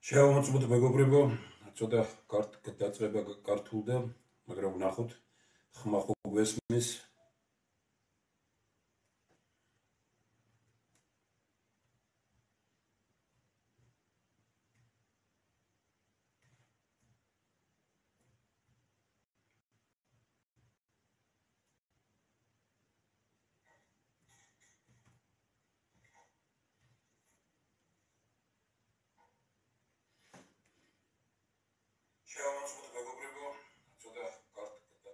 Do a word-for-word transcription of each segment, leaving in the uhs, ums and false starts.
Შევამოწმოთ მეგობრებო, ცოტა დაწყება გართულდა, მაგრამ ვნახოთ, ხმა ხო გვესმის. შევამოწმოთ მეგობრებო, ცოტა დაწყება.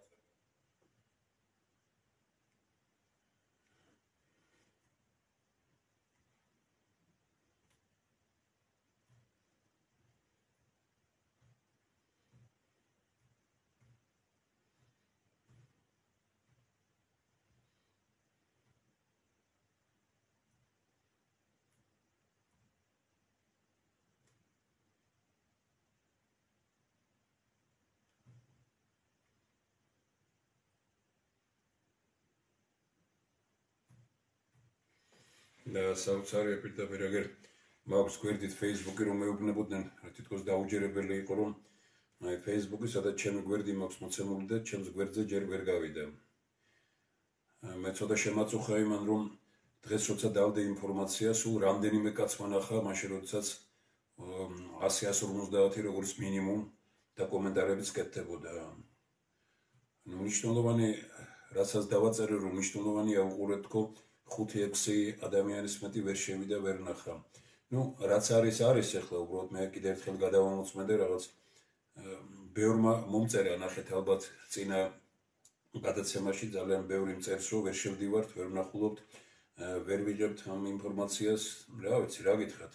და საოცარი პირდაპირ აგერ მაქვს გვერდით Facebook-ი რომ მეუბნებოდნენ, თითქოს დაუჯერებელი იყო რომ აი Facebook-ი სადაც ჩემი გვერდი მაქვს მოცემული და ჩემს გვერდზე ჯერ ვერ გავიდა. მე ცოტა შემაწუხა იმან რომ დღეს როცა დავდე ინფორმაცია, სულ რამდენიმე კაცმა ნახა, მაშინ როდესაც ასი ასი ორმოცდაათი როგორც მინიმუმ და კომენტარებიც კეთდებოდა. ნუ მნიშვნელოვანი რასაც დავაწერე რომ მნიშვნელოვანია უყურეთ თქო ხუთი ექვსი ადამიანის მეტი ვერ შევიდა ვერ ნახა. ნუ რაც არის არის ახლა უბრალოდ მე კიდევ ერთხელ გადავამოწმენდე რაღაც ბევრმა მომწერა ნახეთ ალბათ წინა გადაცემაში ძალიან ბევრი მწერს რომ ვერ შევდივართ, ვერ ვნახულობთ, ვერ ვიღებთ ამ ინფორმაციას, რა ვიცი, რა გითხრათ.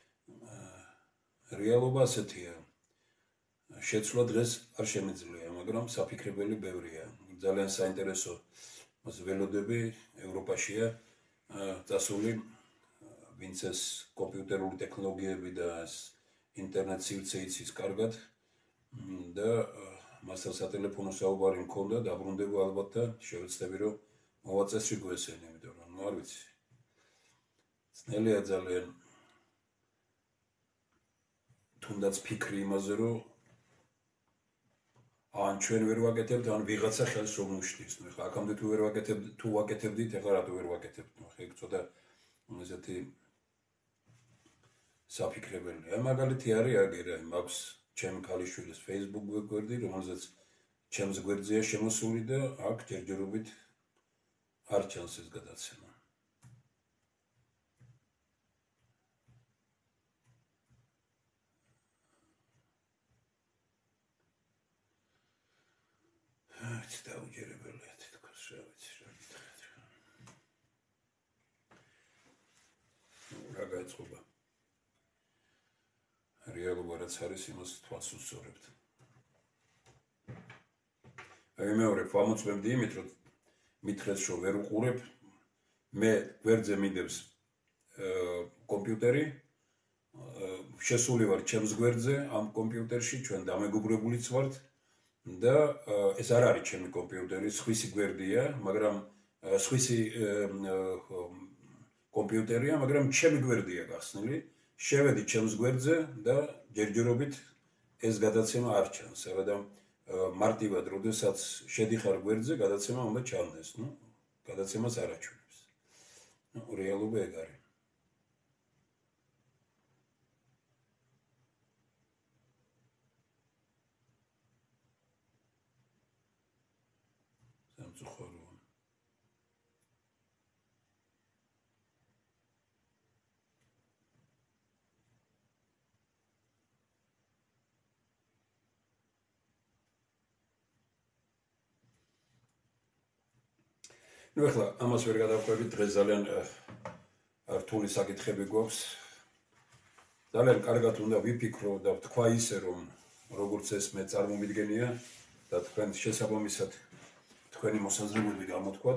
რეალობა ასეთია. შეცვლა დღეს არ შემიძლია, მაგრამ საფიქრებელი ბევრია. ძალიან საინტერესო ველოდები ევროპაშია წასული, ვინც ეს კომპიუტერული ტექნოლოგიები და ინტერნეტ სივრცე იცის კარგად და მასთან სატელეფონო საუბარი მქონდა, დაბრუნდება ალბათ და შევეცდები რომ მოვაწესრიგო ესენი, იმიტომ რომ ნუ არ ვიცი. ძნელია ძალიან თუნდაც ფიქრი იმაზე რომ ან ჩვენ ვერ ვაკეთებთ, ან ვიღაცა ხელს რომ უშლის. ნუ ხა აქამდე თუ ვერ ვაკეთებთ, თუ ვაკეთებდით, ახლა რატო ვერ ვაკეთებთ? ნუ ხა ეგ ცოტა ესეთი საფიქრებელია. აი მაგალითი არის აგერა, მაქვს ჩემი ქალიშვილის Facebook გვერდი, რომელზეც ჩემს გვერდზეა შემოსული და აქ ჯერჯერობით არ ჩანს ეს გადაცემა. ეს დაუჯერებელია თითქოს, რა ვიცი, რა გითხრათ. რა გაიწყობა. რეალობა რაც არის, იმას თვალს უსწორებთ. აი მეორე ვამოწმებდი იმით, რომ მითხრეს, რომ ვერ უყურებ, მე გვერდზე მიდევს კომპიუტერი, შესული ვარ ჩემს გვერდზე, ამ კომპიუტერში ჩვენ დამეგობრებულიც ვართ და ეს არ არის ჩემი კომპიუტერი, სხვისი გვერდია, მაგრამ სხვისი კომპიუტერია, მაგრამ ჩემი გვერდია გახსნილი. შევედი ჩემს გვერდზე და ჯერჯერობით ეს გადაცემა არ ჩანს. რადგან მარტივად, როდესაც შედიხარ გვერდზე, გადაცემა უნდა ჩანდეს. ნუ გადაცემას არ აჩვენებს. ნუ რეალობა ეგ არის. სამწუხაროა. ნუ ახლა ამას ვერ გადავყვებით, დღეს ძალიან რთული საკითხები გვაქვს. ძალიან კარგად უნდა ვიფიქრო და ვთქვა ისე, რომ როგორც ეს მე წარმომიდგენია და თქვენ შესაბამისად თქვენი მოსაზრებები გამოთქვათ.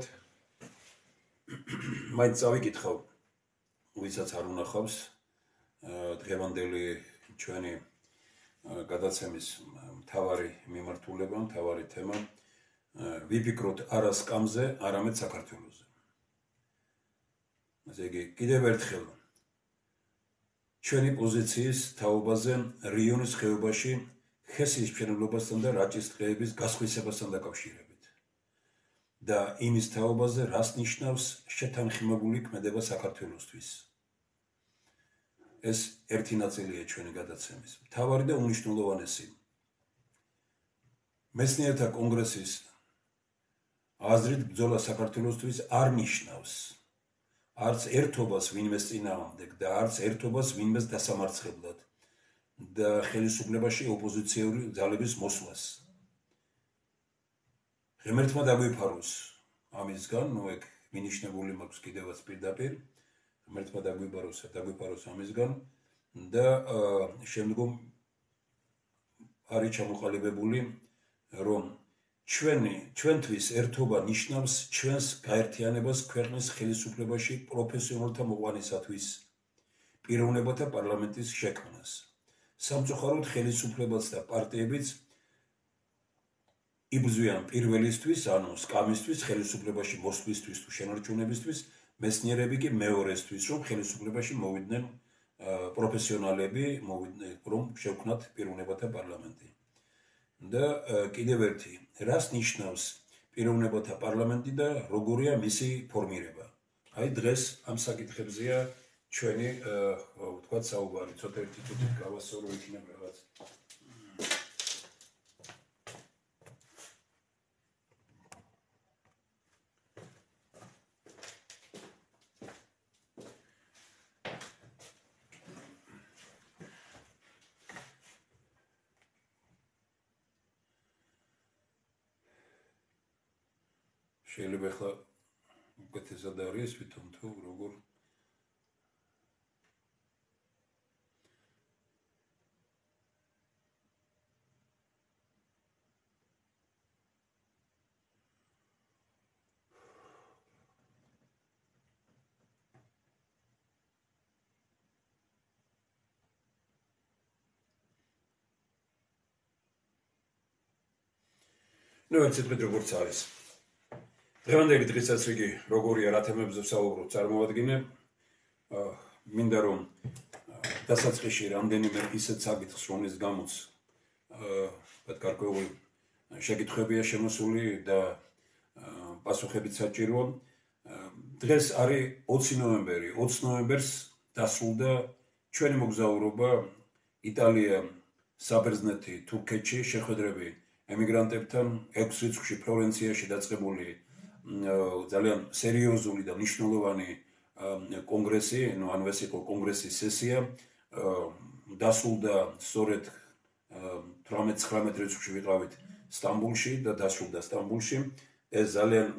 მაინც წავიკითხავ, ვისაც არ უნახავს დღევანდელი ჩვენი გადაცემის მთავარი მიმართულება, მთავარი თემა. ვიფიქროთ არა სკამზე, არამედ საქართველოზე. ესე იგი, კიდევ ერთხელ ჩვენი პოზიციის თაობაზე რიონის ხეობაში ხესის მშენებლობასთან და რაჭის ტყეების გასხვისებასთან დაკავშირებით და იმის თაობაზე რას ნიშნავს შეთანხმებული ქმედება საქართველოსთვის. ეს ერთი ნაწილია ჩვენი გადაცემის. მთავარი და უმნიშვნელოვანესი მეცნიერთა კონგრესის აზრით ბრძოლა საქართველოსთვის არ ნიშნავს არც ერთობას ვინმეს წინააღმდეგ და არც ერთობას ვინმეს დასამარცხებლად და ხელისუფლებაში ოპოზიციური ძალების მოსვლას. ღმერთმა დაგვიფაროს ამისგან, ნუ ეგ მინიშნებული მაქვს კიდევაც პირდაპირ, ღმერთმა დაგვიფაროს, დაგვიფაროს ამისგან და შემდგომ არის ჩამოყალიბებული, რომ ჩვენი ჩვენთვის ერთობა ნიშნავს ჩვენს გაერთიანებას ქვეყნის ხელისუფლებაში პროფესიონალთა მოყვანისათვის პიროვნებათა პარლამენტის შექმნას. სამწუხაროდ ხელისუფლებაც და პარტიებიც იბრძვიან პირველისთვის, ანუ სკამისთვის, ხელისუფლებაში მოსვლისთვის თუ შენარჩუნებისთვის, მეცნიერები კი მეორესთვის, რომ ხელისუფლებაში მოვიდნენ პროფესიონალები, მოვიდნენ, რომ შევქმნათ პიროვნებათა პარლამენტი. და კიდევ ერთი, რას ნიშნავს პიროვნებათა პარლამენტი და როგორია მისი ფორმირება. აი დღეს ამ საკითხებზეა ჩვენი ვთქვათ საუბარი, ცოტა ერთი წუთით გავასწორო იქნება რაღაც. შეიძლება ახლა უკეთესად არის ვითომ თუ როგორ ნუ ერთ სიტყვით როგორც არის. დღევანდელი დღესასწაული როგორია რა თემებზე ვსაუბრობ წარმოადგინე. მინდა რომ დასაწყისში რამდენიმე ისეთ საკითხს, რომლის გამოც ვთქვათ გარკვეული შეკითხვებია შემოსული და პასუხებიც საჭიროა. დღეს არის ოცი ნოემბერი. ოცი ნოემბერს დასრულდა ჩვენი მოგზაურობა იტალია, საბერძნეთი, თურქეთში შეხვედრები ემიგრანტებთან ექვს რიცხვში ფლორენციაში დაწყებული ძალიან სერიოზული და მნიშვნელოვანი კონგრესი, ну, ანუ ეს იყო კონგრესის სესია, დასრულდა სწორედ თვრამეტ ცხრამეტ რიცხვში ვიყავით სტამბულში და დასრულდა სტამბულში. ეს ძალიან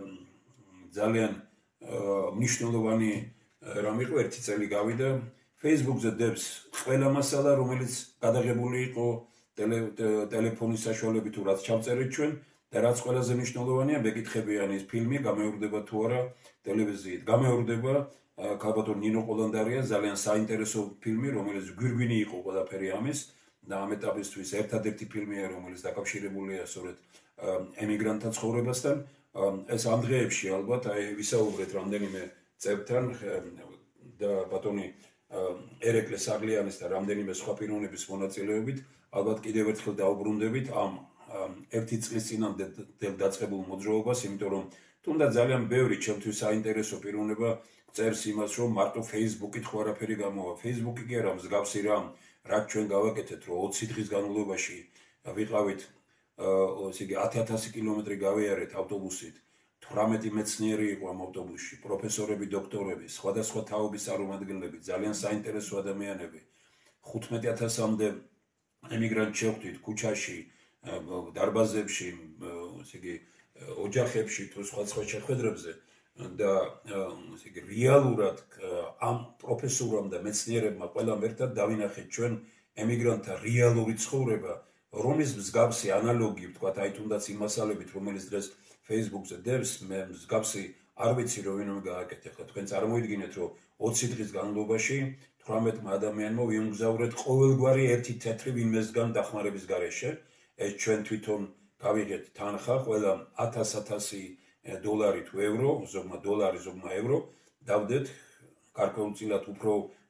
ძალიან მნიშვნელოვანი რამ იყო, ერთი წელი გავიდა. Facebook-ზე დებს ყველა მასალა, რომელიც გადაღებული იყო ტელეფონის საშუალებით თუ რაც ჩავწერეთ ჩვენ და რაც ყველაზე მნიშვნელოვანია, მეკითხებიან ის ფილმი გამეორდება თუ არა ტელევიზიით. გამეორდება, ქალბატონ ნინო ყოლანდარია, ძალიან საინტერესო ფილმი, რომელიც გვირგვინი იყო ყველაფერი ამის და ამ ეტაპისთვის ერთადერთი ფილმია, რომელიც დაკავშირებულია სწორედ ემიგრანტთა ცხოვრებასთან. ეს ამ დღეებში ალბათ აი ვისაუბრეთ რამდენიმე წევთან და ბატონი ერეკლე საღლიანის და რამდენიმე სხვა პიროვნების მონაწილეობით, ალბათ კიდევ ერთხელ დაუბრუნდებით ამ ერთი წლის წინამდე დაწყებულ მოძრაობას, იმიტომ რომ თუნდაც ძალიან ბევრი ჩემთვის საინტერესო პიროვნება წერს იმას, რომ მარტო Facebook-ით ხო არაფერი გამოვა. Facebook-ი კი არა, მსგავსი რამ, რაც ჩვენ გავაკეთეთ, რომ ოცი დღის განმავლობაში ვიყავით, ესე იგი ათი ათასი კილომეტრი გავიარეთ ავტობუსით. თვრამეტი მეცნიერი იყო ამ ავტობუსში, პროფესორები, დოქტორები, სხვადასხვა თაობის წარმომადგენლები, ძალიან საინტერესო ადამიანები. ხუთმეტი ათასამდე ემიგრანტ შევხვდით ქუჩაში, დარბაზებში, ესე იგი ოჯახებში თუ სხვა სხვა შეხვედრებზე და ესე იგი რეალურად ამ პროფესორამ და მეცნიერებმა ყველამ ერთად დავინახეთ ჩვენ ემიგრანტთა რეალური ცხოვრება, რომლის მსგავსი ანალოგი, ვთქვათ, აი თუნდაც იმ მასალებით, რომელიც დღეს Facebook-ზე დევს, მე მსგავსი არ ვიცი რომ ვინმე გააკეთე. ხა თქვენ წარმოიდგინეთ, რომ ოცი დღის განმავლობაში თვრამეტმა ადამიანმა ვიმგზავრეთ ყოველგვარი ერთი თეთრი ვინმესგან დახმარების გარეშე. ეს ჩვენ თვითონ გავიღეთ თანხა, ყველა ათას ათასი დოლარი თუ ევრო, ზოგმა დოლარი, ზოგმა ევრო, დავდეთ გარკვეულწილად უფრო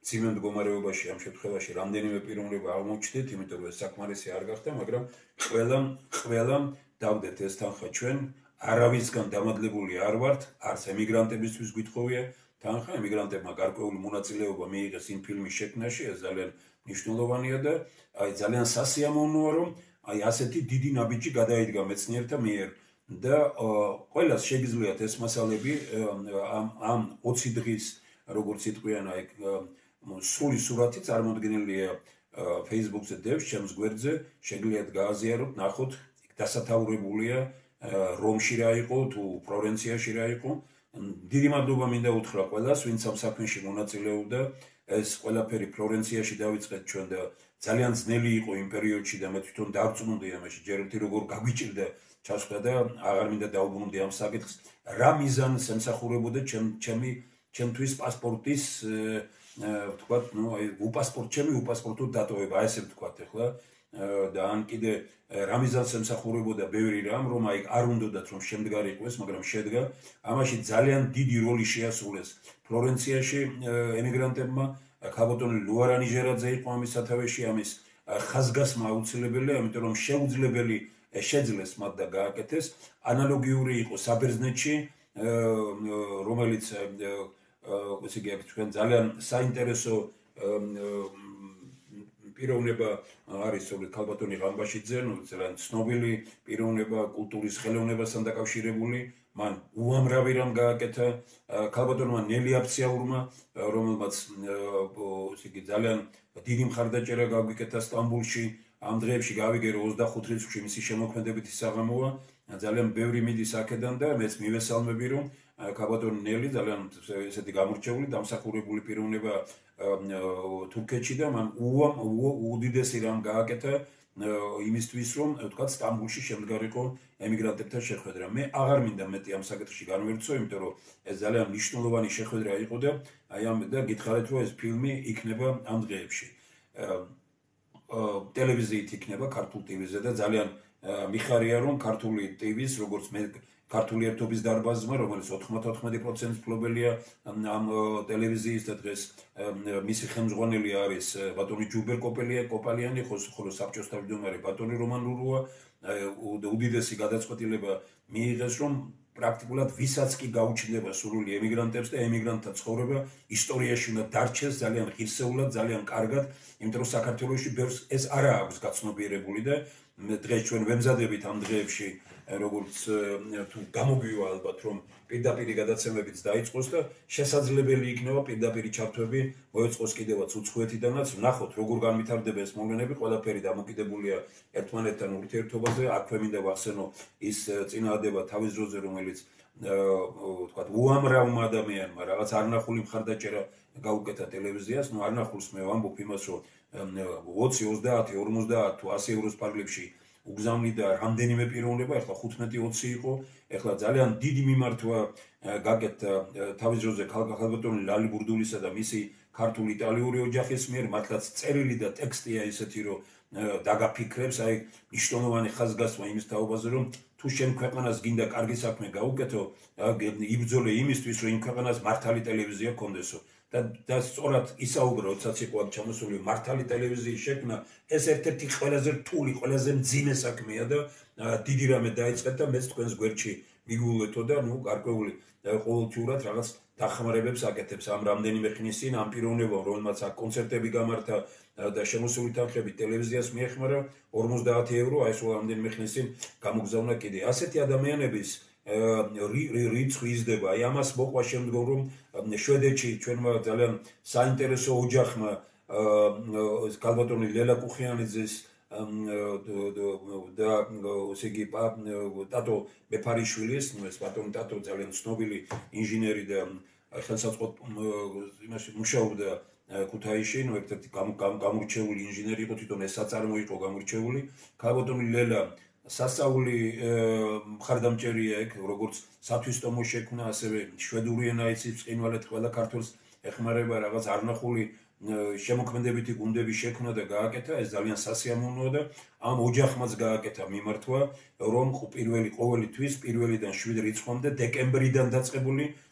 მძიმე მდგომარეობაში ამ შემთხვევაში რამდენიმე პიროვნება აღმოჩნდით, იმიტომ რომ საკმარისი არ გახდა, მაგრამ ყველამ ყველამ დავდეთ ეს თანხა ჩვენ არავისგან დამადლებული არ ვართ, არც ემიგრანტებისთვის გვითხოვია თანხა, ემიგრანტებმა გარკვეული მონაწილეობა მიიღეს იმ ფილმის შექმნაში, ეს ძალიან მნიშვნელოვანია და აი ძალიან სასიამოვნოა, რომ აი ასეთი დიდი ნაბიჯი გადაიდგა მეცნიერთა მიერ და ყველას შეგიძლიათ ეს მასალები ამ ამ ოცი დღის როგორც იტყვიან აი სრული სურათი წარმოდგენილია Facebook-ზე დევს ჩემს გვერდზე, შეგიძლიათ გააზიაროთ, ნახოთ, დასათაურებულია რომში რა იყო, თუ ფლორენციაში რა იყო. დიდი მადლობა მინდა უთხრა ყველას, ვინც ამ საქმეში მონაწილეობდა. ეს ყველაფერი ფლორენციაში დავიწყეთ ჩვენ და ძალიან ძნელი იყო იმ პერიოდში და მე თვითონ დავწმუნდი ამაში, ჯერ ერთი როგორ გაგვიჭირდა ჩასვლა და აღარ მინდა დავუბრუნდი ამ საკითხს. რა მიზანს ემსახურებოდა ჩემი ჩემთვის პასპორტის ვთქვათ, ნუ აი უპასპორტ ჩემი უპასპორტოდ დატოვება, ესე ვთქვათ ახლა და ან კიდე რა მიზანს ემსახურებოდა ბევრი რამ, რომ აი არ უნდათ რომ შემდგარი იყოს, მაგრამ შედგა. ამაში ძალიან დიდი როლი შეასრულეს ფლორენციაში ემიგრანტებმა, ქალბატონი ლუარა ნიჟერაძე იყო ამის სათავეში, ამის ხაზგასმა აუცილებელია, ამიტომ რომ შეუძლებელი შეძლეს მათ და გააკეთეს. ანალოგიური იყო საბერძნეთში, რომელიც ესე იგი ჩვენ ძალიან საინტერესო პიროვნება არის სწორედ ქალბატონი ღამბაშიძე, ნუ ძალიან ცნობილი პიროვნება კულტურის ხელოვნებასთან დაკავშირებული, მან უამრავი რამ გააკეთა ქალბატონმა ნელი აფციაურმა, რომელმაც ესე იგი ძალიან დიდი მხარდაჭერა გაგვიკეთა სტამბულში, ამ დღეებში გავიგე რომ ოცდახუთ რიცხვში მისი შემოქმედებითი საღამოა, ძალიან ბევრი მიდის აქედან და მეც მივესალმები რომ ქალბატონი ნელი ძალიან ესეთი გამორჩეული, დამსახურებული პიროვნება თურქეთში და მან უდიდესი რამ გააკეთა იმისთვის რომ ვთქვათ სტამბულში შემდგარიყო ემიგრანტებთან შეხვედრა. მე აღარ მინდა მეტი ამ საკითხში განვერცო, იმიტომ რომ ეს ძალიან მნიშვნელოვანი შეხვედრა იყო და აი ამ და გითხარით რომ ეს ფილმი იქნება ამ დღეებში. ტელევიზიით იქნება ქართულ ტივიზე და ძალიან მიხარია რომ ქართული ტივის როგორც მე ქართული ერთობის დარბაზმა, რომელიც ოთხმოცდაოთხ პროცენტს ფლობელია ამ ტელევიზიის და დღეს მისი ხელმძღვანელი არის ბატონი ჯუბერ კოპალიანი, ხოლო საბჭოს თავმჯდომარე ბატონი რომან რურუა. უდიდესი გადაწყვეტილება მიიღეს, რომ პრაქტიკულად ვისაც კი გაუჩნდება სურვილი ემიგრანტებს და ემიგრანტთა ცხოვრება ისტორიაში უნდა დარჩეს ძალიან ღირსეულად, ძალიან კარგად, იმიტომ რომ საქართველოში ბევრს ეს არა აქვს გაცნობიერებული და დღეს ჩვენ ვემზადებით ამ დღეებში როგორც თუ გამოგვივა ალბათ რომ პირდაპირი გადაცემებიც დაიწყოს და შესაძლებელი იქნება პირდაპირი ჩართვები მოეწყოს კიდევაც უცხოეთიდანაც. ვნახოთ როგორ განვითარდება ეს მოვლენები, ყველაფერი დამოკიდებულია ერთმანეთთან ურთიერთობაზე. აქვე მინდა ვახსენო ის წინააღმდება თავის დროზე, რომელიც ვთქვათ უამრავმა ადამიანმა რაღაც არნახული მხარდაჭერა გაუკეთა ტელევიზიას. ნუ არნახულს მე ვამბობ იმას, რომ ოცი, ოცდაათი, ორმოცდაათი თუ ასი ევროს პარკლებში უგზავნიდა რამდენიმე პიროვნება, ახლა ხუთმეტი ოცი იყო, ახლა ძალიან დიდი მიმართვა გაკეთდა თავის დროზე ქალბატონი ლალი ბურდულისა და მისი ქართული იტალიური ოჯახის მიერ, მართლაც წერილი და ტექსტია ისეთი, რომ დაგაფიქრებს, აი მნიშვნელოვანი ხაზგასმა იმის თაობაზე, რომ თუ შენ ქვეყანას გინდა კარგი საქმე გაუკეთო, იბრძოლე იმისთვის, რომ იმ ქვეყანას მართალი ტელევიზია გქონდესო. და და სწორად ისაუბრა, როდესაც იყო აქ ჩამოსული მართალი ტელევიზიის შექმნა, ეს ერთ-ერთი ყველაზე რთული, ყველაზე მძიმე საქმეა და დიდი რამე დაიწყეთ და მეც თქვენს გვერდში მიგულეთო და ნუ გარკვეული ყოველთვიურად რაღაც დახმარებებს აკეთებს ამ რამდენიმე ხნის წინ ამ პიროვნებამ, რომელმაც აქ კონცერტები გამართა და შემოსული თანხები ტელევიზიას მიეხმარა ორმოცდაათი ევრო, აი ეს რამდენიმე ხნის წინ გამოგზავნა კიდე. ასეთი ადამიანების რიცხვი იზრდება. აი ამას მოყვა შემდგომ რომ შვედეთში ჩვენმა ძალიან საინტერესო ოჯახმა ქალბატონი ლელა კუხიანიძის და ესე იგი ტატო მეფარიშვილის, ეს ბატონი ტატო ძალიან ცნობილი ინჟინერი და ხელსაწყო იმაში მუშაობდა ქუთაისში, ნუ ერთ-ერთი გამორჩეული ინჟინერი იყო, თვითონ ეს საწარმო იყო გამორჩეული. ქალბატონი ლელა სასწაული მხარდამჭერია ეგ, როგორც სათვისტომო შექმნა, ასევე შვედური ენა იცის ბრწყინვალედ, ყველა ქართველს ეხმარება რაღაც არნახული შემოქმედებითი გუნდების შექმნა და გააკეთა, ეს ძალიან სასიამოვნოა და ამ ოჯახმაც გააკეთა მიმართვა, რომ პირველი ყოველი თვის პირველიდან შვიდ რიცხვამდე დეკემბრიდან დაწყებული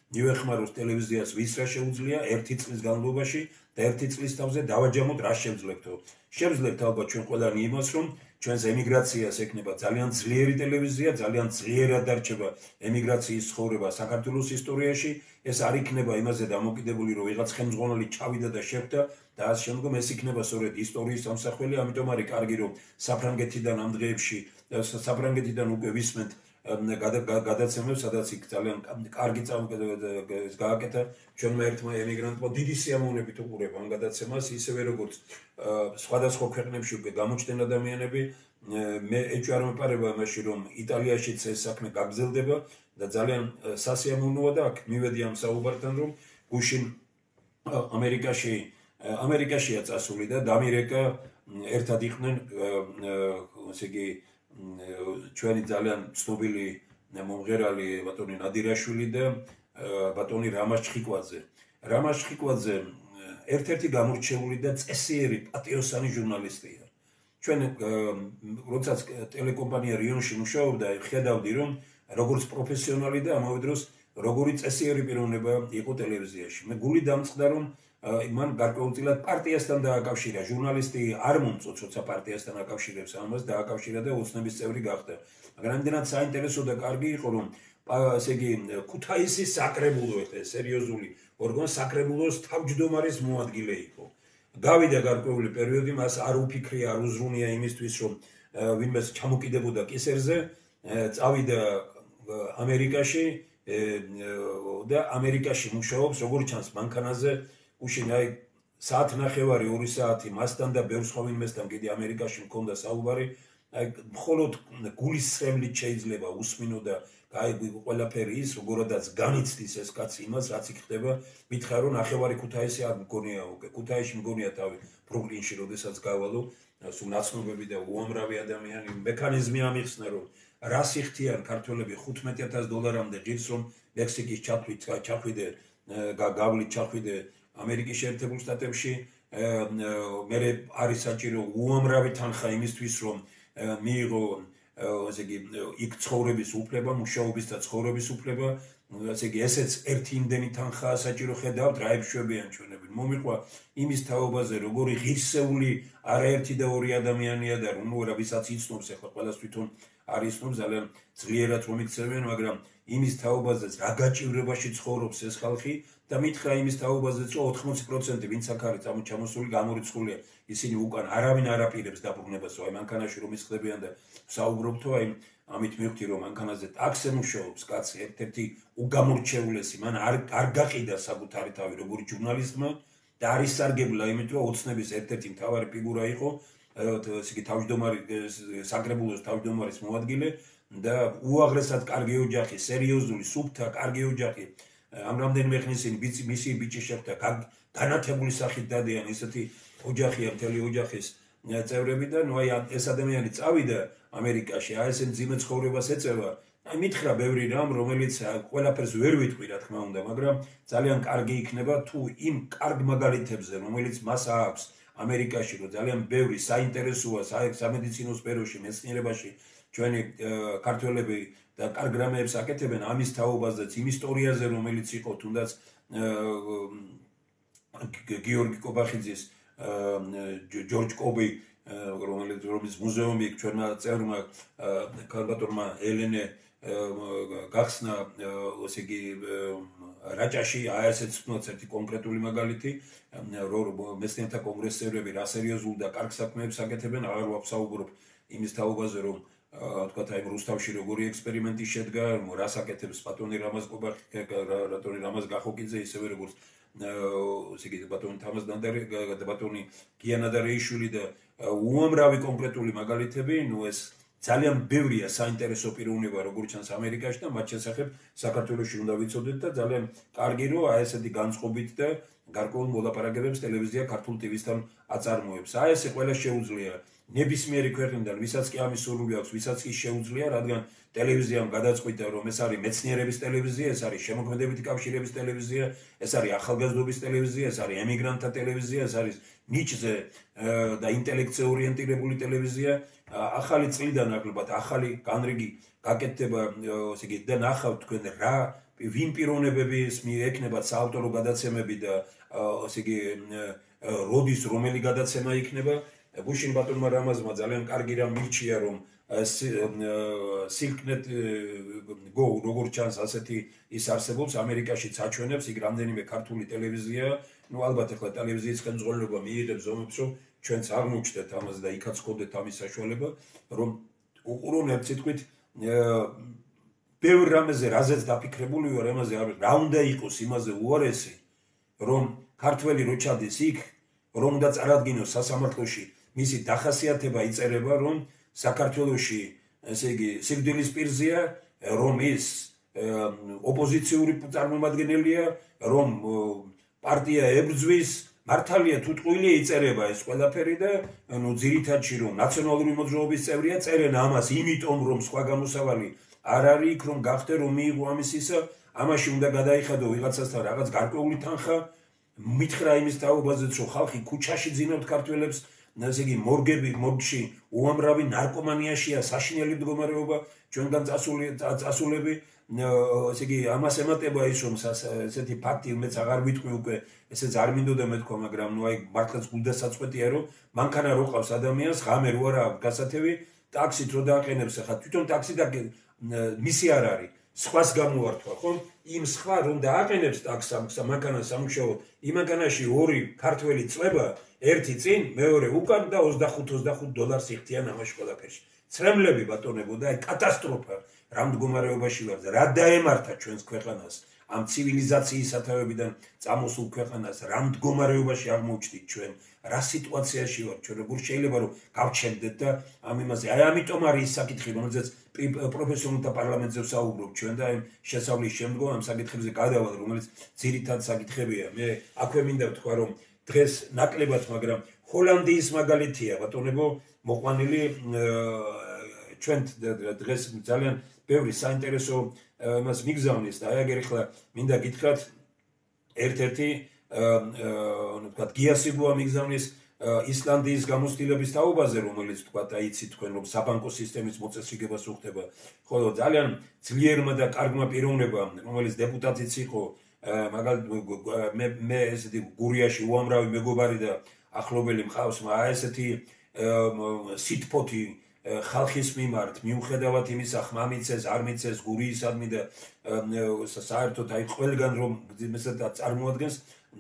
მივეხმაროს ტელევიზიას ვის რა შეუძლია ერთი წლის განმავლობაში და ერთი წლის თავზე დავაჯამოთ რა შევძლებთო. შევძლებთ ალბათ ჩვენ ყველანი იმას, რომ ჩვენს ემიგრაციას ექნება ძალიან ძლიერი ტელევიზია, ძალიან ძლიერად დარჩება ემიგრაციის ცხოვრება საქართველოს ისტორიაში. ეს არ იქნება იმაზე დამოკიდებული, რომ ვიღაც ხელმძღვანელი ჩავიდა და შეხვდა და ამ შემდგომ ეს იქნება სწორედ ისტორიის ამსახველი, ამიტომ არის კარგი, რომ საფრანგეთიდან ამ დღეებში საფრანგეთიდან უკვე ვისმენთ გადაცემებს, სადაც იქ ძალიან კარგი გააკეთა ჩვენმა ერთმა ემიგრანტმა დიდი სიამოვნებით უყურება ამ გადაცემას, ისევე როგორც სხვადასხვა ქვეყნებში უკვე გამოჩნდნენ ადამიანები. მე ეჭვი არ მეპარება იმაში, რომ იტალიაშიც ეს საქმე გაგრძელდება და ძალიან სასიამოვნოა და აქ მივედი ამ საუბართან, რომ გუშინ ამერიკაში ამერიკაშია წასული და დამირეკა ერთად იყვნენ ესე იგი ჩვენი ძალიან ცნობილი მომღერალი ბატონი ნადირაშვილი და ბატონი რამაზ ჩხიკვაძე. რამაზ ჩხიკვაძე ერთ-ერთი გამორჩეული და წესიერი პატიოსანი ჟურნალისტია. ჩვენ როდესაც ტელეკომპანია რიონში მუშაობდა, ხედავდი რომ როგორც პროფესიონალი და ამავე დროს როგორი წესიერი პიროვნება იყო ტელევიზიაში. მე გული დამწყდა რომ მან გარკვეულწილად პარტიასთან დააკავშირა. ჟურნალისტი არ მომწონს, როცა პარტიასთან აკავშირებს ამას, დააკავშირა და ოცნების წევრი გახდა. მაგრამ ამდენად საინტერესო და კარგი იყო, რომ ესე იგი ქუთაისის საკრებულო ეს სერიოზული ორგანო საკრებულოს თავმჯდომარის მოადგილე იყო. გავიდა გარკვეული პერიოდი, მას არ უფიქრია, არ უზრუნია იმისთვის, რომ ვინმეს ჩამოკიდებოდა კისერზე, წავიდა ამერიკაში და ამერიკაში მუშაობს, როგორც ჩანს მანქანაზე. უშინ აი საათნახევარი ორი საათი მასთან და ბევრ სხვა ვინმესთან კიდე ამერიკაში მქონდა საუბარი. აი მხოლოდ გულის სრემლით შეიძლება უსმინო და გაიგო ყველაფერი ის, როგორადაც განიცდის ეს კაცი იმას, რაც იქ ხდება. მითხრა რომ ნახევარი ქუთაისი არ მგონია უკვე. ქუთაისში მგონია თავი ბრუკლინში, როდესაც გავალო, სულ ნაცნობები და უამრავი ადამიანი მექანიზმი ამიხსნა, რომ რა სიხთიან ქართველები ხუთმეტი ათას დოლარამდე ღირს, რომ მექსიკის ჩათვლით ჩახვიდე, გავლით ჩახვიდე ამერიკის შეერთებულ შტატებში, მე არის საჭირო უამრავი თანხა იმისთვის, რომ მიიღო ესე იგი იქ ცხოვრების უფლება, მუშაობის და ცხოვრების უფლება, ესე იგი ესეც ერთი იმდენი თანხაა საჭირო. ხედავთ რა ებშვებიან ჩვენები. მომიყვა იმის თაობაზე, როგორი ღირსეული არაერთი და ორი ადამიანია და ნუ რა ვისაც იცნობს, ახლა ყველას თვითონ არ იცნობს, ძალიან ძლიერად რომ იქცევენ, მაგრამ იმის თაობაზეც რა გაჭირვებაში ცხოვრობს ეს ხალხი და მითხრა იმის თაობაზეც რომ ოთხმოცი პროცენტი ვინც აქ არის ჩამოსული გამორიცხულია, ისინი უკან არავინ არ აპირებს დაბრუნებას, აი მანქანაში რომ ისხდებიან და საუბრობთო, აი ამით მივხვდი რომ მანქანაზე ტაქსე მუშაობს კაცი, ერთ-ერთი უგამორჩეულესი, მან არ არ გაყიდა საკუთარი თავი როგორც ჟურნალისტმა და არის სარგებლა იმით რომ ოცნების ერთ-ერთი მთავარი ფიგურა იყო, ესე იგი თავმჯდომარე საკრებულოს თავმჯდომარის მოადგილე და უაღრესად კარგი ოჯახი, სერიოზული, სუფთა, კარგი ოჯახი. ამ რამდენიმე ხნის წინ მისი ბიჭი შეხვდა, განათებული სახით დადიან, ესეთი ოჯახია, მთელი ოჯახის წევრები და ნუ აი ეს ადამიანი წავიდა ამერიკაში, აი ესე მძიმე ცხოვრებას ეწევა. აი მითხრა ბევრი რამ, რომელიც ყველაფერს ვერ ვიტყვი, რა თქმა უნდა, მაგრამ ძალიან კარგი იქნება თუ იმ კარგ მაგალითებზე, რომელიც მას აქვს ამერიკაში, რომ ძალიან ბევრი საინტერესოა სამედიცინო სფეროში, მეცნიერებაში ჩვენი ქართველები და კარგ რამეებს აკეთებენ ამის თაობაზეც, იმ ისტორიაზე, რომელიც იყო თუნდაც გიორგი კობახიძის, ჯორჯ კობი, რომელიც მუზეუმი ჩვენმა წევრმა ქალბატონმა ელენე გახსნა, ესე იგი რაჭაში, აი ესეც თუნდაც ერთი კონკრეტული მაგალითი, რომ მეცნიერთა კონგრესის წევრები რა სერიოზულ და კარგ საქმეებს აკეთებენ, აღარ ვაფსაუბრობ იმის თაობაზე, რომ თქვათ აი რუსთავში როგორი ექსპერიმენტი შედგა, რას აკეთებს ბატონი რამაზ კობახი, ბატონი რამაზ გახოკიძე, ისევე როგორც ესე იგი ბატონი თამაზ ნანდარი, ბატონი გია ნადარეიშვილი და უამრავი კონკრეტული მაგალითები, ნუ ეს ძალიან ბევრია საინტერესო პიროვნება, როგორც ჩანს ამერიკაში და მათ შესახებ საქართველოში უნდა ვიცოდეთ და ძალიან კარგი რომ აი ესეთი განწყობით და გარკვეულ მოლაპარაკებებს ტელევიზია ქართულ ტივისთან აწარმოებს. აი ესე ყველა შეუძლია ნებისმიერი ქვეყნიდან, ვისაც კი ამის სურვილი აქვს, ვისაც კი შეუძლია, რადგან ტელევიზიამ გადაწყვიტა, რომ ეს არის მეცნიერების ტელევიზია, ეს არის შემოქმედებითი კავშირების ტელევიზია, ეს არის ახალგაზრდობის ტელევიზია, ეს არის ემიგრანტთა ტელევიზია, ეს არის ნიჭზე და ინტელექტზე ორიენტირებული ტელევიზია. ახალი წლიდან ალბათ ახალი განრიგი გაკეთდება, ესე იგი და ნახავთ თქვენ რა ვინ პიროვნებების მიერ ექნება საავტორო გადაცემები და ასე იგი როდის რომელი გადაცემა იქნება. გუშინ ბატონმა რამაზმა ძალიან კარგი რამ მირჩია, რომ Silknet Go როგორც ჩანს ასეთი ის არსებობს ამერიკაშიც აჩვენებს, იქ რამდენიმე ქართული ტელევიზია, ну ალბათ ახლა ტელევიზიის ხელმძღვანელობა მიიღებს ზომებს, რომ ჩვენც აღმოჩნდეთ ამას და იქაც გქონდეთ ამის საშუალება, რომ უყურონებთ სიტყვით ბევრ რამეზე რაზეც დაფიქრებული ვარ, ამაზე რა უნდა იყოს იმაზე უარესი, რომ ქართველი რო ჩადის იქ, რომ უნდა წარადგინოს სასამართლოში, მისი დახასიათება იწერება, რომ საქართველოში, ესე იგი, სიკვდილის პირზეა, რომ ის ოპოზიციური წარმომადგენელია, რომ პარტია ებრძვის, მართალია თუ ტყუილია იწერება ეს ყველაფერი და ნუ ძირითადში რომ ნაციონალური მოძრაობის წევრია, წერენ ამას იმიტომ, რომ სხვა გამოსავალი არ არის იქ, რომ გახდე რომ მიიღო ამის ისა, ამაში უნდა გადაიხადო ვიღაცასთან რაღაც გარკვეული თანხა, მითხრა იმის თაობაზეც, რომ ხალხი ქუჩაში ძინავთ ქართველებს, ასე იგი მორგები, მორგში უამრავი ნარკომანიაშია, საშინელი მდგომარეობა, ჩვენგან წასულები, ასე იგი ამას ემატება ის, რომ ესეთი ფაქტი მეც აღარ ვიტყვი უკვე, ესეც არ მინდოდა მეთქვა, მაგრამ ნუ აი მართლაც გულდასაწყვეტია, რომ მანქანა რო ყავს ადამიანს, ღამე რო არა აქვს გასათევი, ტაქსით რო დააყენებს, ახლა თვითონ ტაქსი და მისი არ არის. სხვას გამოვართვა, ხო? იმ სხვა რომ დააყენებს ტაქსს, მანქანას სამუშაოდ, იმ მანქანაში ორი ქართველი წვება, ერთი წინ, მეორე უკან და ოცდახუთ ოცდახუთ დოლარს იხდიან ამაში ყველაფერში. ცრემლები ბატონებო და აი კატასტროფა რა მდგომარეობაში ვარ და რა დაემართა ჩვენს ქვეყანას, ამ ცივილიზაციის სათავეებიდან წამოსულ ქვეყანას, რა მდგომარეობაში აღმოჩნდით ჩვენ, რა სიტუაციაში ვარ ჩვენ, როგორ შეიძლება რომ გავჩერდეთ და ამ იმაზე. აი ამიტომ არის ის საკითხი, რომელზეც პროფესიონალთა პარლამენტზე ვსაუბრობ ჩვენ და აი შესავლის შემდგომ ამ საკითხებზე გადავალ, რომელიც ძირითად საკითხებია. მე აქვე მინდა ვთქვა, რომ დღეს ნაკლებად, მაგრამ ჰოლანდიის მაგალითია, ბატონებო, მოყვანილი ჩვენ დღეს ძალიან ბევრი საინტერესო იმას მიგზავნის და აი აგერ ახლა მინდა გითხრათ ერთ-ერთი ანუ თქვა გიასიბოა მიგზავნის ისლანდიის გამოცდილების თაობაზე, რომელიც თქვა აიცით თქვენ, რომ საბანკო სისტემის მოწესრიგებას უხდება, ხოლო ძალიან ძლიერმა და კარგმა პიროვნებამ, რომელიც დეპუტატიც იყო, მაგალითად მე მე ესეთი გურიაში უამრავი მეგობარი და ახლობელი მყავს, აი ესეთი სიტფოთი ხალხის მიმართ, მიუხედავად იმისა, ხმა მიცეს, არ მიცეს გურიისადმი და საერთოდ აი ყველგან რომ მესადაც წარმოადგენს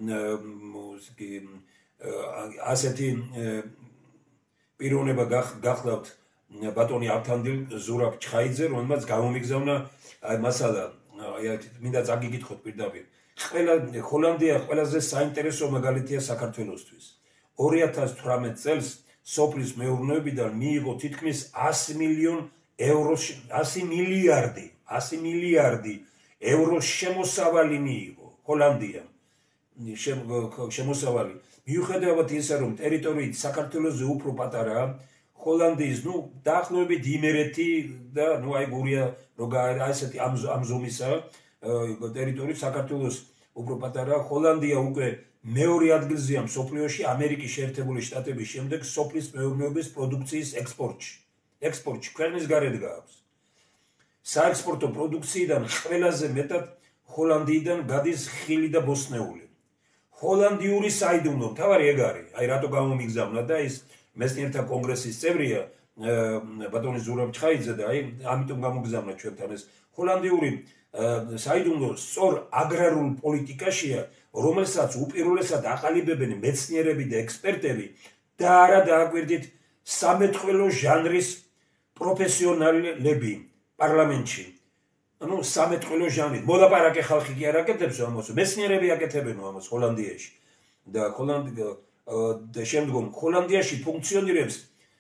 ასეთი პიროვნება გახლავთ ბატონი ავთანდილ ზურაბ ჩხაიძე, რომელმაც გამომიგზავნა აი მასალა, აი მინდა წაგიგითხოთ პირდაპირ. ყველა ჰოლანდია ყველაზე საინტერესო მაგალითია საქართველოსთვის. ორი ათას თვრამეტ წელს სოფლის მეურნეობიდან მიიღო თითქმის ასი მილიონ ევროს, ასი მილიარდი, ასი მილიარდი ევროს შემოსავალი მიიღო ჰოლანდიამ. შემოსავალი. მიუხედავად ისა, რომ ტერიტორიით საქართველოზე უფრო პატარაა, ჰოლანდიის, ნუ დაახლოებით იმერეთი და ნუ აი გურია რო ესეთი ამ ზომისაა ტერიტორიით საქართველოს უფრო პატარაა, ჰოლანდია უკვე მეორე ადგილზეა მსოფლიოში ამერიკის შეერთებული შტატების შემდეგ სოფლის მეურნეობის პროდუქციის ექსპორტში. ექსპორტში ქვეყნის გარეთ გააქვს. საექსპორტო პროდუქციიდან ყველაზე მეტად ჰოლანდიიდან გადის ხილი და ბოსტნეული. ჰოლანდიური საიდუმლო მთავარი ეგ არის. აი რატო გამომიგზავნა და ის მეცნიერთა კონგრესის წევრია ბატონი ზურაბ ჩხაიძე და აი ამიტომ გამოგზავნა ჩვენთან ეს ჰოლანდიური საიდუმლო სწორ აგრარულ პოლიტიკაშია, რომელსაც უპირველესად აყალიბებენ მეცნიერები და ექსპერტები და არა დააკვირდით სამეთხველო ჟანრის პროფესიონალები პარლამენტში. ანუ სამეთხველო ჟანრი. მოლაპარაკე ხალხი კი არ აკეთებს ამას, მეცნიერები აკეთებენ ამას ჰოლანდიაში. და ჰოლანდია და შემდგომ ჰოლანდიაში ფუნქციონირებს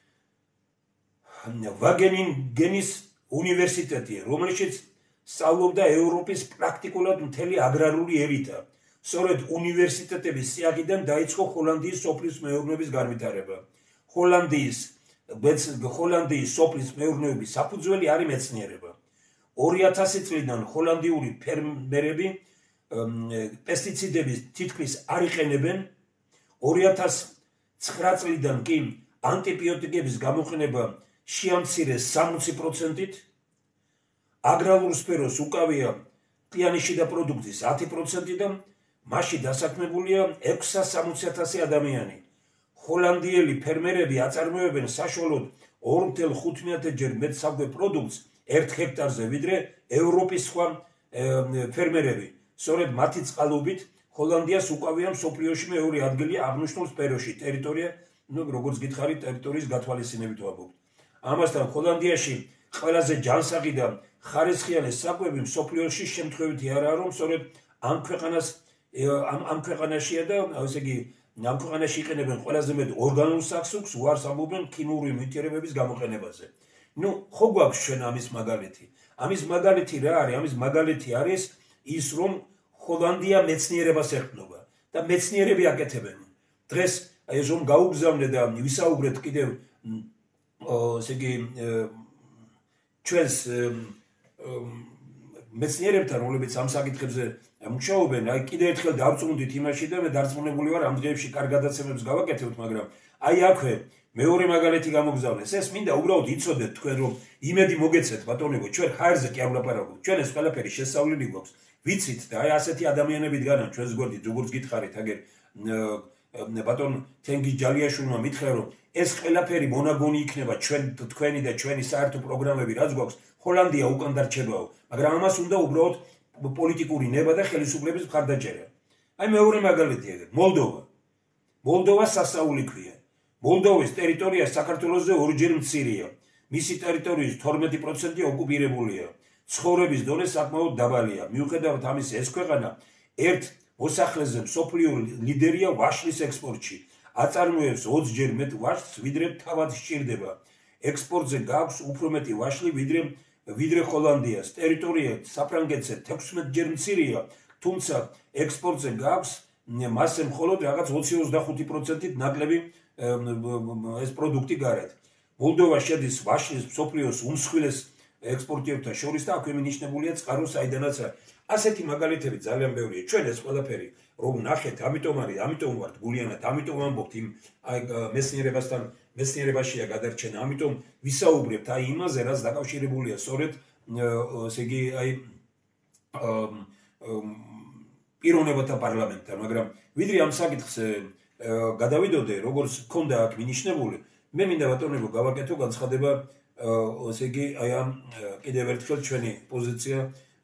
ვაგენინგენის უნივერსიტეტი, რომელშიც სწავლობდა ევროპის პრაქტიკულად მთელი აგრარული ელიტა. სწორედ უნივერსიტეტების სიახიდან დაიწყო ჰოლანდიის სოფლის მეურნეობის განვითარება. ჰოლანდიის ჰოლანდიის სოფლის მეურნეობის საფუძველი არის მეცნიერება. ორი ათასი წლიდან ჰოლანდიური ფერმერები პესტიციდების თითქმის არ იყენებენ. ორი ათას ცხრა წლიდან კი ანტიბიოტიკების გამოყენება შეამცირეს სამოცი პროცენტით. აგრარულ სფეროს უკავია ყლიანი შიდა პროდუქტის ათი პროცენტი და მასში დასაქმებულია ექვსას სამოცი ათასი ადამიანი. ჰოლანდიელი ფერმერები აწარმოებენ საშუალოდ ორ ათას ხუთმეტ ჯერ მეტ საკვებ პროდუქტს ერთ ჰექტარზე, ვიდრე ევროპის სხვა ფერმერები. სწორედ მათი წყალობით ჰოლანდიას უკავია მსოფლიოში მეორე ადგილი აღნიშნულ სფეროში ტერიტორია, ну, როგორც გითხარით, ტერიტორიის გათვალისწინებით ვამბობთ. ამასთან ჰოლანდიაში ყველაზე ჯანსაღი და ხარისხიანი საკვები მსოფლიოში შემთხვევითი არაა, რომ სწორედ ამ ქვეყანას ამ ამ ქვეყანაშია და ესე იგი ამ ქვეყანაში იყენებენ ყველაზე მეტ ორგანულ საქსუქს, უარს ამბობენ ქიმიური ნივთიერებების გამოყენებაზე. ну, ხო გვაქვს ჩვენ ამის მაგალითი. ამის მაგალითი რა არის? ამის მაგალითი არის ის, რომ ჰოლანდია მეცნიერებას ეყრდნობა და მეცნიერები აკეთებენ. დღეს აი ეს რომ გაუგზავნე და ვისაუბრეთ კიდევ ესე იგი ჩვენს მეცნიერებთან, რომლებიც ამ საკითხებზე მუშაობენ, აი კიდევ ერთხელ დავწუნდით იმაში და მე დარწმუნებული ვარ, ამ დღეებში კარგ გადაცემებს გავაკეთებთ, მაგრამ აი აქვე მეორე მაგალითი გამოგზავნეს. ეს მინდა უბრალოდ იცოდეთ თქვენ, რომ იმედი მოგეცეთ, ბატონებო, ჩვენ ჰაერზე კი არ ვლაპარაკობთ. ჩვენ ეს ყველაფერი შესწავლილი გვაქვს. ვიცით და აი ასეთი ადამიანები დგანან ჩვენს გვერდით, როგორც გითხარით, აგერ ბატონ თენგიზ ჯალიაშვილმა მითხრა, რომ ეს ყველაფერი მონაგონი იქნება ჩვენ თქვენი და ჩვენი საერთო პროგრამები, რაც გვაქვს, ჰოლანდია უკან დარჩებაო, მაგრამ ამას უნდა უბრალოდ პოლიტიკური ნება და ხელისუფლების მხარდაჭერა. აი მეორე მაგალითი აგერ მოლდოვა. მოლდოვა სასაული ქვია. მოლდოვის ტერიტორია საქართველოსზე ორჯერ მცირეა. მისი ტერიტორიის თორმეტი პროცენტი ოკუპირებულია. ცხოვრების დონე საკმაოდ დაბალია. მიუხედავად ამისა, ეს ქვეყანა ერთ მოსახლეზე მსოფლიო ლიდერია ვაშლის ექსპორტში. აწარმოებს ოცჯერ მეტ ვაშლს, ვიდრე თავად სჭირდება. ექსპორტზე გაქვს უფრო მეტი ვაშლი, ვიდრე ვიდრე ჰოლანდიას. ტერიტორია საფრანგეთზე თექვსმეტ ჯერ მცირეა, თუმცა ექსპორტზე გაქვს მასზე მხოლოდ რაღაც ოცი ოცდახუთი პროცენტით ნაკლები ეს პროდუქტი გარეთ. მოლდოვა შედის ვაშლის მსოფლიოს უმსხვილეს ექსპორტიორთა შორის და აქვე მინიშნებულია წყარო, საიდანაც ასეთი მაგალითები ძალიან ბევრია. ჩვენ ეს ყველაფერი რომ ნახეთ, ამიტომ არის, ამიტომ ვართ გულიანად, ამიტომ ვამბობთ იმ აი მეცნიერებასთან, მეცნიერებაშია გადარჩენა, ამიტომ ვისაუბრებთ აი იმაზე, რაც დაკავშირებულია სწორედ ესე იგი აი პიროვნებათა პარლამენტთან, მაგრამ ვიდრე ამ საკითხს გადავიდოდე, როგორც ქონდა აქ მინიშნებული, მე მინდა ბატონებო გავაკეთო განცხადება, ესე იგი აი ამ კიდევ ერთხელ ჩვენი პოზიცია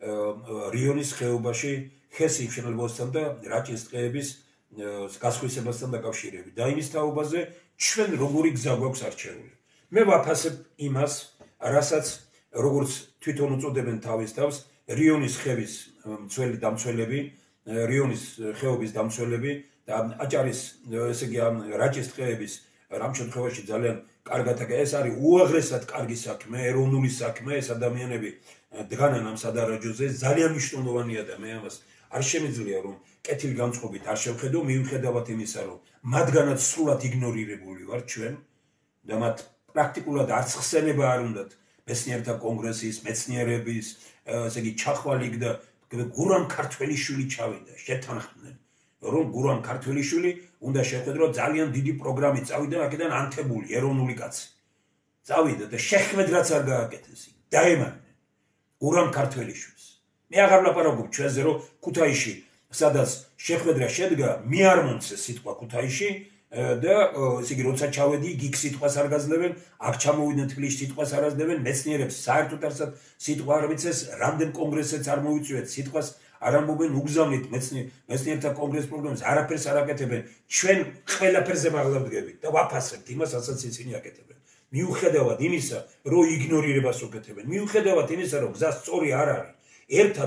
რიონის ხეობაში ხესის მშენებლობასთან და რაჭის ტყეების გასხვისებასთან დაკავშირებით და იმის თაობაზე ჩვენ როგორი გზა გვაქვს არჩეული. მე ვაფასებ იმას, რასაც როგორც თვითონ უწოდებენ თავის თავს რიონის ხევის მცველი დამცველები, რიონის ხეობის დამცველები და აჭარის ესე იგი ამ რაჭის ტყეების რამ შემთხვევაში ძალიან კარგად ეს არის უაღრესად კარგი საქმე, ეროვნული საქმე, ეს ადამიანები დგანან ამ სადარაჯოზე, ძალიან მნიშვნელოვანია და მე ამას არ შემიძლია რომ კეთილგანწყობით არ შევხედო, მიუხედავად იმისა, რომ მათგანაც სრულად იგნორირებული ვარ ჩვენ და მათ პრაქტიკულად არც ხსენება არ უნდათ მეცნიერთა კონგრესის, მეცნიერების, ესე იგი ჩახვალიკ და გურამ ქართველიშვილი ჩავიდა, შეთანხმდნენ, რომ გურამ ქართველიშვილი უნდა შეხედრო ძალიან დიდი პროგრამით წავიდა აქედან ანთებული ეროვნული კაცი. წავიდა და შეხვედრაც არ გააკეთეს, დაემარნენ გურამ ქართველიშვილს. მე აღარ ვლაპარაკობ ჩვენზე, რომ ქუთაისში, სადაც შეხვედრა შედგა, მე არ მომცეს სიტყვა ქუთაისში და ესე იგი როცა ჩავედი, იქ სიტყვას არ გაძლევენ, აქ ჩამოვიდნენ თბილისში სიტყვას არ აძლევენ, მეცნიერებს საერთოდ არსად სიტყვა არ ვიცეს, რამდენ კონგრესშიც არ მოიწვიეთ სიტყვას, არ ამბობენ უგზავნით მეცნიერთა კონგრესის პროგრამას, არაფერს არ აკეთებენ, ჩვენ ყველაფერზე მაღლა და ვაფასებთ იმას, რასაც ისინი აკეთებენ. მიუხედავად იმისა, რომ იგნორირებას უკეთებენ, მიუხედავად იმისა, რომ გზა სწორი არ არის, ერთად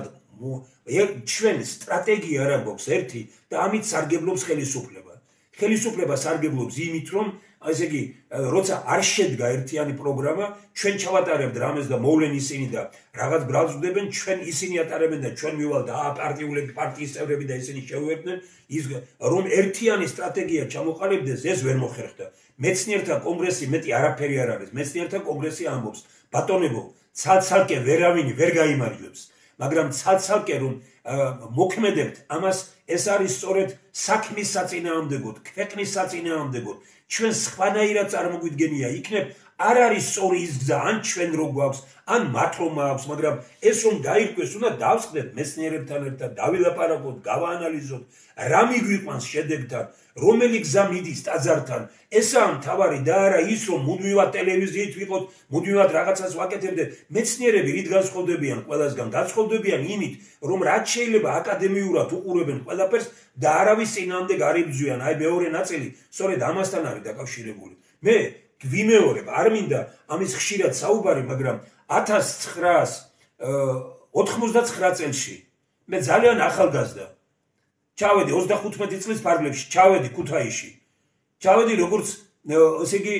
ჩვენ სტრატეგია არ გვაქვს ერთი და ამით სარგებლობს ხელისუფლება. ხელისუფლება სარგებლობს იმით, რომ ესე იგი, როცა არ შედგა ერთიანი პროგრამა, ჩვენ ჩავატარებთ რამეს და მოვლენ ისინი და რაღაც ბრალს ვდებენ, ჩვენ ისინი ატარებენ და ჩვენ მივალ და პარტიულები, პარტიის წევრები და ისინი შევერდნენ, ის რომ ერთიანი სტრატეგია ჩამოყალიბდეს, ეს ვერ მოხერხდა. მეცნიერთა კონგრესი მეტი არაფერი არ არის. მეცნიერთა კონგრესი ამბობს, ბატონებო, ცალ-ცალკე ვერავინ ვერ გაიმარჯვებს, მაგრამ ცალ-ცალკე რომ მოქმედებთ, ამას ეს არის სწორედ საქმის საწინააღმდეგოდ, ქვეყნის საწინააღმდეგოდ. ჩვენ სხვანაირად წარმოგვიდგენია, იქნებ არ არის სწორი ის გზა, ან ჩვენ რო გვაქვს, ან მათ რომ აქვს, მაგრამ ეს რომ გაირკვეს, უნდა დავსხდეთ მეცნიერებთან ერთად, დავილაპარაკოთ, გავაანალიზოთ, რა მიგვიყვანს შედეგთან, რომელი გზა მიდის ტაძართან. ესაა მთავარი და არა ის, რომ მუდმივად ტელევიზიით ვიყოთ, მუდმივად რაღაცას ვაკეთებდეთ. მეცნიერები რით განსხვავდებიან ყველასგან? განსხვავდებიან იმით, რომ რაც შეიძლება აკადემიურად უყურებენ ყველაფერს და არავის წინააღმდეგ არ იბრძვიან. აი მეორე ნაწილი სწორედ ამასთან არის დაკავშირებული. მე ვიმეორებ, არ მინდა ამის ხშირად საუბარი, მაგრამ ათას ცხრაას ოთხმოცდაცხრა წელში მე ძალიან ახალგაზრდა ჩავედი ოცდახუთმეტი წლის ფარგლებში, ჩავედი ქუთაისში. ჩავედი როგორც ესე იგი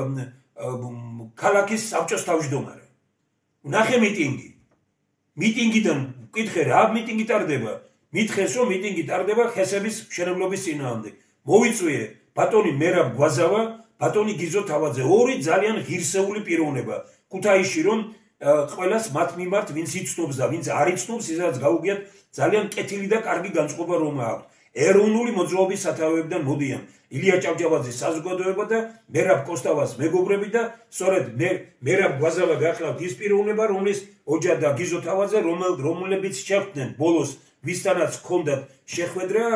ქალაქის საბჭოს თავმჯდომარე. ვნახე მიტინგი. მიტინგიდან ვკითხე რა მიტინგი ტარდება? მითხეს რომ მიტინგი ტარდება ხესების მშენებლობის წინააღმდეგ. მოვიწვიე ბატონი მერაბ გვაზავა, ბატონი გიზო თავაძე, ორი ძალიან ღირსეული პიროვნება. ქუთაისში რომ ყველას მათ მიმართ ვინც იცნობს და ვინც არ იცნობს, ისაც გაუგიათ ძალიან კეთილი და კარგი განწყობა რომ აქვს. ეროვნული მოძრაობის სათავეებიდან მოდიან ილია ჭავჭავაძის საზოგადოება და მერაბ კოსტავას მეგობრები და სწორედ მე მერაბ გვაზავა გახლავთ ის პიროვნება, რომლის ოჯა და გიზო თავაძე, რომლებიც შეხვდნენ ბოლოს ვისთანაც ჰქონდათ შეხვედრა,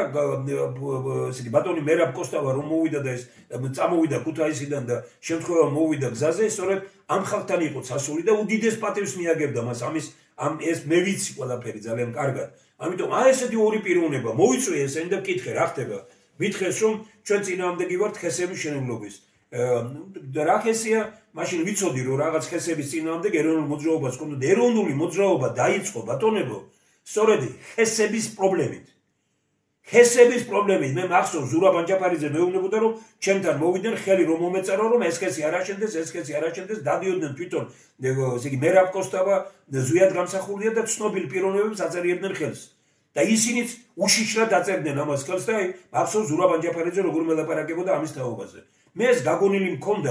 ესე იგი ბატონი მერაბ კოსტავა რომ მოვიდა და ეს წამოვიდა ქუთაისიდან და შემთხვევა მოვიდა გზაზე, სწორედ ამ ხალხთან იყო სასული და უდიდეს პატივს მიაგებდა მას ამის ამ ეს მე ვიცი ყველაფერი ძალიან კარგად. ამიტომ აი ესეთი ორი პიროვნება მოვიწვიე ესენი და ვკითხე რა ხდება. მითხეს რომ ჩვენ წინააღმდეგი ვართ ხესების მშენებლობის. რა ხესია? მაშინ ვიცოდი რომ რაღაც ხესების წინააღმდეგ ეროვნული მოძრაობას ჰქონდა. ეროვნული მოძრაობა დაიწყო ბატონებო სწორედ ხესების პრობლემით. ხესების პრობლემით მე მახსოვს ზურაბ ანჯაფარიძე მეუბნებოდა რომ ჩემთან მოვიდნენ ხელი რომ მომეწერო რომ ეს ხესი არ აშენდეს, ეს ხესი არ აშენდეს, დადიოდნენ თვითონ ესე იგი მერაბ კოსტავა ზვიად გამსახურდია და ცნობილი პიროვნებებს აწერიებდნენ ხელს. და ისინიც უშიშრად აწერდნენ ამას ხელს და აი მახსოვს ზურაბ ანჯაფარიძე როგორ მელაპარაკებოდა ამის თაობაზე. მე ეს გაგონილი მქონდა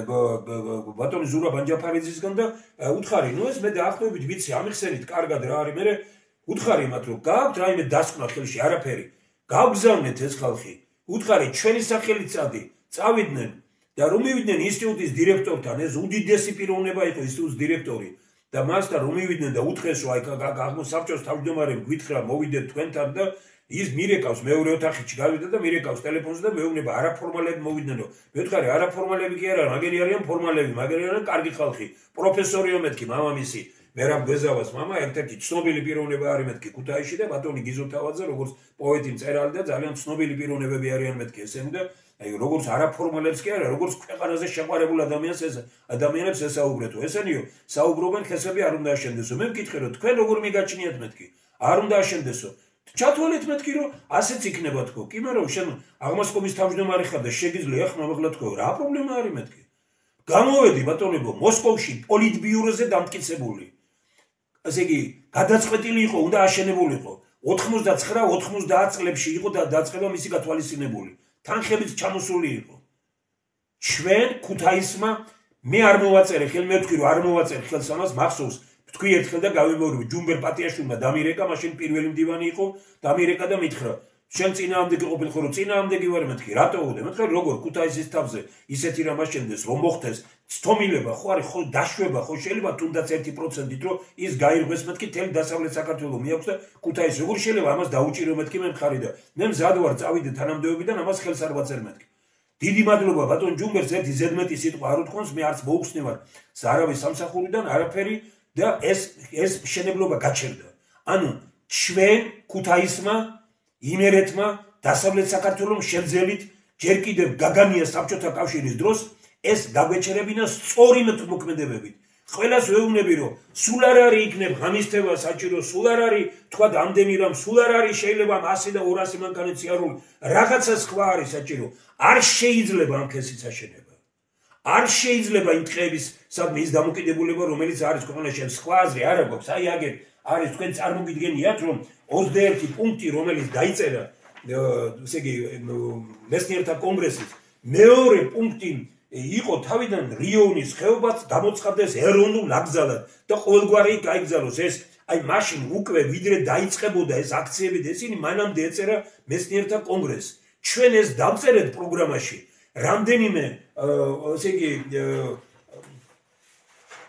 ბატონი ზურაბ ანჯაფარიძისგან და უთხარი, ნუ ეს მე დაახლოებით ვიცი, ამიხსენით კარგად რა არის, მე უთხარი მათ რომ გააქვთ რაიმე დასკვნა ხელში, არაფერი. გავგზავნეთ ეს ხალხი. უთხარი ჩვენი სახელით წადი, წავიდნენ და რომ მივიდნენ ინსტიტუტის დირექტორთან, ეს უდიდესი პიროვნება იყო ინსტიტუტის დირექტორი. და მასთან რომ მივიდნენ და უთხრეს რომ აი გაგმოსაბჭოს თავმჯდომარემ გითხრა მოვიდეთ თქვენთან და ის მირეკავს მეორე ოთახში გავიდა და მირეკავს ტელეფონზე და მეუბნება არაფორმალები მოვიდნენ რომ მე ვთხარი არაფორმალები კი არა, მაგერი არიან ფორმალები, მაგერი არიან კარგი ხალხი. პროფესორიო მეთქი მამამისი მერაბ გვეზავას მამა ერთ-ერთი ცნობილი პიროვნება არის მეთქი ქუთაისში და ბატონი გიზო თავაძე როგორც პოეტი მწერალი და ძალიან ცნობილი პიროვნებები არიან მეთქი ესენი და აი როგორც არაფორმალებს კი არა, როგორც ქვეყანაზე შეყვარებულ ადამიანს ეს ადამიანებს ესაუბრეთო. ესენიო საუბრობენ ხესები არ უნდა აშენდესო. მე მკითხე რომ თქვენ როგორ მიგაჩნიათ მეთქი? არ უნდა აშენდესო. ჩათვალეთ მეთქი რომ ასეც იქნება თქო. კი მაგრამ შენ აღმასკომის თავმჯდომარე ხარ და შეგიძლია ხმამაღლა თქო. რა პრობლემა არის მეთქი? გამოვედი ბატონებო მოსკოვში პოლიტბიუროზე დამტკიცებული. ესე იგი გადაწყვეტილი იყო, უნდა აშენებულიყო. ოთხმოცდაცხრა ოთხმოცდაათ წლებში იყო და დაწყება მისი გათვალისწინებული. თანხებით ჩამოსული იყო. ჩვენ ქუთაისმა მე არ მოვაწერე ხელ, მე ვთქვი რომ არ მოვაწერე ხელს ამას, მახსოვს ვთქვი ერთხელ და გავიმეორებ ჯუმბერ პატიაშვილმა დამირეკა, მაშინ პირველი მდივანი იყო, დამირეკა და მითხრა შენ წინააღმდეგი ყოფილიყო, რომ წინააღმდეგი ვარ მეთქი, რატო უდე? მეთქი როგორ ქუთაისის თავზე ისეთი რამ აშენდეს, რომ მოხდეს ცთომილება, ხო არის, ხო დაშვება, ხო შეიძლება თუნდაც ერთი პროცენტით, რომ ის გაირღვეს მეთქი თელი დასავლეთ საქართველოს მიაქვს და ქუთაის როგორ შეიძლება ამას დაუჭირო მეთქი მე მხარი და მე მზად ვარ წავიდე თანამდებობიდან ამას ხელს არ ვაწერ მეთქი. დიდი მადლობა ბატონ ჯუმბერს ერთი ზედმეტი სიტყვა არ უთქვამს, მე არც მოუხსნი ვარ ზარავის სამსახურიდან არაფერი და ეს ეს მშენებლობა გაჩერდა. ანუ ჩვენ ქუთაისმა იმერეთმა დასავლეთ საქართველოს შემძელით ჯერ კიდევ გაგანია საბჭოთა კავშირის დროს ეს გაგვეჩერებინა სწორი მოქმედებებით. ყველას ვეუბნები რომ სულ არ არის იქნებ ღამისთება საჭირო, სულ არ არის თქვა ამდენი რამ, სულ არ არის შეიძლება ასი და ორასი მანქანით სიარული, რაღაცა სხვა არის საჭირო. არ შეიძლება ამ ქესის აშენება. არ შეიძლება იმ ტყეების სადმე ის დამოკიდებულება რომელიც არის ქვეყანაში სხვა აზრი არ აქვს. აი აგერ არის თქვენ წარმოგიდგენიათ რომ ოცდაერთი პუნქტი რომელიც დაიწერა ესე იგი მეცნიერთა კონგრესის მეორე პუნქტი იყო თავიდან რიონის ხეობაც გამოცხადდეს ეროვნულ ნაკრძალად და ყოველგვარი გაიგზავნოს ეს აი მაშინ უკვე ვიდრე დაიწყებოდა ეს აქციები და ისინი მანამდე ეწერა მეცნიერთა კონგრესს. ჩვენ ეს დავწერეთ პროგრამაში რამდენიმე ესე იგი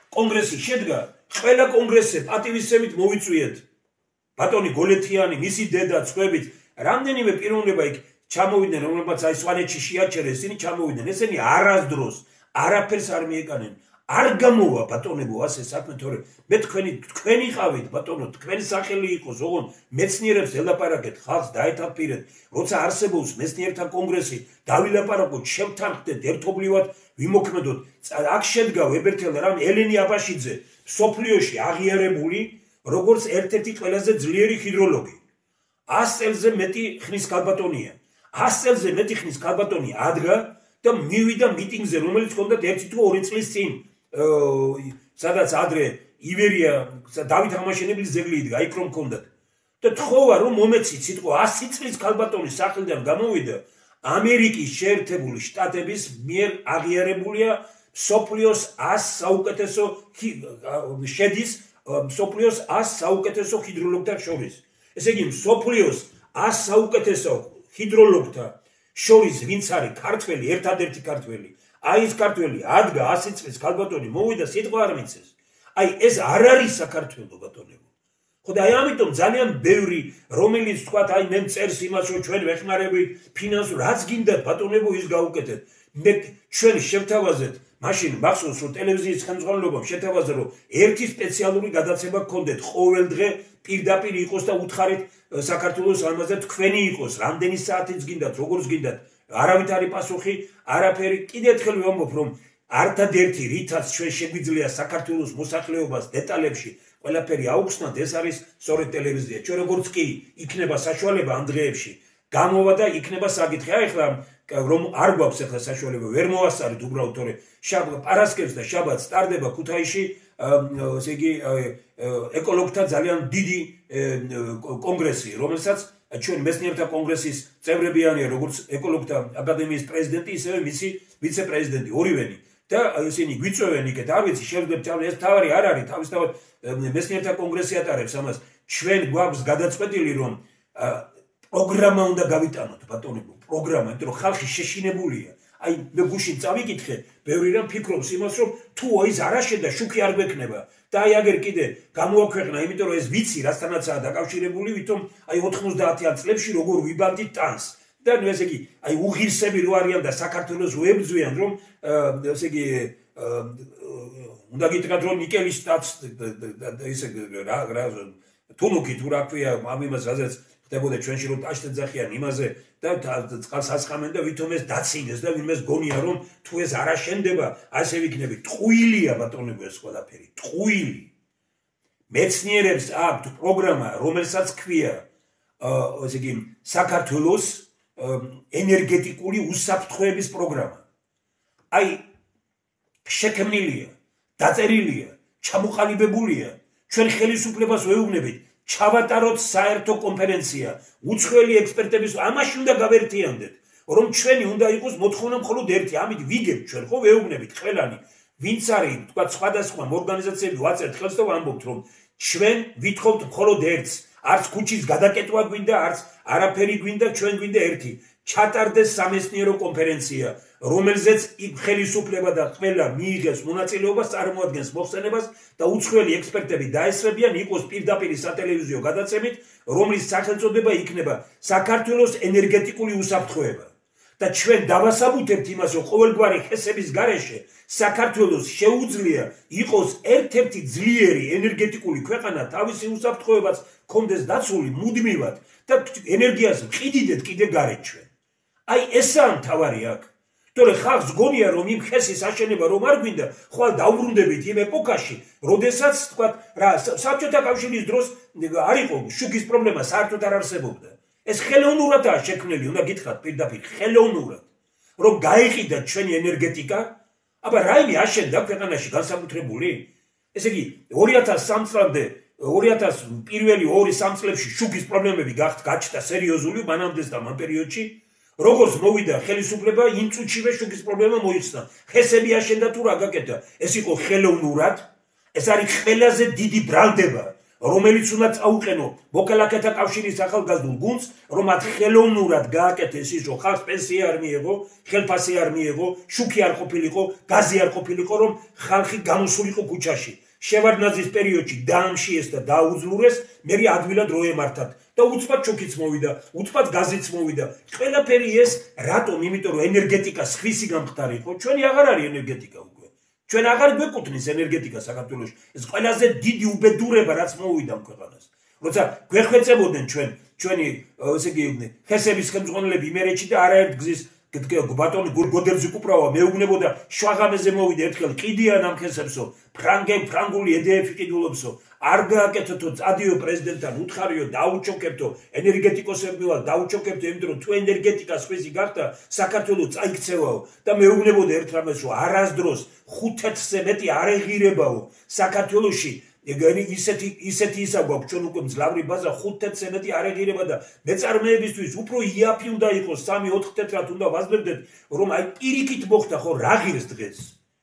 კონგრესი შედგა, ყველა კონგრესზე პატივისცემით მოვიწვიეთ. ბატონი გოლეთიანი, მისი დედა წვებით, რამდენიმე პიროვნება იქ ჩამოვიდნენ, რომლებიც აი სვანეთში შეაჩერეს, ისინი ჩამოვიდნენ. ესენი არასდროს არაფერს არ მიეკანენ. არ გამოვა ბატონებო ასე საქმე, თორე მე თქვენი თქვენი ყავით ბატონო, თქვენი სახელი იყოს, ოღონ მეცნიერებს ელაპარაკეთ, ხალხს დაეთანხმდეთ, როცა არსებობს მეცნიერთა კონგრესი, დავილაპარაკოთ, შევთანხმდეთ, ერთობლივად ვიმოქმედოთ. აქ შედგა ვებერთელ რამ ელენი აბაშიძე, სოფლიოში აღიარებული, როგორც ერთ-ერთი ყველაზე ძლიერი ჰიდროლოგი. ას წელზე მეტი ხნის კალბატონია. ას წელზე მეტი ხნის კალბატონი ადგა და მივიდა მიტინგზე, რომელიც ჰქონდათ ერთი თუ ორი წლის წინ. სადაც ადრე ივერია დავით აღმაშენებლის ძეგლი იდგა, იქ რომ ჰქონდათ. და თხოვა რომ მომეცით სიტყვა ასი წლის კალბატონის სახლიდან გამოვიდა ამერიკის შეერთებული შტატების მიერ აღიარებულია მსოფლიოს ას საუკეთესო შედის მსოფლიოს ას საუკეთესო ჰიდროლოგთა შორის. ესე იგი მსოფლიოს ას საუკეთესო ჰიდროლოგთა შორის ვინც არის ქართველი, ერთადერთი ქართველი, აი ეს ქართველი ადგა ასი წლის კალბატონი მოვიდა სიტყვა არ მიცეს. აი ეს არ არის საქართველო ბატონებო. ხო და აი ამიტომ ძალიან ბევრი რომელიც თქვა აი მე წერს იმას რომ ჩვენ ვეხმარებით ფინანსურ რაც გინდა ბატონებო ის გაუკეთეთ. მე ჩვენ შევთავაზეთ მაშინ მახსოვს რომ ტელევიზიის ხელმძღვანელობამ შეთავაზა რომ ერთი სპეციალური გადაცემა გქონდეთ ყოველდღე პირდაპირ იყოს და უთხარით საქართველოს ამაზე თქვენი იყოს რამდენი საათიც გინდათ როგორც გინდათ არავით არის პასუხი არაფერი კიდე ერთხელ ვამბობ რომ ერთადერთი რითაც ჩვენ შეგვიძლია საქართველოს მოსახლეობას დეტალებში ყველაფერი აუხსნათ ეს არის სწორედ ტელევიზია ჩვენ როგორც კი იქნება საშუალება ამ დღეებში გამოვა და იქნება საკითხი აი ახლა რომ არ გვაქვს ახლა საშუალება ვერ მოვასწარით უბრალოდ თორე პარასკევს და შაბათს სტარდება ქუთაისში ესე იგი ეკოლოგთა ძალიან დიდი კონგრესი რომელსაც ჩვენ მეცნიერთა კონგრესის წევრებიანია როგორც ეკოლოგთა აკადემიის პრეზიდენტი ისევე მისი ვიცე-პრეზიდენტი ორივენი და ისინი გვიწვევენ იქეთ არ ვიცი შეგვიძლია ეს თავი არ არის თავისთავად მეცნიერთა კონგრესი ატარებს ამას ჩვენ გვაქვს გადაწყვეტილი რომ პროგრამა უნდა გავიტანოთ ბატონებო პროგრამა იმიტომ რომ ხალხი შეშინებულია აი მე გუშინ წავიკითხე ბევრი რამ ფიქრობს იმას რომ თუ ის არაშენდა შუქი არ გვექნება და აი აგერ კიდე გამოაქვეყნა იმიტომ რომ ეს ვიცი რასთანაცაა დაკავშირებული ვითომ აი ოთხმოცდაათიან წლებში როგორ ვიბანდით ტანს და ნუ ესე იგი აი უღირსები რო არიან და საქართველოს უებრძვიან რომ ესე იგი უნდა გითხრათ რომ ნიკელის სტატს ესე რა რა თუნუქი თუ რა ქვია ამ იმას რაზეც ხდებოდა ჩვენში რომ ტაშტ ეძახიან იმაზე და წყალს ასხამენ და ვითომ ეს დაცინდეს და ვინმეს გონია რომ თუ ეს არ აშენდება ასე ვიქნები ტყუილია ბატონებო ეს ყველაფერი ტყუილი მეცნიერებს აქვთ პროგრამა რომელსაც ქვია ესე იგი საქართველოს ენერგეტიკული უსაფრთხოების პროგრამა აი შექმნილია დაწერილია ჩამოყალიბებულია ჩვენ ხელისუფლებას ვეუბნებით ჩავატაროთ საერთო კონფერენცია უცხოელი ექსპერტების ამაში უნდა გავერთიანდეთ რომ ჩვენი უნდა იყოს მოთხოვნა მხოლოდ ერთი ამით ვიგებთ ჩვენ ხო ვეუბნებით ყველანი ვინც არის თქვა სხვადასხვა ორგანიზაციები ვაწერთ ხელს და ვამბობთ რომ ჩვენ ვითხოვთ მხოლოდ ერთს არც ქუჩის გადაკეტვა გვინდა არც არაფერი გვინდა ჩვენ გვინდა ერთი ჩატარდეს სამეცნიერო კონფერენცია რომელზეც ხელისუფლება და ყველა მიიღებს მონაწილეობას წარმოადგენს მოხსენებას და უცხოელი ექსპერტები დაესწრებიან იყოს პირდაპირ სატელევიზიო გადაცემით რომლის სახელწოდება იქნება საქართველოს ენერგეტიკული უსაფრთხოება და ჩვენ დავასაბუთებთ იმას რომ ყოველგვარი ხესების გარეშე საქართველოს შეუძლია იყოს ერთ-ერთი ძლიერი ენერგეტიკული ქვეყანა თავისი უსაფრთხოებაც კონდეს დაცული მუდმივად და ენერგიას მყიდიდეთ კიდე გარეთ ჩვენ აი ესაა მთავარი აქ თორე ხალხს გონია რომ იმ ხესის აშენება რომ არ გვინდა ხვალ დაუბრუნდებით იმ ეპოქაში როდესაც თქვა რა საბჭოთა კავშირის დროს არ იყო შუქის პრობლემა საერთოდ არ არსებობდა ეს ხელოვნურადაა შექმნილი უნდა გითხრათ პირდაპირ ხელოვნურად რომ გაიყიდა ჩვენი ენერგეტიკა აბა რაიმე აშენდა ქვეყანაში განსაკუთრებული ესე იგი ორი ათას სამ წლამდე ორი ათას პირველი ორი სამ წლებში შუქის პრობლემები გაჩნდა სერიოზული მანამდე და ამ პერიოდში როგორც მოვიდა ხელისუფლება იმ წუთშივე შუქის პრობლემა მოიხსნა ხესები აშენდა თუ რა გაკეთა ეს იყო ხელოვნურად ეს არის ყველაზე დიდი ბრალდება რომელიც უნდა წაუყენო მოქალაქეთა კავშირის ახალგაზრდულ გუნდს, რომ მათ ხელოვნურად გააკეთეს ის, რომ ხალხს პენსია არ მიეღო, ხელფასი არ მიეღო, შუქი არ ყოფილიყო, გაზი არ ყოფილიყო, რომ ხალხი გამოსულიყო ქუჩაში. შევარდნაძის პერიოდში დაამშიეს და დააუძლურეს, მერე ადვილად რო ემართათ და უცბად შუქიც მოვიდა, უცბად გაზიც მოვიდა. ყველაფერი ეს რატომ? იმიტომ რომ ენერგეტიკა სხვისი გამხდარი იყო. ჩვენი აღარ არის ენერგეტიკა უკვე. ჩვენ აღარ გვეკუთვნის ენერგეტიკა საქართველოში. ეს ყველაზე დიდი უბედურება რაც მოვიდა ქვეყანას. როცა გვეხვეწებოდნენ ჩვენ ჩვენი ესე იგი ხესების ხელმძღვანელები იმერეთში და არაერთ გზის ბატონი გურგოდერძი კუპრავა მეუბნებოდა შვაღამეზე მოვიდა ერთხელ ყიდიან ამ ხესებსო ფრანგენ ფრანგული ედეები ყიდულობსო არ გააკეთეთო წადიო პრეზიდენტთან უთხარიო დაუჩოქებთო ენერგეტიკოსებმა დაუჩოქებთო იმიტომ რომ თუ ენერგეტიკა სხვისი გახდა საქართველოს წაიქცევაო და მეუბნებოდა ერთ რამეს რომ არასდროს ხუთეთზე მეტი არ ეღირებაო საქართველოში ეგენი ისეთი ისეთი ისა გვაქვს ჩვენ უკვე მძლავრი ბაზა ხუთეთზე მეტი არ ეღირება და მეწარმეებისთვის უფრო იაფი უნდა იყოს სამი ოთხ თეთრად უნდა ვაძლევდეთ რომ აი პირიქით მოხდა ხო რა ღირს დღეს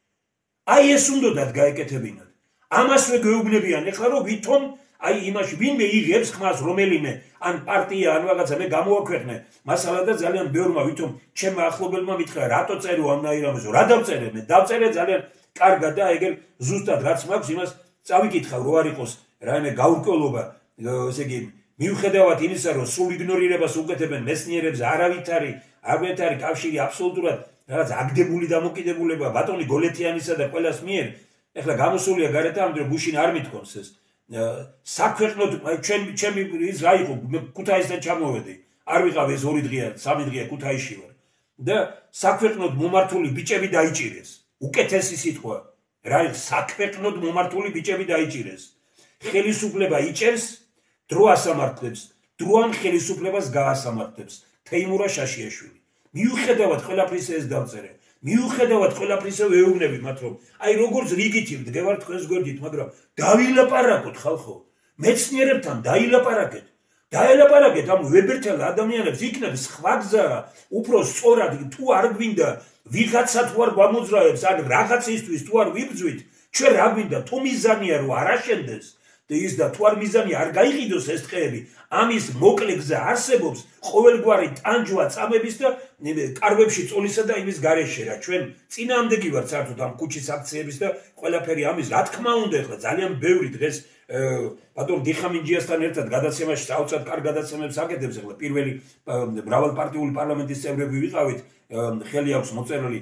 აი ეს უნდათ გაეკეთებინათ ამასვე გვეუბნებიან ეხლა რომ ვითომ აი იმაში ვინმე იღებს ხმას რომელიმე ან პარტია ან რაღაცა მე გამოვაქვეყნე მასალა და ძალიან ბევრმა ვითომ ჩემმა ახლობელმა მითხრა რატო წერო ამნაირამეზო რა დავწერე მე დავწერე ძალიან კარგად და ეგერ ზუსტად რაც მაქვს იმას წავიკითხავ რო არ იყოს რაიმე გაურკვევლობა ესე იგი მიუხედავად იმისა რომ სულ იგნორირებას უკეთებენ მეცნიერებს არავითარი არავითარი კავშირი აბსოლუტურად რაღაც აგდებული დამოკიდებულება ბატონი გოლეთიანისა და ყველას მიერ ეხლა გამოსულია გარეთ ამ დრო გუშინ არ მithქონს ეს საქვეყნოდ ჩვენ ჩემი ის რა იყო ქუთაისიდან ჩამოვედი არ ვიყავ ეს ორი დღეა სამი დღეა ქუთაისში ვარ და საქვეყნოდ მომართული ბიჭები დაიჭირეს უკეთესი სიტყვა რა საქვეყნოდ მომართული ბიჭები დაიჭირეს ხელისუფლება იჭერს დრო ასამართლებს დრო ამ ხელისუფლებას გაასამართლებს თეიმურა შაშიაშვილი მიუხედავად ყველაფრისა ეს დავწერე მიუხედავად ყველაფრისა ვეუბნები მათ რომ აი როგორც რიგითი ვდგევარ თქვენს გვერდით მაგრამ დავილაპარაკოთ ხალხო მეცნიერებთან დაილაპარაკეთ დაილაპარაკეთ ამ ვებერთელ ადამიანებს იქნებ სხვა გზა უფრო სწორად თუ არ გვინდა ვიღაცა თუ არ გამოძრაებს ან რაღაცისთვის თუ არ ვიბძვით ჩვენ რა გვინდა თუ მიზანია რომ არ აშენდეს და ის და თუ არ მიზანი არ გაიყიდოს ეს ტყეები ამის მოკლე გზა არსებობს ყოველგვარი ტანჯვა წამების და კარვებში წოლისა და იმის გარეშე რა ჩვენ წინააღმდეგი ვართ საერთოდ ამ ქუჩის აქციების და ყველაფერი ამის რა თქმა უნდა ეხლა ძალიან ბევრი დღეს ბატონ დიხამინჯიასთან ერთად გადაცემაში საოცრად კარგ გადაცემებს აკეთებს ეხლა პირველი მრავალპარტიული პარლამენტის წევრები ვიყავით ხელი აქვს მოწერილი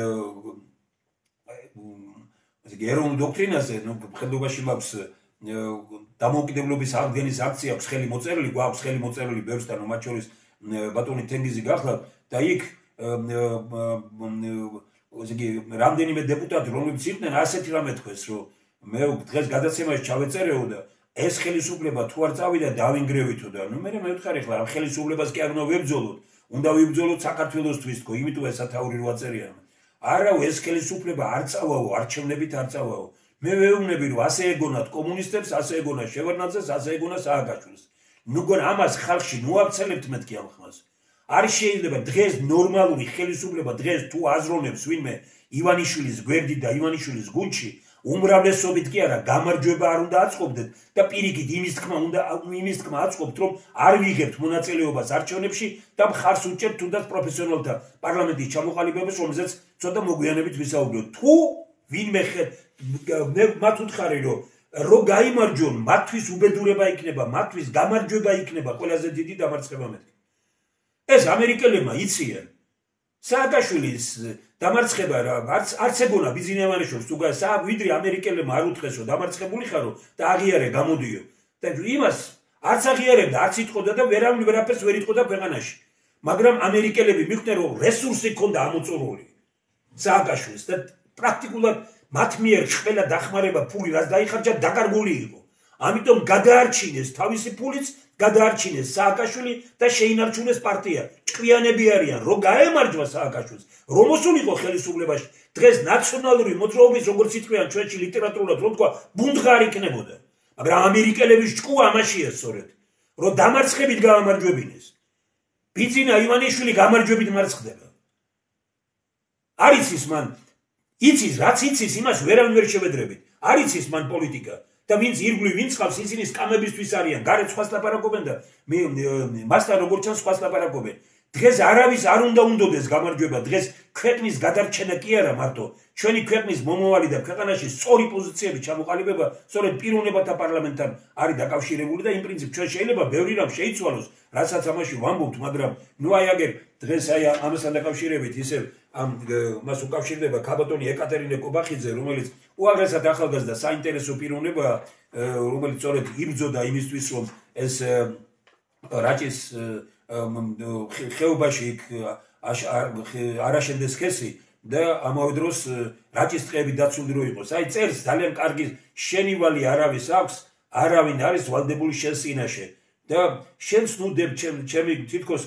ესე იგი ეროვნულ დოქტრინაზე ნუ ხელობაში მაქვს დამოუკიდებლობის აღდგენის აქცია აქვს ხელი მოწერილი გვაქვს ხელი მოწერილი ბევრსთან მათ შორის ბატონი თენგიზი გახლავთ და იქ ესე იგი რამდენიმე დეპუტატი რომლებიც იყვნენ ასეთი რამე თქვეს რომ მე დღეს გადაცემაში ჩავეწერეო და ეს ხელისუფლება თუ არ წავიდა დავინგრევითო და ნუ მე მევთხარი ხლა ამ ხელისუფლებას კი არ უნდა ვებრძოლოთ უნდა ვიბრძოლოთ საქართველოსთვის თქო იმიტომ ეს სათაური რო აწერია არა ეს ხელისუფლება არ წავაო არჩევნებით არ წავაო მე ვეუბნები რომ ასე ეგონათ კომუნისტებს ასე ეგონათ შევარდნაძეს ასე ეგონათ სააკაშვილს ნუ გონ ამას ხალხში ნუ აბცელებთ მეთქი ამ ხმას არ შეიძლება დღეს ნორმალური ხელისუფლება დღეს თუ აზროვნებს ვინმე ივანიშვილის გვერდით და ივანიშვილის გუნდში უმრავლესობით კი არა გამარჯვება არ უნდა აწყობდეთ და პირიქით იმის თქმა უნდა იმის თქმა აწყობთ რომ არ ვიღებთ მონაწილეობას არჩევნებში და მხარს უჭერთ თუნდაც პროფესიონალთა პარლამენტის ჩამოყალიბებას რომელზეც ცოტა მოგვიანებით ვისაუბროთ თუ ვინმე მე მათ უთხარი რომ რო გაიმარჯვონ მათთვის უბედურება იქნება მათთვის გამარჯვება იქნება ყველაზე დიდი დამარცხება მეთქი ეს ამერიკელებმა იციან სააკაშვილის დამარცხება რა არც არც ეგონა ბიზნესმენებს თუ გასა ვიდრე ამერიკელებმა არ უთხრესო დამარცხებული ხარო და აღიარე გამოდიო და იმას არც აღიარებდა არც იტყოდა და ვერავინ ვერაფერს ვერ იტყოდა ქვეყანაში მაგრამ ამერიკელები მიხვდნენ რომ რესურსი ჰქონდა ამოწურული სააკაშვილს და პრაქტიკულად მათ მიერ ყველა დახმარება ფული რაც დაიხარჯა დაკარგული იყო ამიტომ გადაარჩინეს თავისი ფულიც გადაარჩინეს სააკაშვილი და შეინარჩუნეს პარტია ჭკვიანები არიან რომ გაემარჯვა სააკაშვილს რომ მოსულიყო ხელისუფლებაში დღეს ნაციონალური მოძრაობის როგორც იტყვიან ჩვენში ლიტერატურულად რომ თქვა ბუნდღარ იქნებოდა მაგრამ ამერიკელების ჭკუა ამაშია სწორედ რომ დამარცხებით გაამარჯვებინეს ბიძინა ივანიშვილი გამარჯვებით მარცხდება არის ის მან იცის რაც იცის იმას ვერავინ ვერ შევედრებით არ იცის მან პოლიტიკა და ვინც ირგვლივ ვინც ხავს ისინი სკამებისთვის არიან გარეთ სხვას ლაპარაკობენ და მე მასთან როგორც ჩანს სხვას ლაპარაკობენ დღეს არავის არ უნდა უნდოდეს გამარჯვება დღეს ქვეყნის გადარჩენა კი არა მარტო ჩვენი ქვეყნის მომავალი და ქვეყანაში სწორი პოზიციები ჩამოყალიბება სწორედ პიროვნებათა პარლამენტთან არის დაკავშირებული და იმ პრინციპს ჩვენ შეიძლება ბევრი რამ შეიცვალოს რასაც ამაში ვამბობთ მაგრამ ნუ აი აგერ დღეს აი ამასთან დაკავშირებით ისევ ამ მას უკავშირდება ქაბატონი ეკატერინე კობახიძე რომელიც უაღრესად ახალგაზრდა საინტერესო პიროვნებაა რომელიც სწორედ იბრძოდა იმისთვის რომ ეს რაჭის ხეობაში არ აშენდეს ხესი და ამავე დროს რაჭის ტყეები დაცული რო იყოს. აი წერს ძალიან კარგი შენივალი არავის აქვს, არავინ არის ვალდებული შენს წინაშე და შენს ნუდებ ჩემი თითქოს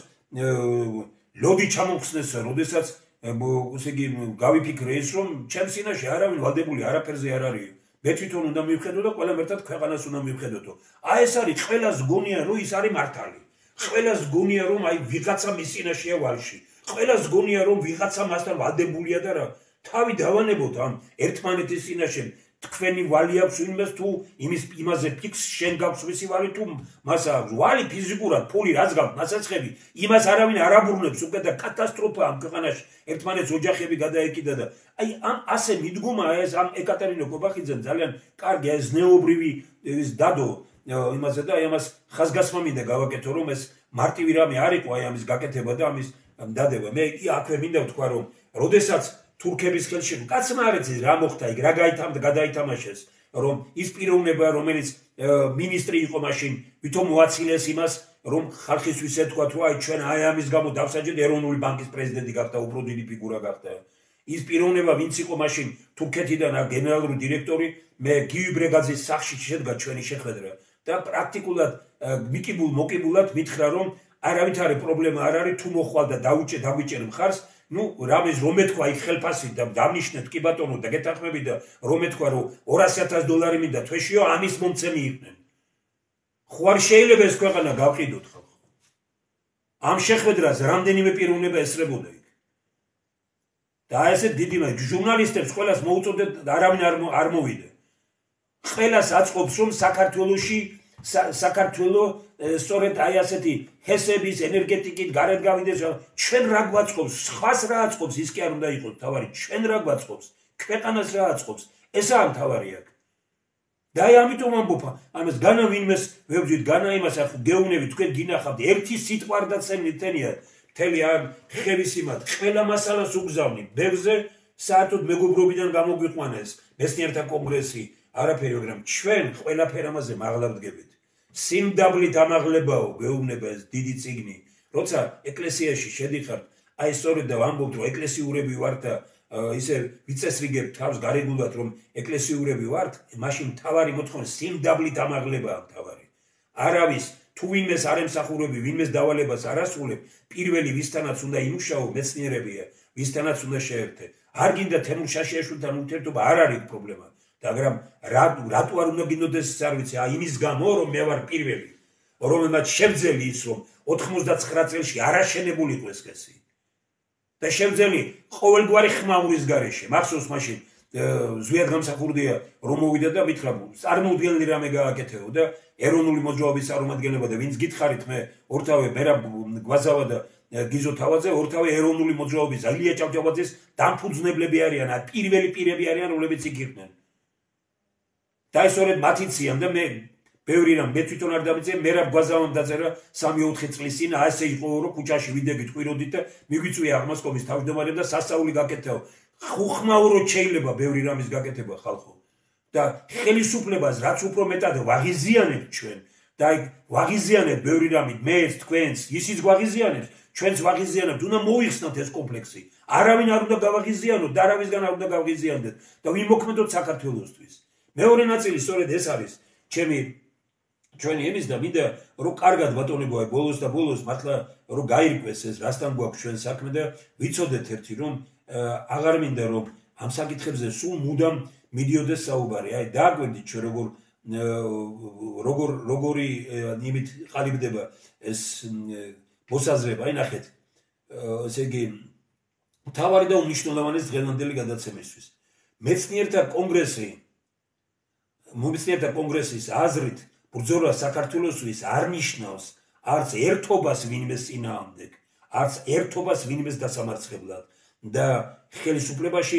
ლოდი ჩამოხსნესა, როდესაც ესე იგი გავიფიქრე ის რომ ჩემს წინაშე არავინ ვალდებული არაფერზე არ არის. მე თვითონ უნდა მივხედო და ყველამ ერთად ქვეყანას უნდა მივხედოთო. აი ეს არის ყველას გონია რომ ის არის მართალი. ყველას გონია რომ აი ვიღაცა მის წინაშეა ვალში. ყველას გონია რომ ვიღაცა მასთან ვალდებულია და რა თავი დავანებოთ ამ ერთმანეთის წინაშე თქვენი ვალი აქვს ვინმეს თუ იმის იმაზე ფიქს შენ გაქვს მისი ვალი თუ მას აქვს ვალი ფიზიკურად ფული რაც გაქვს მასაცხები იმას არავინ არ აბრუნებს უკვე და კატასტროფა ამ ქვეყანაში ერთმანეთს ოჯახები გადაეკიდა და აი ამ ასე მიდგომა ეს ამ ეკატერინე კობახიძემ ძალიან კარგი ეს ზნეობრივი ის დადო იმაზე და აი ამას ხაზგასმა მინდა გავაკეთო რომ ეს მარტივი რამე არ იყო აი ამის გაკეთება და ამის დადება მე კი აქვე მინდა ვთქვა რომ როდესაც თურქების ხელში კაცმა არ იცის რა მოხდა იქ რა გაითამდა გადაითამაშეს რომ ის პიროვნება რომელიც მინისტრი იყო მაშინ ვითომ მოაცილეს იმას რომ ხალხისთვის ეთქვა თუ აი ჩვენ აი ამის გამო დავსაჯეთ ეროვნული ბანკის პრეზიდენტი გახდა უფრო დიდი ფიგურა გახდა ის პიროვნება ვინც იყო მაშინ თურქეთიდან გენერალური დირექტორი მე გივი ბრეგაძის სახში შედგა ჩვენი შეხვედრა და პრაქტიკულად მიკიბულ მოკიბულად მითხრა რომ არავით არის პრობლემა არ არის თუ მოხვალ და დაუჭე დაგვიჭერ მხარს ნუ რამეს რომ ეთქვა იქ ხელფასი და დამნიშნეთ კი ბატონო და გეთანხმები და რომ ეთქვა რომ ორასი ათას დოლარი მინდა თვეშიო ამის მომცემი იყვნენ ხო არ შეიძლება ეს ქვეყანა გავყიდოთ ხალხო ამ შეხვედრას რამდენიმე პიროვნება ესწრებოდა იქ და ესე დიდი ჟურნალისტებს ყველას მოუწოდეთ არავინ არ მოვიდა ყველას აწყობს რომ საქართველოში საქართველო სწორედ აი ასეთი ჰესების ენერგეტიკით გარეთ გავიდეს ჩვენ რა გვაწყობს სხვას რა აწყობს ის კი არ უნდა იყოს თავარი ჩვენ რა გვაწყობს ქვეყანას რა აწყობს ესაა თავარი აქ და აი ამიტომ ამბობ ამას განა ვინმეს ვებძვით განა იმას ახ გეუნები თქვენ გინახავთ ერთი სიტყვა არ დაცემნია მთელი ამ ხევის იმად ყველა მასალას უგზავნი ბევრზე საერთოდ მეგობრობიდან გამოგვიყვანეს მეცნიერთა კონგრესი არაფერი მაგრამ ჩვენ ყველაფერ ამაზე მაღლა ვდგებით სიმდაბლით ამაღლებაო გეუბნება ეს დიდი წიგნი როცა ეკლესიაში შედიხართ აი სწორედ და ვამბობთ რომ ეკლესიურები ვართ და ისე ვიცესრიგებ თავს გარეგულად რომ ეკლესიურები ვართ მაშინ თავარი მოთხოვნა სიმდაბლით ამაღლებაა თავარი არავის თუ ვინმეს არ ემსახურები ვინმეს დავალებას არ ასრულებ პირველი ვისთანაც უნდა იმუშაო მეცნიერებია ვისთანაც უნდა შეერთე არ გინდა თემურ შაშიაშვილთან ურთიერთობა არ არის პრობლემა მაგრამ რატო არ უნდა გინდოდეს ეს არ ვიცი აი იმის გამო რომ მე ვარ პირველი რომელმაც შემძელი ის რომ ოთხმოცდაცხრა წელში არაშენებული იყო ეს ხესი და შემძელი ყოველგვარი ხმაურის გარეშე მახსოვს მაშინ ზვიად გამსახურდია რომ მოვიდა და მითხრა წარმოუდგენელი რამე გააკეთეო და ეროვნული მოძრაობის წარმომადგენლობა და ვინც გითხარით მე ორთავე მერაბ გვაზავა და გიზო თავაძე ორთავე ეროვნული მოძრაობის ილია ჭავჭავაძის დამფუძნებლები არიან პირველი პირები არიან რომლებიც იქ იყვნენ და ისორედ მათიციან და მე ბევრი რამ მე თვითონ არ დამიწე მერაბ გვაზავამ დაწერა სამი ოთხი წლის წინ ასე იყო რომ ქუჩაში ვიდებით ყვიროდით და მიგვიწვია აღმასკომის თავმჯდომარემ და სასწაული გაკეთეო ხუხმაუროდ შეიძლება ბევრი რამის გაკეთება ხალხო და ხელისუფლებას რაც უფრო მეტად ვაღიზიანებთ ჩვენ და აი ვაღიზიანებთ ბევრი რამით მეც თქვენს ისიც გვაღიზიანებთ ჩვენც ვაღიზიანებთ უნდა მოიხსნათ ეს კომპლექსი არავინ არ უნდა გავაღიზიანოთ და არავისგან არ უნდა გავღიზიანდეთ და ვინ მოქმედოთ საქართველოსთვის მეორე ნაწილი სწორედ ეს არის ჩემი ჩვენი ემის და მინდა რომ კარგად ბატონებო აი ბოლოს და ბოლოს მართლა რომ გაირკვეს ეს რასთან გვაქვს ჩვენ საქმე და ვიცოდეთ ერთი რომ აღარ მინდა რომ ამ საკითხებზე სულ მუდამ მიდიოდეს საუბარი აი დააგვერდით ჩვენ როგორ როგორ როგორი იმით ყალიბდება ეს მოსაზრება აი ნახეთ ესე იგი მთავარი და უმნიშვნელოვანესი დღევანდელი გადაცემისთვის მეცნიერთა კონგრესი მომცნიერთა კონგრესის აზრით ბრძოლა საქართველოსთვის არ ნიშნავს არც ერთობას ვინმეს წინააღმდეგ, არც ერთობას ვინმეს დასამარცხებლად და ხელისუფლებაში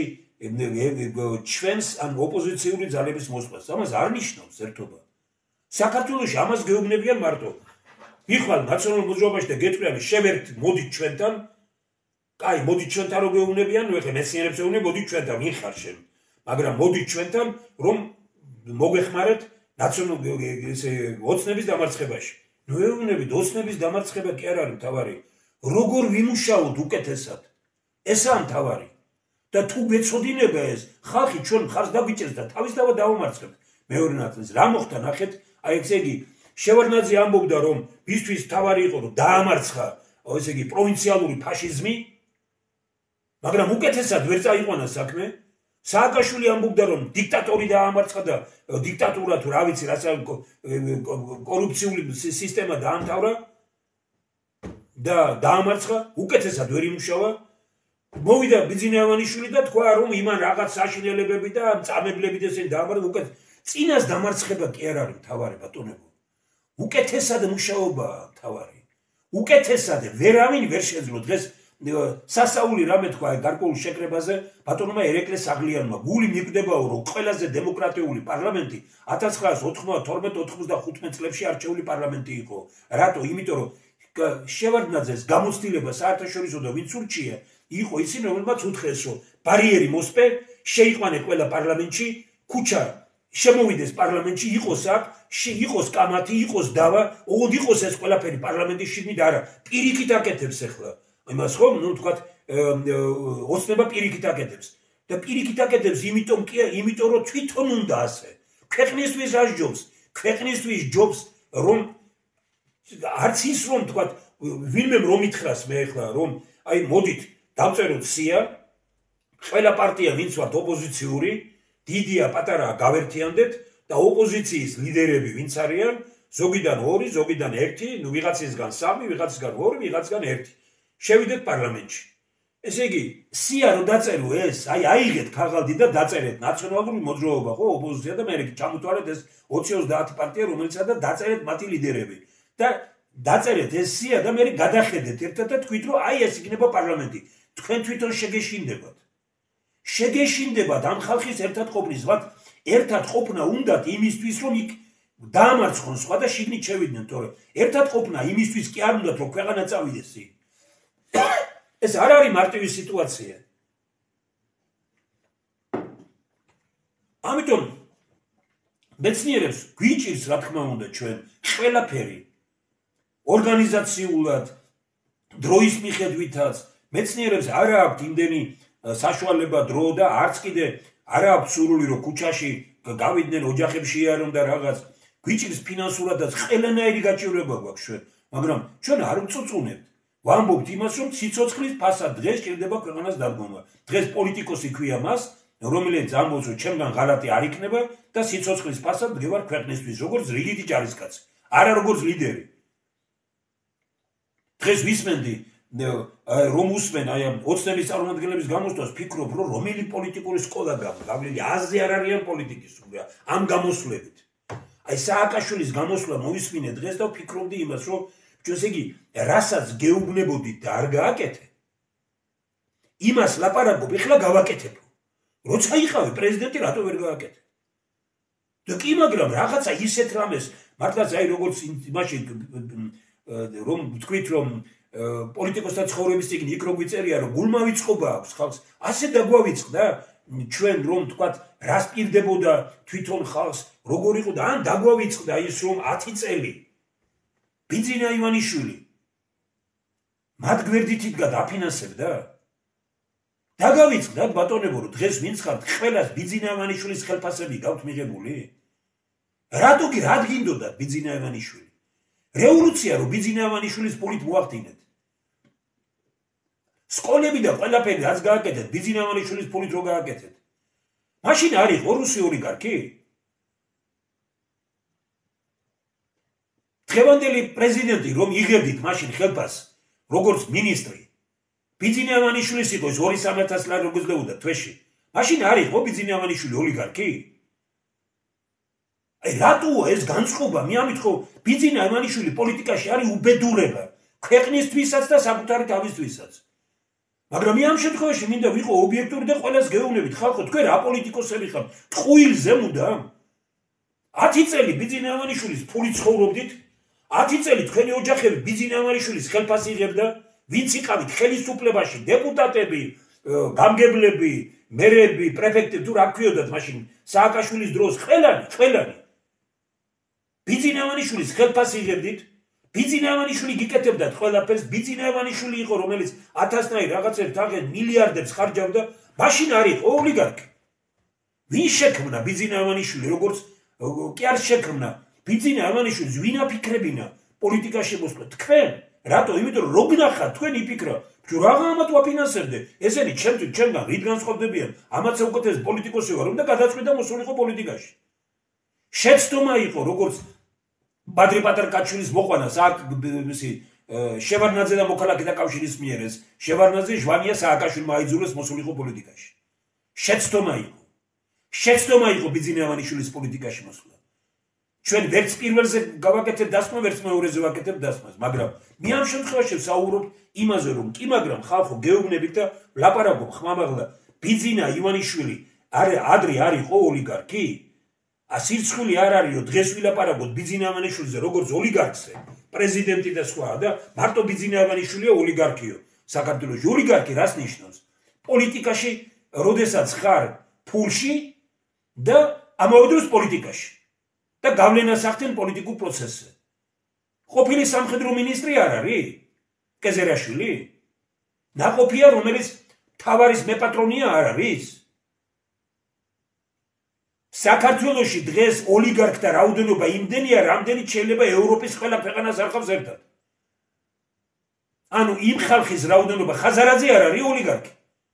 ჩვენს ან ოპოზიციური ძალების მოსვლას. ამას არ ნიშნავს ერთობა. საქართველოში ამას გეუბნებიან მარტო. მიხვალ ნაციონალურ მოძრაობაში და გეტყვიან შევერთ მოდით ჩვენთან. კაი, მოდით ჩვენთან რო გეუბნებიან, ნუ ეხლა მეცნიერებს ეუბნები მოდით ჩვენთან, ვინ ხარ შენ? მაგრამ მოდით ჩვენთან რომ მოგეხმარეთ ნაციონალურ ესე ოცნების დამარცხებაში. ნუ ეუბნებით ოცნების დამარცხება კი არ არის მთავარი. როგორ ვიმუშაოთ უკეთესად? ესაა მთავარი. და თუ გეცოდინება ეს, ხალხი ჩვენ მხარს დაგვიჭერს და თავისთავად დავამარცხებთ. მეორე ნაწილს რა მოხდა ნახეთ, აი ესე იგი შევარდნაძე ამბობდა რომ ბისთვის თავარი იყო რომ დაამარცხა ესე იგი პროვინციალური ფაშიზმი, მაგრამ უკეთესად ვერ წაიყვანა საქმე. სააკაშვილი ამბობდა რომ დიქტატორი დაამარცხა და დიქტატურა თუ რა ვიცი რა კორუფციული სისტემა დაამთავრა და დაამარცხა, უკეთესად ვერ იმუშავა. მოვიდა ბიძინა ივანიშვილი და თქვა რომ იმან რაღაც საშინელებები და წამებლები და ესენი დაამარცხა. უკეთ წინას დამარცხება კი არ არის მთავარი ბატონებო. უკეთესად მუშაობაა მთავარი. უკეთესად ვერავინ ვერ შეძლო დღეს სასაული რამე თქვა გარკვეულ შეკრებაზე ბატონმა ერეკლე საღლიანმა გული მიკვდებაო რომ ყველაზე დემოკრატიული პარლამენტი ათას ცხრაასი ოცდაათი ოცდახუთი წლებში არჩეული პარლამენტი იყო. რატო? იმიტომ რომ შევარდნაძეს გამოცდილება საერთაშორისო და ვინც ურჩია იყო ისინი რომელმაც უთხრეს რომ ბარიერი მოსპე შეიყვანე ყველა პარლამენტში ქუჩა შემოვიდეს პარლამენტში იყოს აქ იყოს კამათი იყოს დავა ოღონდ იყოს ეს ყველაფერი პარლამენტის შიგნით არა პირიქით აკეთებს ახლა იმას ხომ ნუ თქვათ ოცნება პირიქით აკეთებს და პირიქით აკეთებს იმიტომ კი იმიტომ რომ თვითონ უნდა ასე ქვეყნისთვის ასჯობს ქვეყნისთვის ჯობს რომ არც ის რომ თქვათ ვინმე რომ ითხრას მე ახლა რომ აი მოდით დავწეროთ სია ყველა პარტია ვინც ვართ ოპოზიციური დიდია პატარაა გავერთიანდეთ და ოპოზიციის ლიდერები ვინც არიან ზოგიდან ორი ზოგიდან ერთი ნუ ვიღაცისგან სამი ვიღაცისგან ორი ვიღაცისგან ერთი შევიდეთ პარლამენტში ესე იგი სია რო დაწერო ეს აი აიღეთ ქაღალდი და დაწერეთ ნაციონალური მოძრაობა ხო ოპოზიცია და მე ჩამოთვალეთ ეს ოცი ოცდაათი პარტია რომელიცაა და დაწერეთ მათი ლიდერები და დაწერეთ ეს სია და მე გადახედეთ ერთად და თქვით რომ აი ეს იქნება პარლამენტი თქვენ თვითონ შეგეშინდებათ შეგეშინდებათ ამ ხალხის ერთად ყოფნის ვართ ერთად ყოფნა უნდათ იმისთვის რომ იქ დაამარცხონ სხვა და შიგნით შევიდნენ თორე ერთად ყოფნა იმისთვის კი არ უნდათ რომ ქვეყანა წავიდეს იქ ეს არ არის მარტივი სიტუაცია ამიტომ მეცნიერებს გვიჭირს რა თქმა უნდა ჩვენ ყველაფერი ორგანიზაციულად დროის მიხედვითაც მეცნიერებს არ აქვს იმდენი საშუალება დრო და არც კიდე არ აქვს სურვილი რომ ქუჩაში გავიდნენ ოჯახებში იარონ და რაღაც გვიჭირს ფინანსურადაც ყველანაირი გაჭირვება გვაქვს ჩვენ მაგრამ ჩვენ არ ვწუწუნებთ ვამბობთ იმას რომ სიცოცხლის ფასად დღეს ჭირდება ქვეყანას დადგომა დღეს პოლიტიკოსი ქვია მას რომელიც ამბობს რომ ჩემგან ღალატი არ იქნება და სიცოცხლის ფასად დგევარ ქვეყნისთვის როგორც რიგითი ჯარისკაცი არა როგორც ლიდერი დღეს ვისმენდი რომ უსმენ აი ამ ოცნების წარმომადგენლების გამოსვლას ფიქრობ რომ რომელი პოლიტიკური სკოლა გავლილი აზრი არ არიან პოლიტიკის სულ ამ გამოსვლებით აი სააკაშვილის გამოსვლა მოვისმინე დღეს და ვფიქრობდი იმას რომ ესე იგი რასაც გეუბნებოდით და არ გააკეთე იმას ლაპარაკობ ეხლა გავაკეთებ როცა იყავი პრეზიდენტი რატო ვერ გააკეთე და კი მაგრამ რაღაცა ისეთ რამეს მართლაც აი როგორც იმაში რომ ვთქვით რომ პოლიტიკოსთა ცხოვრების წიგნი იქ რო გვიწერია რომ გულმავიწყობა აქვს ხალხს ასე დაგვავიწყდა ჩვენ რომ თქვათ რას პირდებოდა თვითონ ხალხს როგორ იყო და ან დაგვავიწყდა ის რომ ათი წელი ბიძინა ივანიშვილი მათ გვერდით იდგა დაფინანსებდა დაგავიწყდათ ბატონებო რომ დღეს ვინც ხართ ყველას ბიძინა ივანიშვილის ხელფასები გაქვთ მიღებული რატო კი რა გინდოდათ ბიძინა ივანიშვილი რევოლუცია რომ ბიძინა ივანიშვილის პოლით მოახდინეთ სკოლები და ყველაფერი რაც გააკეთეთ ბიძინა ივანიშვილის პოლით რო გააკეთეთ მაშინ არის რუსი ოლიგარქი დღევანდელი პრეზიდენტი რომ იღებდით მაშინ ხელფასს როგორც მინისტრი ბიძინა ივანიშვილის იყო ის ორი სამი ათას ლარი რო გეძლეოდა თვეში მაშინ არის ხო ბიძინა ივანიშვილი ოლიგარქი აი რატოა ეს განწყობა? მე ამით ხო ბიძინა ივანიშვილი პოლიტიკაში არის უბედურება ქვეყნისთვისაც და საკუთარი თავისთვისაც. მაგრამ მე ამ შემთხვევაში მინდა ვიყო ობიექტური და ყველას გეუბნებით, ხალხო, თქვენ რა პოლიტიკოსები ხართ? ტყუილზე მუდამ? ათი წელი ბიძინა ივანიშვილის ფული ცხოვრობდით? ათი წელი თქვენი ოჯახები ბიძინა ივანიშვილის ხელფასი იღებდა? ვინც იყავით ხელისუფლებაში, დეპუტატები, გამგებლები, მერები, პრეფექტები, თუ რა ქვიოდათ მაშინ სააკაშვილის დროს, ყველანი, ყველანი. ბიძინა ივანიშვილის ხელფასი იღებდით? ბიძინა ივანიშვილი გიკეთებდათ ყველაფერს, ბიძინა ივანიშვილი იყო, რომელიც ათასნაირ რაღაცებს აღედ მილიარდებს ხარჯავდა, მაშინ არ იყო ოლიგარქი. ვინ შექმნა ბიძინა ივანიშვილი, როგორც კი არ შექმნა ბიძინა ივანიშვილს, ვინ აფიქრებინა პოლიტიკაში მოსვლა? თქვენ. რატო? იმიტომ რომ რო გნახათ, თქვენ იფიქრა, თუ რაღა ამათ ვაფინანსებდე, ესენი ჩემთვის ჩემგან რით განსხვავდებიან? ამაც უკეთეს პოლიტიკოსი ვარ, უნდა გადაწყვიტა მოსულიყო პოლიტიკაში. შეცდომა იყო, როგორც ბადრი პატარკაშვილის მოყვანა სააკ შევარნაძე და მოქალაქეთა კავშირის მიერ ეს შევარნაძე ჟვანია სააკაშვილმა აიძულეს მოსულიყო პოლიტიკაში. შეცდომა იყო. შეცდომა იყო ბიძინა ივანიშვილის პოლიტიკაში მოსვლა. ჩვენ ვერც პირველზე გავაკეთებ დასმა, ვერც მეორეზე ვაკეთებ დასმას, მაგრამ მე ამ შემთხვევაში ვსაუბრობ იმაზე, რომ კი, მაგრამ ხალხო გეუბნებით და ლაპარაკობ ხმამაღლა, ბიძინა ივანიშვილი ადრე არ იყო ოლიგარქი? ასირცხვილი არ არისო, დღეს ვილაპარაკოთ ბიძინა ივანიშვილზე როგორც ოლიგარქზე, პრეზიდენტი და სხვა და მარტო ბიძინა ივანიშვილია ოლიგარქიო. საქართველოში ოლიგარქი რას ნიშნავს? პოლიტიკაში, როდესაც ხარ ფულში და ამავე დროს პოლიტიკაში და გავლენას ახდენ პოლიტიკურ პროცესზე. ყოფილი სამხედრო მინისტრი არ არის? კეზერაშვილი? ნაყოფია, რომელიც მთავარის მეპატრონია არ არის? საქართველოში დღეს ოლიგარქთა რაოდენობა იმდენია, რამდენიც შეიძლება ევროპის ყველა ქვეყანას არხავს ერთად. ანუ იმ ხალხის რაოდენობა ხაზარაძე არ არის ოლიგარქი.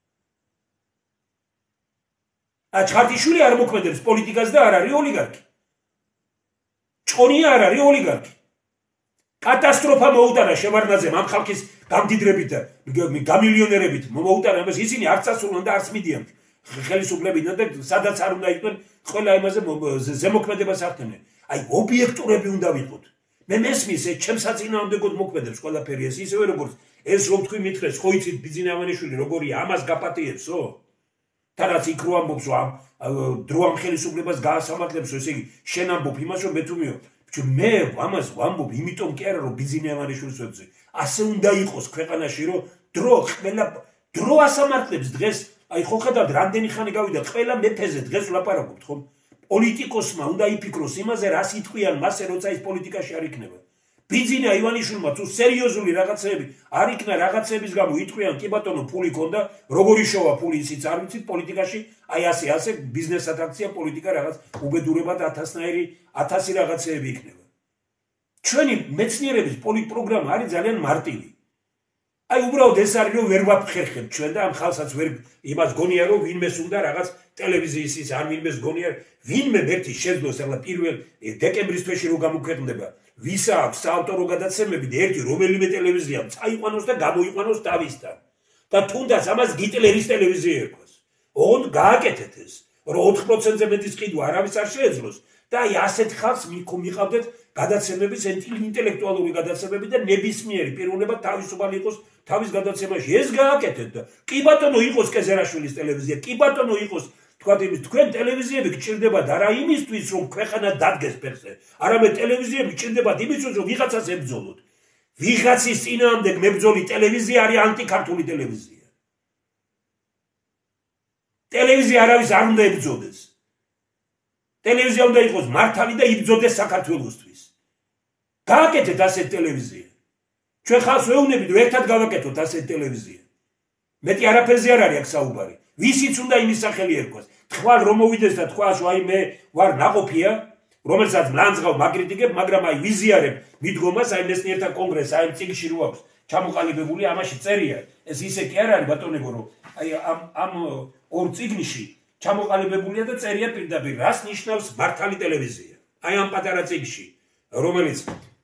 აჩხარტიშვილი არ მოქმედებს პოლიტიკას და არ არის ოლიგარქი. ჭყონია არ არის ოლიგარქი. კატასტროფა მოუტანა შევარნაძემ ამ ხალხის გამდიდრებით და გამილიონერებით მოუტანა, ამას ისინი არ წასულან და არც მიდიან ხელისუფლებიდან და სადაც არ უნდა იყვნენ, ყველა იმაზე ზემოქმედებას ახდენენ. აი ობიექტურები უნდა ვიყოთ. მე მესმის ეს ჩემს საწინააღმდეგოდ მოქმედებს ყველაფერი ეს ისევე როგორც ეს რომ თქვი მითხრეს, ხო იცით ბიძინა ივანიშვილი როგორია, ამას გაპატიებსო? და რაც იქ რო ამბობს, რომ დრო ამ ხელისუფლებას გაასამართლებსო, ესე იგი შენ ამბობ იმას, რომ მე თუ მიო მე ამას ვამბობ, იმიტომ კი არა რომ ბიძინა ივანიშვილს ვეძე. ასე უნდა იყოს ქვეყანაში, რომ დრო ყველა დრო ასამართლებს დღეს. აი ხო ხედავთ, რამდენი ხანი გავიდა ყველა მეფეზე დღეს ვლაპარაკობთ, ხო? პოლიტიკოსმა უნდა იფიქროს იმაზე, რას იტყვიან მასე, როცა ის პოლიტიკაში არ იქნება. ბიძინა ივანიშვილმა თუ სერიოზული რაღაცეები არ იქნა რაღაცების გამო იტყვიან, კი ბატონო, ფული ქონდა, როგორი შოვა ფული ისიც არ ვიცით პოლიტიკაში, აი ასე ასე ბიზნეს ატრაქცია, პოლიტიკა რაღაც უბედურება და ათასნაირი ათასი რაღაცეები იქნება. ჩვენი მეცნიერების პოლიტპროგრამა არის ძალიან მარტივი. აი უბრალოდ ეს არის რომ ვერ ვაფხერხებთ ჩვენ და ამ ხალხსაც ვერ იმას გონია რომ ვინმეს უნდა რაღაც ტელევიზიის ის არ ვინმეს გონია ვინმე ერთი შეძლოს ახლა პირველ დეკემბრის თვეში რო გამოქვეყნდება ვისა აქვს საავტორო გადაცემები და ერთი რომელიმე ტელევიზია წაიყვანოს და გამოიყვანოს თავისთან და თუნდაც ამას გიტლერის ტელევიზია ერქვას. ოღონდ გააკეთეთ ეს რომ ოთხ პროცენტზე მეტის ყიდვა არავის არ შეეძლოს და აი ასეთ ხალხს მიყავდეთ გადაცემების ინტელექტუალური გადაცემები და ნებისმიერი პიროვნება თავისუფალი იყოს თავის გადაცემაში. ეს გააკეთეთ და კი ბატონო იყოს კეზერაშვილის ტელევიზია, კი ბატონო იყოს თქვათ იმის თქვენ ტელევიზიები გჭირდებათ არა იმისთვის რომ ქვეყანა დადგეს ფერზე, არამედ ტელევიზიები გჭირდებათ იმისთვის რომ ვიღაცას ებრძოლოთ. ვიღაცის წინააღმდეგ მებრძოლი ტელევიზია არის ანტიქართული ტელევიზია. ტელევიზია არავის არ უნდა ებრძოდეს. ტელევიზია უნდა იყოს მართალი და იბრძოდეს საქართველოსთვის. გააკეთეთ ასეთ ტელევიზია. ჩვენ ხალხს ვეუბნებით რომ ერთად გავაკეთოთ ასეთ ტელევიზია. მეტი არაფერზე არ არის აქ საუბარი. ვისიც უნდა იმის სახელი ერქვას. თვალ რომ მოვიდეს და თქვას რომ აი მე ვარ ნაყოფია, რომელსაც მლანძღავ მაგრიტიკებ, მაგრამ აი ვიზიარებ მიდგომას, აი მეცნიერთა კონგრესს, აი წიგნში რო აქვს ჩამოყალიბებული, ამაში წერია. ეს ისე კი არ არის ბატონებო, რომ აი ამ ამ ორ წიგნში ჩამოყალიბებულია და წერია პირდაპირ რას ნიშნავს მართალი ტელევიზია. აი ამ პატარა წიგნში, რომელიც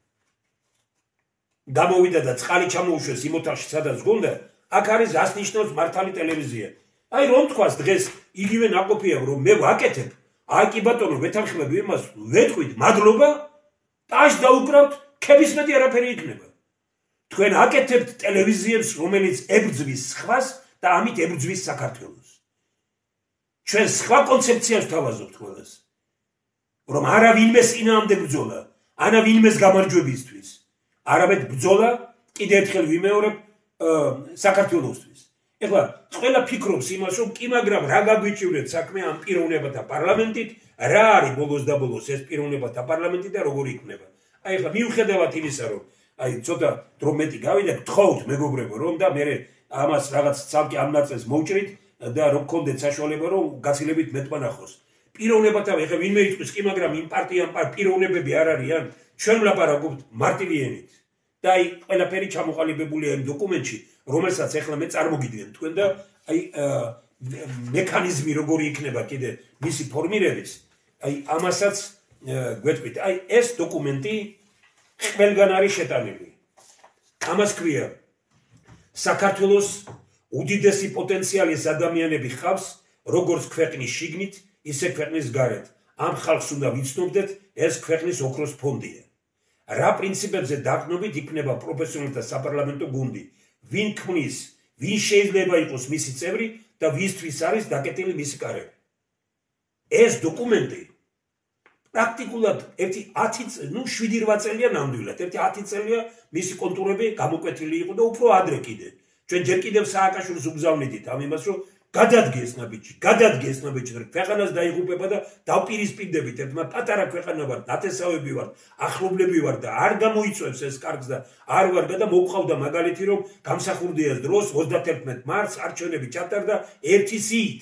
გამოვიდა და წყალი ჩამოუშვეს იმ ოთახში, სადაც გონდა, აქ არის რას ნიშნავს მართალი ტელევიზია. აი რომ თქვას დღეს იგივე ნაყოფია რომ მე ვაკეთებ, აი კი ბატონო ვეთანხმები იმას ვეთქვით მადლობა ტაშ დაუკრავთ ქების მეტი არაფერი იქნება თქვენ აკეთებთ ტელევიზიებს რომელიც ებრძვის სხვას და ამით ებრძვის საქართველოს ჩვენ სხვა კონცეფციას თავაზობთ ყველას რომ არა ვინმეს წინააღმდეგ ბრძოლა ანა ვინმეს გამარჯვებისთვის არამედ ბრძოლა კიდე ერთხელ ვიმეორებ საქართველოსთვის ეხლა ყველა ფიქრობს იმას რომ კი მაგრამ რა გაგვიჭირეთ საქმე ამ პიროვნებათა პარლამენტით რა არის ბოლოს და ბოლოს ეს პიროვნებათა პარლამენტი და როგორი იქნება აი ეხლა მიუხედავად იმისა რომ აი ცოტა დრო მეტი გავიდა გთხოვთ მეგობრებო რომ და მე ამას რაღაც ცალკე ამ ნაწილს მოვჭრით და რომ გქონდეთ საშუალება რომ გაცილებით მეტმა ნახოს პიროვნებათა ეხლა ვინმე იტყვის კი მაგრამ იმ პარტიამ პიროვნებები არ არიან ჩვენ ვლაპარაკობთ მარტივი ენით და აი ყველაფერი ჩამოყალიბებულია იმ დოკუმენტში რომელსაც ეხლა მე წარმოგიდგენ თქვენ და აი მექანიზმი როგორი იქნება კიდე მისი ფორმირების აი ამასაც გვეტყვით აი ეს დოკუმენტი ყველგან არის შეტანილი ამას ქვია საქართველოს უდიდესი პოტენციალის ადამიანები ხავს როგორც ქვეყნის შიგნით ისე ქვეყნის გარეთ ამ ხალხს უნდა ვიცნობდეთ ეს ქვეყნის ოქროს ფონდია რა პრინციპებზე დაყრდნობით იქნება პროფესიონალთა საპარლამენტო გუნდი ვინ ქმნის ვინ შეიძლება იყოს მისი წევრი და ვისთვის არის დაკეტილი მისი კარები ეს დოკუმენტი პრაქტიკულად ერთი ათი ნუ შვიდი რვა წელია ნამდვილად ერთი ათი წელია მისი კონტურები გამოკვეთილი იყო და უფრო ადრე კიდე ჩვენ ჯერ კიდევ სააკაშვილის უგზავნიდით ამ იმას რომ გადადგეს ნაბიჯი გადადგეს ნაბიჯი ქვეყანას დაიღუპება და დავპირისპირდებით ერთმა პატარა ქვეყანა ვარ ნათესავები ვარ ახლობლები ვარ და არ გამოიწვევს ეს კარგს და არ ვარ და მოვყავდა მაგალითი რომ გამსახურდიას დროს ოცდაათერთმეტ მარტს არჩევნები ჩატარდა ერთი სიით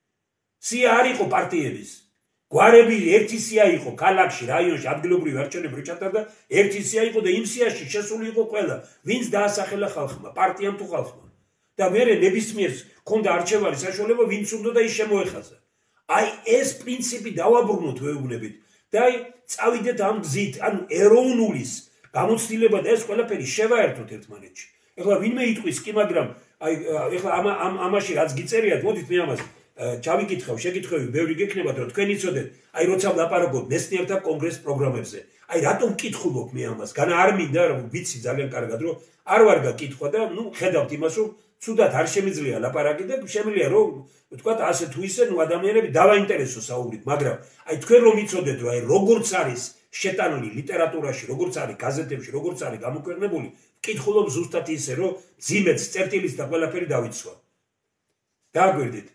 სია არ იყო პარტიების გვარები ერთი სია იყო ქალაქში რაიონში ადგილობრივი არჩევნები ჩატარდა ერთი სია იყო და იმ სიაში შესული იყო ყველა ვინც დაასახელა ხალხმა პარტიამ თუ ხალხმა და მე ნებისმიერს ქონდა არჩევანი საშუალება ვინც უნდა და ის შემოეხაზა აი ეს პრინციპი დავაბრუნოთ ვეუბნებით და აი წავიდეთ ამ გზით ანუ ეროვნულის გამოცდილება და ეს ყველაფერი შევაერთოთ ერთმანეთში ეხლა ვინმე იტყვის კი მაგრამ აი ეხლა ამ ამაში რაც გიწერიათ მოდით მე ამას ჩავიკითხავ შეკითხვები ბევრი გექნებათ რომ თქვენ იცოდეთ აი როცა ვლაპარაკობთ მეცნიერთა კონგრეს პროგრამებზე აი რატომ კითხულობ მე ამას განა არ მინდა რომ ვიცი ძალიან კარგად რომ არ ვარ გაკითხვა და ნუ ხედავთ იმას რომ ცუდად არ შემიძლია ლაპარაკი და შემიძლია რომ ვთქვათ ასე თუ ისე ნუ ადამიანები დავაინტერესო საუბრით მაგრამ აი თქვენ რომ იცოდეთ რომ აი როგორც არის შეტანილი ლიტერატურაში როგორც არის გაზეთებში როგორც არის გამოქვეყნებული კითხულობ ზუსტად ისე რომ ძიმეც წერტილის და ყველაფერი დავიცვა დააგვერდით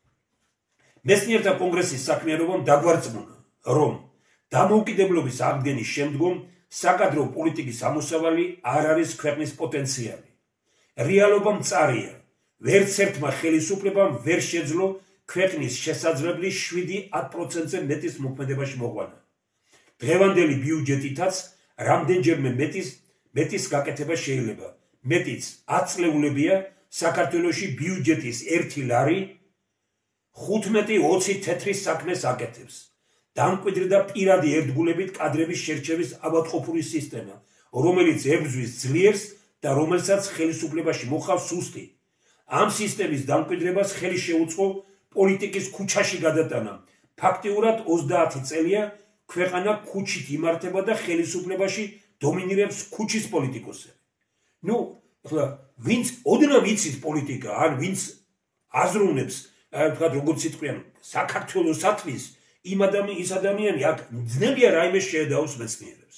მეცნიერთა კონგრესის საქმიანობამ დაგვარწმუნა რომ დამოუკიდებლობის აღდგენის შემდგომ საკადრო პოლიტიკის ამოსავალი არ არის ქვეყნის პოტენციალი რეალობა მწარია ვერც ერთმა ხელისუფლებამ ვერ შეძლო ქვეყნის შესაძლებლობის შვიდი ათ პროცენტზე მეტის მოქმედებაში მოყვანა დღევანდელი ბიუჯეტითაც რამდენჯერმე მეტის მეტის გაკეთება შეიძლება მეტიც ათწლეულებია საქართველოში ბიუჯეტის ერთი ლარი ხუთმეტი ოცი თეთრის საქმეს აკეთებს დამკვიდრი და პირადი ერთგულებით კადრების შერჩევის ავადმყოფური სისტემა რომელიც ებრძვის ძლიერს და რომელსაც ხელისუფლებაში მოხავს სუსტი ამ სისტემის დამკვიდრებას ხელი შეუწყო პოლიტიკის ქუჩაში გადატანა ფაქტიურად ოცდაათი წელია ქვეყანა ქუჩით იმართება და ხელისუფლებაში დომინირებს ქუჩის პოლიტიკოსები ნუ ახლა ვინც ოდნავ იცით პოლიტიკა ან ვინც აზროვნებს აი ვთქვათ როგორც იტყვიან საქართველოსათვის იმ ადამიანი ის ადამიანი აქ ძნელია რაიმე შეედაოს მეცნიერებს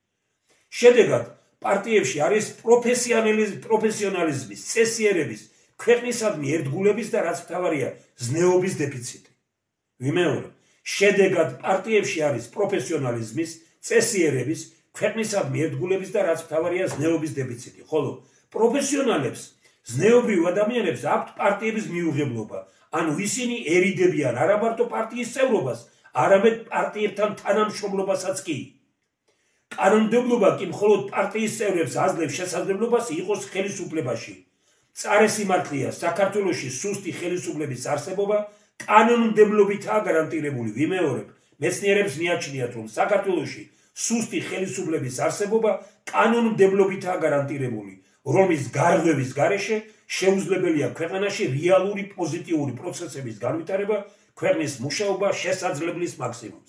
შედეგად პარტიებში არის პროფესიონალიზმის პროფესიონალიზმის წესიერების ქვეყნისადმი ერთგულების და რაც მთავარია ზნეობის დეფიციტი ვიმეორებ შედეგად პარტიებში არის პროფესიონალიზმის წესიერების ქვეყნისადმი ერთგულების და რაც მთავარია ზნეობის დეფიციტი ხოლო პროფესიონალებს ზნეობრივ ადამიანებს აქვთ პარტიების მიუღებლობა ანუ ისინი ერიდებიან არა მარტო პარტიის წევრობას არამედ პარტიებთან თანამშრომლობასაც კი კანონმდებლობა კი მხოლოდ პარტიის წევრებს აძლევს შესაძლებლობას იყოს ხელისუფლებაში წარესიმართლეა საქართველოში სუსტი ხელისუფლების არსებობა კანონმდებლობითაა გარანტირებული ვიმეორებ მეცნიერებს მიაჩნიათ რომ საქართველოში სუსტი ხელისუფლების არსებობა კანონმდებლობითაა გარანტირებული რომლის გარღვევის გარეშე შეუძლებელია ქვეყანაში რეალური პოზიტიური პროცესების განვითარება ქვეყნის მუშაობა შესაძლებლის მაქსიმუმს.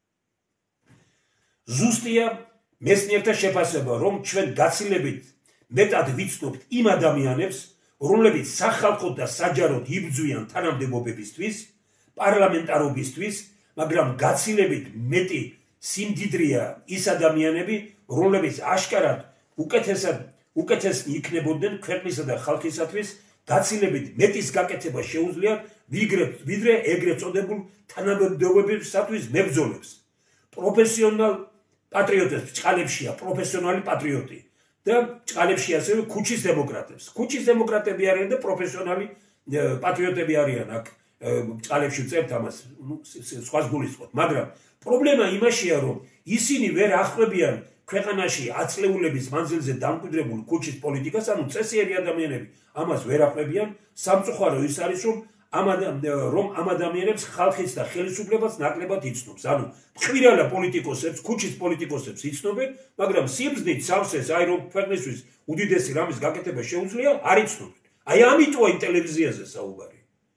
ზუსტია მეცნიერთა შეფასება, რომ ჩვენ გაცილებით მეტად ვიცნობთ იმ ადამიანებს, რომლებიც სახალხო და საჯაროდ იბრძვიან თანამდებობებისთვის, პარლამენტარობისთვის, მაგრამ გაცილებით მეტი სიმდიდრეა ის ადამიანები, რომლებიც აშკარად უკეთესად უკეთესნი იქნებოდნენ ქვეყნისა და ხალხისათვის, გაცილებით მეტის გაკეთება შეუძლიათ ვიდრე ეგრეთ წოდებულ თანამდებობებისათვის მებრძოლებს. პროფესიონალ პატრიოტებს ჭყალებშია პროფესიონალი პატრიოტი და ჭყალებში ასევე ქუჩის დემოკრატებს. ქუჩის დემოკრატები არიან და პროფესიონალი პატრიოტები არიან აქ ჭყალებში წერთ ამას, სხვას გულისხმობ, მაგრამ პრობლემა იმაშია, რომ ისინი ვერ ახვევიან ქვეყანაში აწლეულების მანძილზე დამკვიდრებულ ქუჩის პოლიტიკას, ანუ წესიერი ადამიანები ამას ვერ ახვევიან. სამწუხარო ის არის, რომ რომ ამ ადამიანებს ხალხიც და ხელისუფლებაც ნაკლებად იცნობს. ანუ მყвირალა პოლიტიკოსებს, ქუჩის პოლიტიკოსებს იცნობენ, მაგრამ სიბრძნით სავსეს, აი რომ ქვეყნისთვის უდიდესი რამის გაკეთება შეუძლია, არ იცნობენ. აი ამიტოა იმ ტელევიზიაზე საუბარი.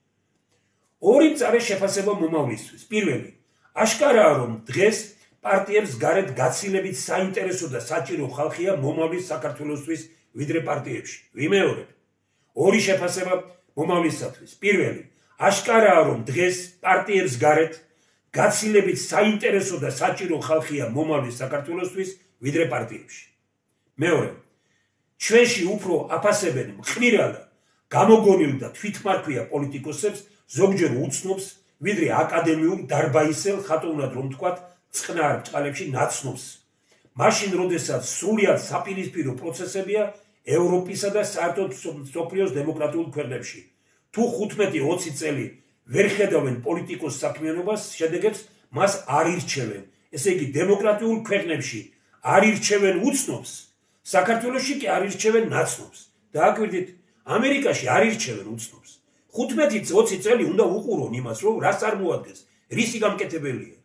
ორი მწარე შეფასება მომავლისთვის. პირველი, აშკარაა, რომ დღეს პარტიებს გარეთ გაცილებით საინტერესო და საჭირო ხალხია მომავლის საქართველოსთვის ვიდრე პარტიებში. ვიმეორებ. ორი შეფასება მომავლისათვის. პირველი, აშკარაა, რომ დღეს პარტიებს გარეთ გაცილებით საინტერესო და საჭირო ხალხია მომავლის საქართველოსთვის ვიდრე პარტიებში. მეორე, ჩვენში უფრო აფასებენ მყвირალა, გამოგონილ და თვითმარქვია პოლიტიკოსებს, ზოგჯერ უცნობს, ვიდრე აკადემიურ დარბაისელ, ხატოვნად რომ თქვათ, წყნარ ბრჭყალებში ნაცნობს. მაშინ, როდესაც სრულად საპირისპირო პროცესებია ევროპისა და საერთოდ მსოფლიოს დემოკრატიულ ქვეყნებში. თუ ხუთმეტი ოცი წელი ვერ ხედავენ პოლიტიკოს საქმიანობას, შედეგებს მას არ ირჩევენ. ესე იგი, დემოკრატიულ ქვეყნებში არ ირჩევენ უცნობს, საქართველოში კი არ ირჩევენ ნაცნობს. დააკვირდით, ამერიკაში არ ირჩევენ უცნობს. ხუთმეტი ოცი წელი უნდა უყურონ იმას, რომ რას წარმოადგენს, რისი გამკეთებელია.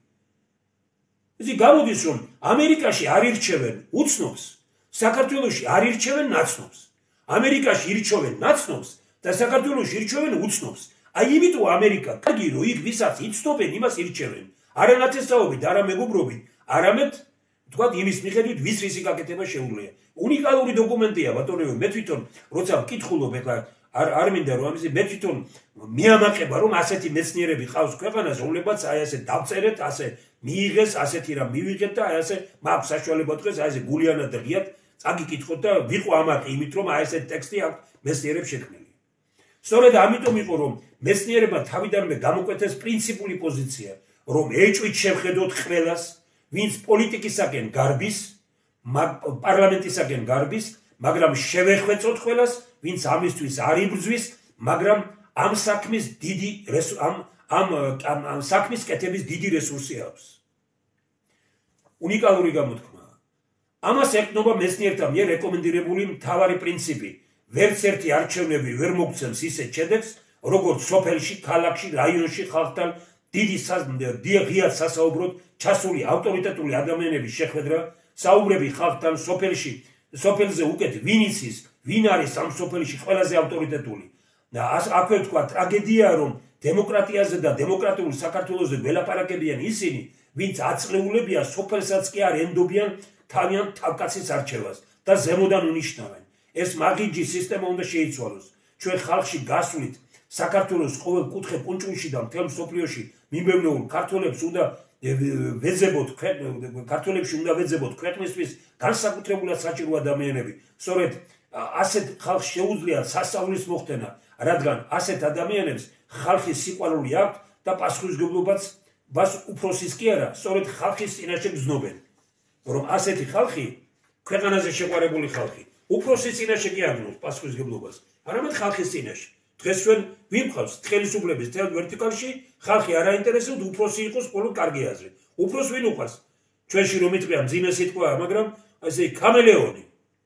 ესე გამოდის, რომ ამერიკაში არ ირჩევენ უცნობს, საქართველოში არ ირჩევენ ნაცნობს. ამერიკაში ირჩევენ ნაცნობს და საქართველოში ირჩევენ უცნობს. აი იმიტომ ამერიკა კარგი რომ იქ ვისაც იცნობენ, იმას ირჩევენ. არა ნათესაობით, არა მეგობრობით, არამედ თქვათ იმის მიხედვით, ვის რისი გაკეთება შეუძლია. უნიკალური დოკუმენტია, ბატონო, მე თვითონ როცა ვკითხულობ, ეხლა არ არ მინდა რომ ამის მე თვითონ მიამაყება, რომ ასეთი მეცნიერები ყავს ქვეყანას, რომლებაც აი ასე დავწერეთ, ასე მიიღეს, ასეთი რამ მივიღეთ და აი ასე მაქვს საშუალება დღეს აი ასე გულიანად ღიად წაგიკითხოთ და ვიყო ამაყი იმით, რომ აი ესეთი ტექსტი აქვს მეცნიერებს შექმნილი. სწორედ ამიტომ იყო, რომ მეცნიერებმა თავიდანვე გამოკვეთეს პრინციპული პოზიცია, რომ ეჭვით შევხედოთ ყველას, ვინც პოლიტიკისაკენ გარბის, პარლამენტისაკენ გარბის, მაგრამ შევეხვეწოთ ყველას, ვინც ამისთვის არ იბრძვის, მაგრამ ამ საქმის დიდი ამ ამ ამ საქმის კეთების დიდი რესურსი აქვს. უნიკალური გამოთქმა. ამას ეკნობა მეცნიერთა მიერ რეკომენდირებული მთავარი პრინციპი. ვერც ერთი არჩევნები ვერ მოგცემს ისეთ შედეგს, როგორც სოფელში, ქალაქში, რაიონში ხალხთან დიდი ღიად სასაუბროდ ჩასული ავტორიტეტული ადამიანების შეხვედრა, საუბრები ხალხთან სოფელში, სოფელზე უკეთ ვინ იცის, ვინ არის ამ სოფელში ყველაზე ავტორიტეტული. და აქვე თქვა ტრაგედიაა, რომ დემოკრატიაზე და დემოკრატიულ საქართველოსზე ველაპარაკებიან ისინი, ვინც აწლეულებია სოფელსაც კი არ ენდობიან თავიანთ თავკაცის არჩევას და ზემოდან უნიშნავენ. ეს მაგიჯი სისტემა უნდა შეიცვალოს. ჩვენ ხალხში გასვლით საქართველოს ყოველ კუთხე კუნჭულში და მთელ მსოფლიოში მიმევნეულ ქართველებს უნდა ვეძებოთ, ქართველებში უნდა ვეძებოთ ქვეყნისთვის განსაკუთრებულად საჭირო ადამიანები. სწორედ ასეთ ხალხს შეუძლია სასწავლის მოხდენა, რადგან ასეთ ადამიანებს ხალხის სიყვარული აქვს და პასუხისმგებლობაც ბას უფროსის კი არა, სწორედ ხალხის წინაშე გრძნობენ. რომ ასეთი ხალხი ქვეყანაზე შეყვარებული ხალხი უფროსის წინაშე კი აგნობს პასუხისმგებლობას, არამედ ხალხის წინაშე. დღეს ჩვენ ვიმყავს ხელისუფლების თელ ვერტიკალში, ხალხი არ აინტერესებს, უფროსი იყოს ყოველ კარგი აზრი. უფროს ვინ უყვარს? ჩვენში რომ იტყვია მძიმე სიტყვაა, მაგრამ ასე ქამელეონი.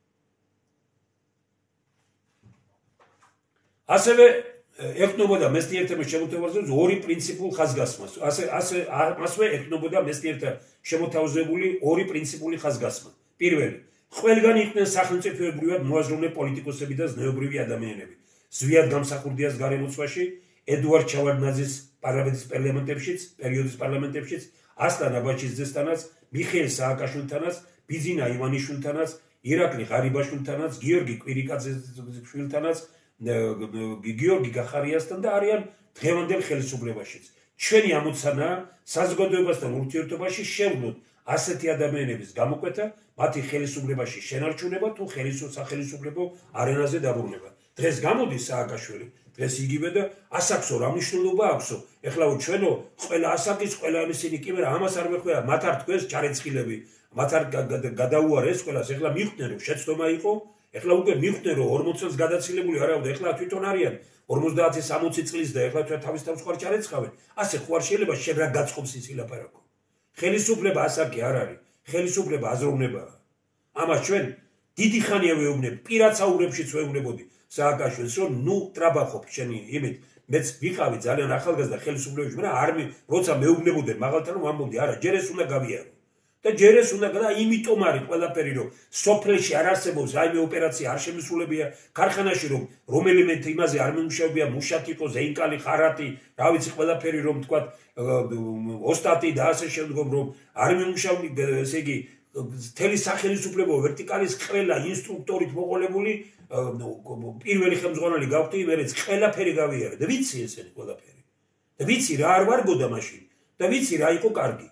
ასევე ეკნებოდა მეცნიერთა შემოთავაზებული ორი პრინციპულ ხაზგასმას. ასე ასე ასევე ეკნებოდა მეცნიერთა შემოთავაზებული ორი პრინციპული ხაზგასმა. პირველი, ყველგან იყვნენ სახელმწიფოებრივად მოაზროვნე პოლიტიკოსები და ზნეობრივი ადამიანები. ზვიად გამსახურდიას გარემოცვაში ედუარდ ჩავარდნაძის პარლამენტის პარლამენტებშიც, პერიოდის პარლამენტებშიც, ასლან აბაჩიძესთანაც, მიხეილ სააკაშვილთანაც, ბიძინა ივანიშვილთანაც, ირაკლი ღარიბაშვილთანაც, გიორგი კვირიკაძეშვილთანაც, გიორგი გახარიასთან და არიან დღევანდელ ხელისუფლებაშიც. ჩვენი ამოცანა საზოგადოებასთან ურთიერთობაში შევლოთ ასეთი ადამიანების გამოკვეთა, მათი ხელისუფლებაში შენარჩუნება თუ სახელისუფლებო არენაზე დაბრუნება. დღეს გამოდის სააკაშვილი, დღეს იგივე და ასაქსო რა მნიშვნელობა აქვსო. ეხლა ჩვენო ყველა ასაკის, ყველა ისინი კი მერე ამას არ მეხვია, მათ არ თქვეს ჩარეცხილები, მათ არ გადაუარეს ყველას. ეხლა მიხვდნენ რომ შეცდომა იყო, ეხლა უკვე მიხვდნენ რომ ორმოც წელს გადაცილებული არ ავდა, ეხლა თვითონ არიან ორმოცდაათი სამოცი წლის და ეხლა თავის თავს ხوار ჩარეცხავენ. ასე ხوار შეიძლება შენ რა გაწყობს ის ილაპარაკო. ხელისუფლება ასაკი არ არის, ხელისუფლება აზროვნებაა. ამას ჩვენ დიდი ხანია ვეუბნებ, პირად საუბრებშიც ვეუბნებოდი სააკაშვილს, რომ ნუ ტრაბახობ შენი იმით, მეც ვიყავი ძალიან ახალგაზრდა ხელისუფლებაში, მაგრამ არ მე როცა მეუბნებოდნენ მაღალთან რომ ამბობდი, არა, ჯერ ეს უნდა გავიარო. და ჯერ ეს უნდა და იმიტომ არის ყველაფერი რომ სოფლში არ არსებობს რაიმე ოპერაცია არ შემისულებია ქარხანაში რომ რომელიმე იმაზე არ მიმუშავებია მუშათი იყო ზეინკალი ხარატი რა ვიცი ყველაფერი რომ თქვა ოსტატი და ასე შემდგომ რომ არ მიმუშავი ესე იგი მთელი სახელმწიფო ვერტიკალის ყველა ინსტრუქტორით მოყოლებული პირველი ხელმძღვანელი გავხდი მერეც ყველაფერი გავიარე და ვიცი ესენი ყველაფერი და ვიცი რა არ ვარგოდა მაშინ და ვიცი რა იყო კარგი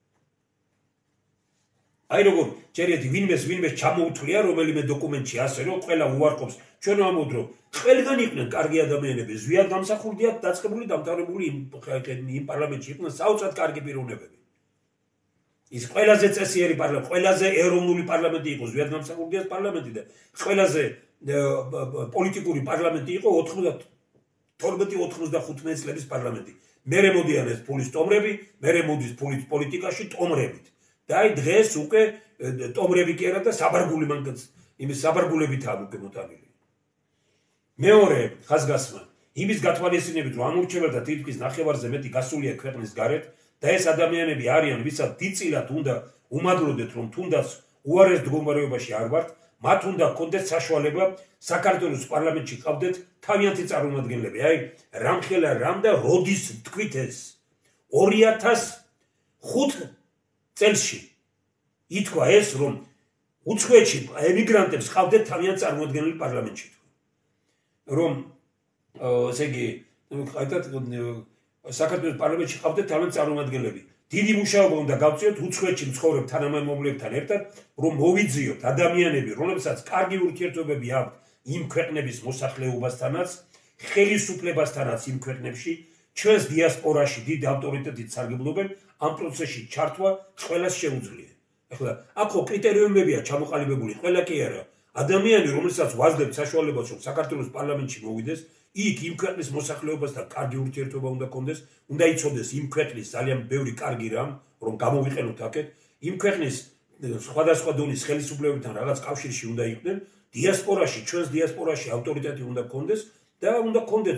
აი როგორ ჯერეთი ვინმეს ვინმეს ჩამოუთვლია რომელიმე დოკუმენტში ასე რომ ყველა უარყოფს ჩვენ ამბობთ რომ ყველგან იყვნენ კარგი ადამიანები ზვიად გამსახურდიათ დაწყებული დამთავრებული იმ პარლამენტში იყვნენ საოცრად კარგი პიროვნებები ის ყველაზე წესიერი პარლამენტი ყველაზე ეროვნული პარლამენტი იყო ზვიად გამსახურდიათ პარლამენტი და ყველაზე პოლიტიკური პარლამენტი იყო ოცდათორმეტი ოცდახუთმეტი წლების პარლამენტი მერე მოდიან ეს ფულის ტომრები მერე მოდის ფულის პოლიტიკაში ტომრებით და აი დღეს უკვე ტომრები კი არა და საბარგული მანქანაც იმის საბარგულებითაა უკვე მოტანილი. მეორე ხაზგასმა იმის გათვალისწინებით რომ ამორჩეველთა თითქმის ნახევარზე მეტი გასულია ქვეყნის გარეთ და ეს ადამიანები არიან ვისაც დიდწილად უნდა უმადლოდეთ რომ თუნდაც უარეს მდგომარეობაში არ ვართ მათ უნდა გქონდეთ საშუალება საქართველოს პარლამენტში ყავდეთ თავიანთი წარმომადგენლები აი რამხელა რამ და როდის თქვით ეს ორი ათას ხუთი წელში ითქვა ეს რომ უცხოეთში ემიგრანტებს ყავდეთ თავიანთ წარმოადგენელი პარლამენტში რომ ესე იგი ხაიტად საქართველოს პარლამენტში ყავდეთ თავიანთ წარმოადგენლები დიდი მუშაობა უნდა გავწიოთ უცხოეთში მცხოვრებ თანამემამულებთან ერთად რომ მოვიძიოთ ადამიანები რომლებსაც კარგი ურთიერთობები აქვთ იმ ქვეყნების მოსახლეობასთანაც ხელისუფლებასთანაც იმ ქვეყნებში ჩვენს დიასპორაში დიდ ავტორიტეტით სარგებლობენ ამ პროცესში ჩართვა ყველას შეუძლია. ახლა აქო კრიტერიუმებია ჩამოყალიბებული, ყველა კი არა. ადამიანი, რომელსაც ვაძლევთ საშუალებას, რომ საქართველოს პარლამენტში მოვიდეს, იქ იმ ქვეყნის მოსახლეობასთან კარგი ურთიერთობა უნდა კონდეს, უნდა იცოდეს იმ ქვეყნის ძალიან ბევრი კარგი რამ, რომ გამოვიყენოთ აქეთ, იმ ქვეყნის სხვადასხვა დონის ხელისუფლებებთან რაღაც კავშირში უნდა იყვნენ, დიასპორაში, ჩვენს დიასპორაში ავტორიტეტი უნდა კონდეს და უნდა კონდეს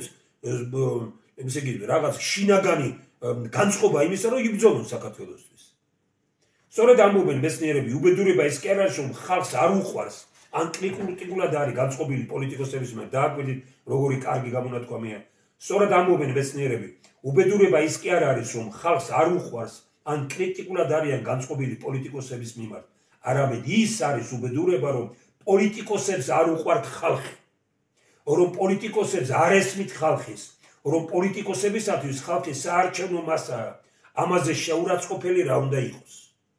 ესე იგი რაღაც შინაგანი განწყობა იმისა, რომ იბრძოლონ საქართველოსთვის. სწორედ ამბობენ მეცნიერები, უბედურება ის კი არ არის, რომ ხალხს არ უყვარს, ან კრიტიკულად არის განწყობილი პოლიტიკოსების მიერ, დააკვირდით, როგორი კარგი გამონათქვამია. სწორედ ამბობენ მეცნიერები, უბედურება ის კი არ არის, რომ ხალხს არ უყვარს, ან კრიტიკულად არიან განწყობილი პოლიტიკოსების მიმართ. არამედ ის არის უბედურება, რომ პოლიტიკოსებს არ უყვართ ხალხი, რომ პოლიტიკოსებს არ ესმით ხალხის. რომ პოლიტიკოსებისათვის ხალხი საარჩევნო მასაა, ამაზე შეურაცხყოფელი რა უნდა იყოს.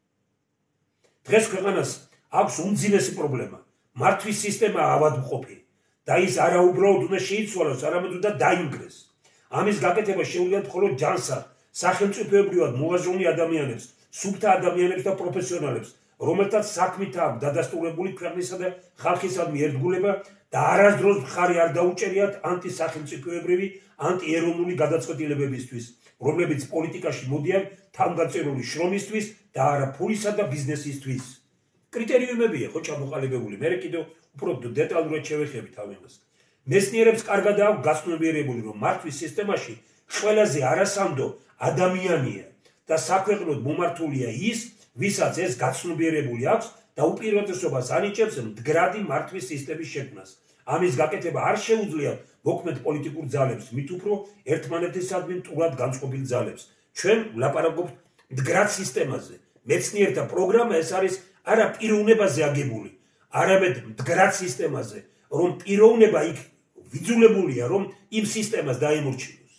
დღეს ქვეყანას აქვს უმძიმესი პრობლემა, მართვის სისტემა ავადმყოფი და ის არა უბრალოდ უნდა შეიცვალოს, არამედ უნდა დაინგრეს. ამის გაკეთება შეუძლიათ მხოლოდ ჯანსაღ, სახელმწიფოებრივად მოაზროვნე ადამიანებს, სუფთა ადამიანებს და პროფესიონალებს, რომელთაც საქმით აქვს დადასტურებული ქვეყნისა და ხალხისადმი ერთგულება და არასდროს მხარი არ დაუჭერიათ ანტისახელმწიფოებრივი, ანტიეროვნული გადაწყვეტილებებისთვის, რომლებიც პოლიტიკაში მოდიან თავგანწირული შრომისთვის და არა ფულისა და ბიზნესისთვის. კრიტერიუმებია ხო ჩამოყალიბებული, მე კიდევ უფრო დეტალურად შევეხებით ამას. მეცნიერებს კარგად აქვს გასწნობიერებული, რომ მართვის სისტემაში ყველაზე არასანდო ადამიანია და საქვეყნოდ მომართულია ის, ვისაც ეს გაცნობიერებული აქვს და უპირატესობას ანიჭებს მდგრადი მართვის სისტემის შექმნას. ამის გაკეთება არ შეუძლიათ მოქმედ პოლიტიკურ ძალებს, მით უფრო ერთმანეთისადმი მტულად განწყობილ ძალებს. ჩვენ ვლაპარაკობთ მდგრად სისტემაზე. მეცნიერთა პროგრამა ეს არის არა პიროვნებაზე აგებული, არამედ მდგრად სისტემაზე, რომ პიროვნება იქ ვიძულებულია, რომ იმ სისტემას დაემორჩილოს.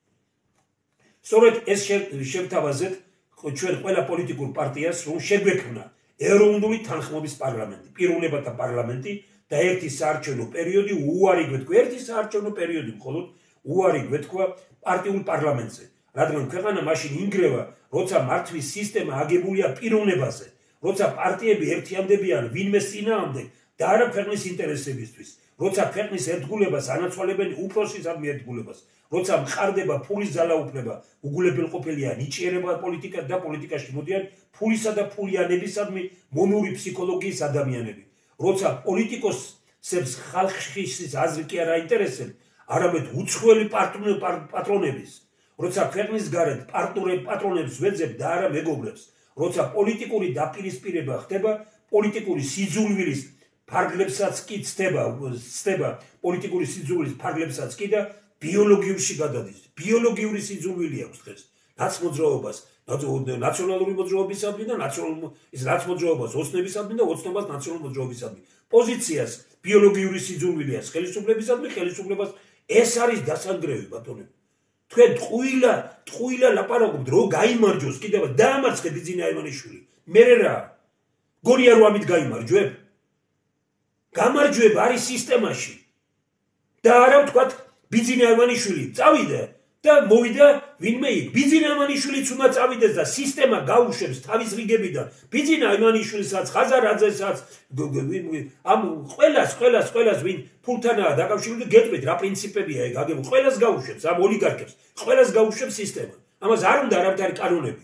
სწორედ ეს შევთავაზეთ ჩვენ ყველა პოლიტიკურ პარტიას, რომ შეგვექმნა ეროვნული თანხმობის პარლამენტი, პიროვნებათა პარლამენტი და ერთი საარჩევნო პერიოდი, უარი გვეთქვა, ერთი საარჩევნო პერიოდი მხოლოდ უარი გვეთქვა პარტიულ პარლამენტზე. რადგან ქვეყანა მაშინ ინგრევა, როცა მართვის სისტემა აგებულია პიროვნებაზე, როცა პარტიები ერთიანდებიან ვინმეს წინააღმდეგ და არა ქვეყნის ინტერესებისთვის, როცა ქვეყნის ერთგულებას ანაცვალებენ უფროსისადმი ერთგულებას, როცა მყარდება ფულის ძალაუფლება, უგულებელყოფილია ნიჭიერება პოლიტიკა და პოლიტიკაში მოდიან ფულისა და ფულიანებისადმი მონური ფსიქოლოგიის ადამიანები, როცა პოლიტიკოსებს ხალხის აზრი კი არ აინტერესებს, არამედ უცხოელი პატრონების, როცა ქვეყნის გარეთ პატრონებს ვეძებ და არა მეგობრებს, როცა პოლიტიკური დაპირისპირება ხდება პოლიტიკური სიძულვილის ფარგლებსაც კი ცდება, ცდება პოლიტიკური სიძულვილის ფარგლებსაც კი და ბიოლოგიურში გადადის. ბიოლოგიური სიძულვილი აქვს დღეს რაც მოძრაობას, ნაციონალური მოძრაობისადმი და ის რაც მოძრაობას ოცნებისადმი და ოცნებას ნაციონალური მოძრაობისადმი. პოზიციას ბიოლოგიური სიძულვილი აქვს ხელისუფლებისადმი, ხელისუფლებას ეს არის დასანგრევი ბატონო. თქვენ ტყუილა, ტყუილა ლაპარაკობთ, რომ გაიმარჯოს კიდევ დაამარცხე ბიძინა აივანიშვილი. მერე რა? გონია რომ ამით გაიმარჯვებ? გამარჯვება არის სისტემაში. და არა ვთქვათ ბიძინა აივანიშვილი წავიდა და მოვიდა ვინმე იქ. ბიძინა აივანიშვილიც უნდა წავიდეს და სისტემა გაუშვებს თავის რიგებიდან. ბიძინა აივანიშვილისაც, ხაზარაძესაც, ამ ყველას, ყველას, ყველას ვინ ფულთანაა დაკავშირებული, გეტყვით რა პრინციპებია ეგ აგებული. ყველას გაუშვებს, ამ ოლიგარქებს, ყველას გაუშვებს სისტემა. ამას არ უნდა არავითარი კანონები.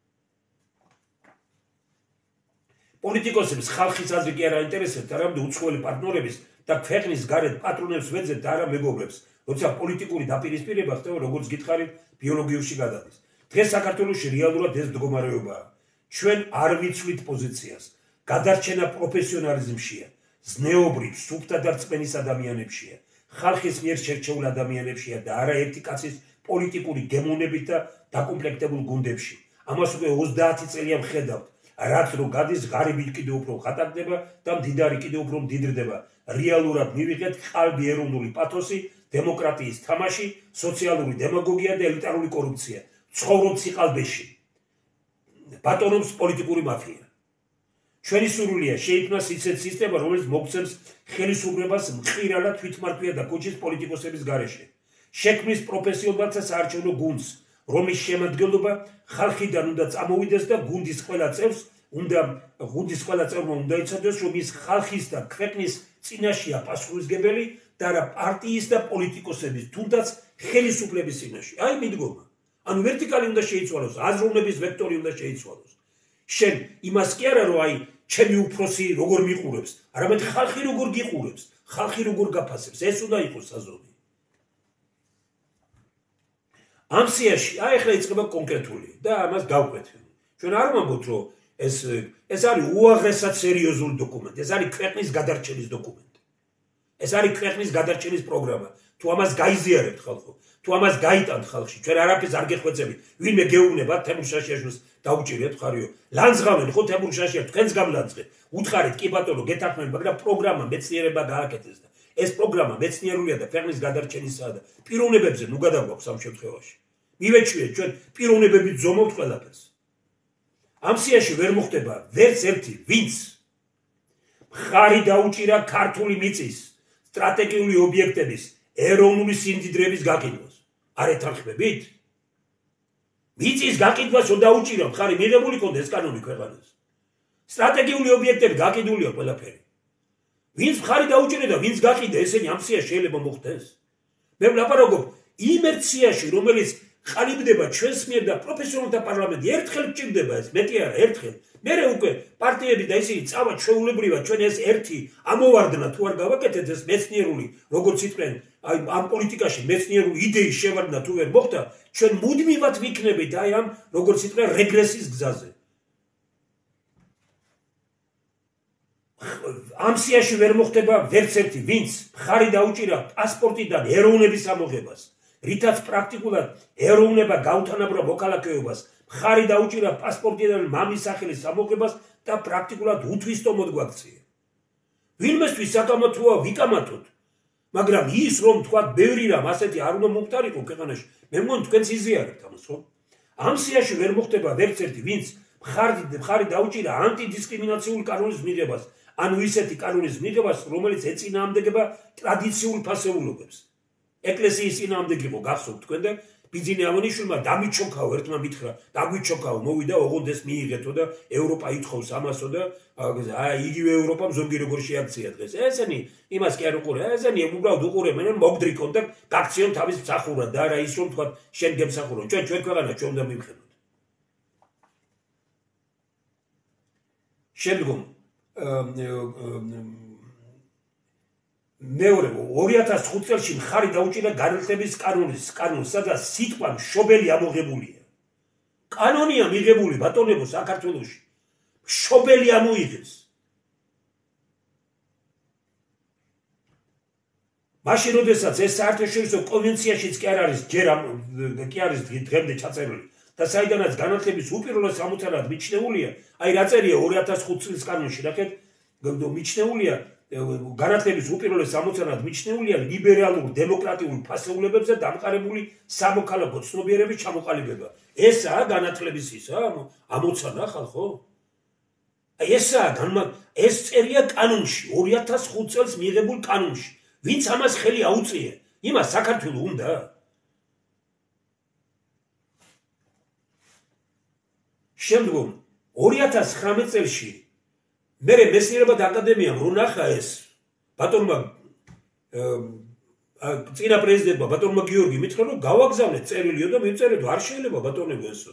პოლიტიკოსებს ხალხის აზრი კი არ აინტერესებთ, არამედ უცხოელი პარტნიორების და ქვეყნის გარეთ პატრონებს ვეძებთ და არა მეგობრებს. როცა პოლიტიკური დაპირისპირება ხდება, როგორც გითხარით, ბიოლოგიურში გადადის. დღეს საქართველოში რეალურად ეს მდგომარეობაა. ჩვენ არ ვიცვლით პოზიციას. გადარჩენა პროფესიონალიზმშია, ზნეობრივ, სუფთა და რწმენის ადამიანებშია, ხალხის მიერ შერჩეულ ადამიანებშია და არა ერთი კაცის პოლიტიკური გემოვნებით და დაკომპლექტებულ გუნდებში. ამას უკვე ოცდაათი წელია ვხედავთ, რაც რო გადის, ღარიბი კიდევ უფრო ხატარდება და მდიდარი კიდევ უფრო მდიდრდება. რეალურად მივიღეთ ყალბი ეროვნული პათოსი, დემოკრატიის თამაში, სოციალური დემაგოგია და ელიტარული კორუფცია. ცხოვრობს სიყალბეში. ბატონობს პოლიტიკური მაფია. ჩვენი სურვილია შეიქმნას ისეთ სისტემა, რომელიც მოგცემს ხელისუფლებას მყირალა თვითმართვია და კუჩის პოლიტიკოსების გარეშე. შექმნის პროფესიონალთა საარჩევნო გუნდს, რომლის შემადგენლობა ხალხიდან უნდა წამოვიდეს და გუნდის ყველა წევრს უნდა გუნდის ყველა წევრმა უნდა იცოდეს, რომ ის ხალხის და ქვეყნის წინაშეა პასუხისმგებელი და არა პარტიის და პოლიტიკოსების, თუნდაც ხელისუფლების წინაშე. აი მიდგომა. ანუ ვერტიკალი უნდა შეიცვალოს, აზროვნების ვექტორი უნდა შეიცვალოს. შენ იმას კი არა რომ აი ჩემი უფროსი როგორ მიყურებს, არამედ ხალხი როგორ გიყურებს, ხალხი როგორ გაფასებს, ეს უნდა იყოს საზომი. ამ სიაში აი ახლა იწყება კონკრეტული და ამას გავყვეთ. ჩვენ არ ვამბობთ რომ ეს ეს არის უაღრესად სერიოზული დოკუმენტი, ეს არის ქვეყნის გადარჩენის დოკუმენტი. ეს არის ქვეყნის გადარჩენის პროგრამა. თუ ამას გაიზიარებთ ხალხო, თუ ამას გაიტანთ ხალხში, ჩვენ არაფერს არ გეხვეწებით. ვინმე გეუბნება თემურ შაშიაშვილს დაუჭირეთ ხარიო. ლანძღავენ ხო თემურ შაშიაშვილს, თქვენს გამლანძღეთ. უთხარით კი ბატონო, გეთანხმებით, მაგრამ პროგრამა მეცნიერება გააკეთეს და ეს პროგრამა მეცნიერულია და ქვეყნის გადარჩენისაა და პიროვნებებზე ნუ გადაგვაქვს ამ შემთხვევაში. მივეჩვიეთ ჩვენ პიროვნებებით ზომავთ ყველაფერს. ამ სიაში ვერ მოხდება ვერც ერთი, ვინც მხარი დაუჭირა ქართული მიწის სტრატეგიული ობიექტების ეროვნული სიმდიდრეების გაყიდვას. არ ეთანხმებით? მიწის გაყიდვას რომ დაუჭირა მხარი მიღებული ქონდა ეს კანონი ქვეყანას. სტრატეგიული ობიექტები გაყიდულია ყველაფერი. ვინც მხარი დაუჭირა და ვინც გაყიდა, ესენი ამ სიაში შეიძლება მოხდეს. მე ვლაპარაკობ იმ ერთ სიაში, რომელიც ყალიბდება ჩვენს მიერ და პროფესიონალთა პარლამენტი ერთხელ გჭირდება ეს, მეტი არა, ერთხელ. მერე უკვე პარტიები და ისინი წავა ჩვეულებრივად ჩვენ ეს ერთი ამოვარდნა თუ არ გავაკეთეთ ეს მეცნიერული, როგორც იტყვენ, აი ამ პოლიტიკაში მეცნიერული იდეის შევარდნა თუ ვერ მოხდა, ჩვენ მუდმივად ვიქნებით აი ამ როგორც იტყვენ რეგრესის გზაზე. ამ სიაში ვერ მოხდება ვერც ერთი, ვინც მხარი დაუჭირა პასპორტიდან ეროვნების ამოღებას, რითაც პრაქტიკულად ეროვნება გაუთანაბრა მოქალაქეობას, მხარი დაუჭირა პასპორტიდან მამის სახელის ამოღებას და პრაქტიკულად უთვისტომოდ გვაქცია. ვინმესთვის საკამათოა ვიკამათოთ, მაგრამ ის რომ თქვა ბევრი რამ ასეთი არ უნდა მომხდარიყო ქვეყანაში, მე მგონი თქვენც იზიარებთ ამას, ხო? ამ სიაში ვერ მოხდება ვერც ერთი, ვინც მხარი მხარი დაუჭირა ანტიდისკრიმინაციულ კანონის მიღებას, ანუ ისეთი კანონის მიღებას, რომელიც ეწინააღმდეგება ტრადიციულ ფასეულობებს. ეკლესიის წინააღმდეგ იყო, გახსოვთ თქვენ და ბიძინე ამონიშვილმა დამიჩოქაო, ერთმა მითხრა, დაგვიჩოქაო, მოვიდა, ოღონდ ეს მიიღეთო და ევროპა ითხოვს ამასო და აი იგივე ევროპამ ზოგი როგორ შეაქცია დღეს. ესენი იმას კი არ უყურე, ესენი უბრალოდ უყურებენ, მოგდრიკონ და გაქციონ თავის მსახურად და არა ის რომ თქვა შენ გემსახურო. ჩვენ ჩვენ ქვეყანა ჩვენ უნდა მივხედოთ. შემდგომ მეორე ორი ათას ხუთ წელს მხარი დაუჭირა განათლების კანონის კანონს, სადაც სიტყვა მშობელი ამოღებულია. კანონია მიღებული ბატონებო საქართველოში. მშობელი ამოიღეს. მაშინ როდესაც ეს საერთაშორისო კონვენციაშიც კი არ არის ჯერ კი არის დღემდე ჩაწერილი და საიდანაც განათლების უპირველეს ამოცანად მიჩნეულია, აი რა წერია ორი ათას ხუთ წლის კანონში, ნახეთ, მიჩნეულია განათლების უპირველეს ამოცანად მიჩნეულია ლიბერალურ დემოკრატიულ ფასეულებებზე დამყარებული სამოქალაქო ცნობიერების ჩამოყალიბება. ესაა განათლების ისა ამოცანა ხალხო? აი ესაა ეს წერია კანონში, ორი ათას ხუთ წელს მიღებულ კანონში. ვინც ამას ხელი აუწია, იმას საქართველოს უნდა. შემდგომ ორი ათას ცხრამეტ წელში მე მეცნიერებათა აკადემიამ რო ნახა ეს ბატონმა წინა პრეზიდენტმა ბატონმა გიორგი მითხრა რომ გავაგზავნეთ წერილიო და მივწერეთო, არ შეიძლება ბატონებო ესო.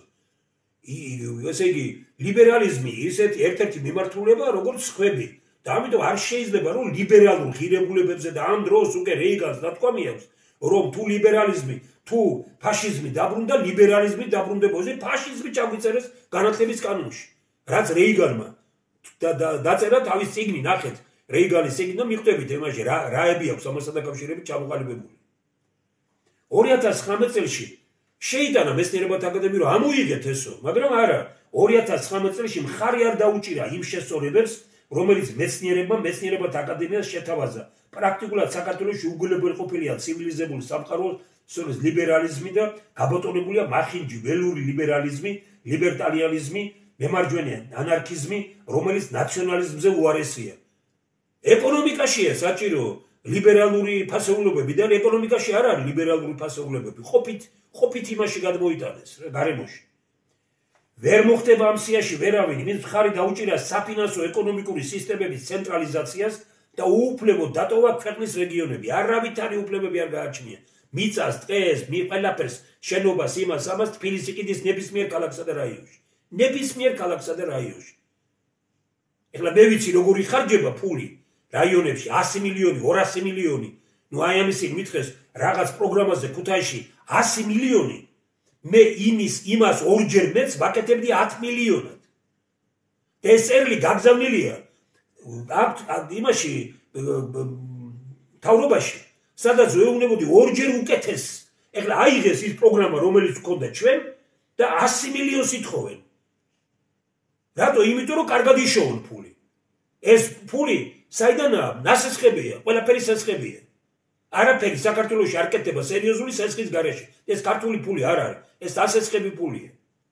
ესე იგი ლიბერალიზმი ისეთი ერთ-ერთი მიმართულება როგორც სხვები და ამიტომ არ შეიძლება რომ ლიბერალურ ღირებულებებზე და ამ დროს უკვე რეიგანს დათქვამი აქვს რომ თუ ლიბერალიზმი თუ ფაშიზმი დაბრუნდა, ლიბერალიზმი დაბრუნდებოდა, ფაშიზმი ჩაგვიწერეს განათლების კანონში. რაც რეიგანმა დაწერა თავის წიგნი, ნახეთ, რეიგანის წიგნი და მიხვდებით იმაში რა რაები აქვს ამასთან დაკავშირებით ჩამოყალიბებული. ორი ათას ცხრამეტ წელში შეიტანა მეცნიერებათა აკადემია რომ ამოიღეთ ესო, მაგრამ არა, ორი ათას ცხრამეტ წელში მხარი არ დაუჭირა იმ შესწორებებს, რომელიც მეცნიერებმა მეცნიერებათა აკადემიას შეთავაზა. პრაქტიკულად საქართველოში უგულებელყოფილია ცივილიზებული სამყაროს ლიბერალიზმი და გაბატონებულია მახინჯი ველური ლიბერალიზმი, ლიბერტარიანიზმი, მემარჯვენე ანარქიზმი, რომელიც ნაციონალიზმზე უარესია. ეკონომიკაშია საჭირო ლიბერალური ფასეულობები და ეკონომიკაში არ არის ლიბერალური ფასეულობები. ყოფით, ყოფით იმაში გადმოიტანეს გარემოში. ვერ მოხდება ამ სიაში ვერავინ, ვინც მხარი დაუჭირა საფინანსო ეკონომიკური სისტემების ცენტრალიზაციას და უუფლებოდ დატოვა ქვეყნის რეგიონები. არავითარი უფლებები არ გააჩნია. მიწას, ტყეს, ყველაფერს, შენობას, იმას, ამას თბილისი კიდის ნებისმიერ ქალაქსა და რაიონში. ნებისმიერ ქალაქსა და რაიონში. ეხლა მე ვიცი როგორ იხარჯება ფული რაიონებში ასი მილიონი, ორასი მილიონი. ნუ აი ამისი მითხეს რაღაც პროგრამაზე ქუთაისში ასი მილიონი. მე იმის იმას ორჯერ მეც ვაკეთებდი ათ მილიონად. და ეს წერილი გაგზავნილია აქ იმაში თავრობაში, სადაც ვეუბნებოდი ორჯერ უკეთეს. ეხლა აიღეს ის პროგრამა, რომელიც გქონდა ჩვენ და ასი მილიონს ითხოვენ. რატო? იმიტომ რომ კარგად იშოვონ ფული. ეს ფული საიდანაა? ნასესხებია, ყველაფერი სესხებია. არაფერი საქართველოში არ კეთდება სერიოზული სესხის გარეშე. ეს ქართული ფული არ არის, ეს ასესხები ფულია.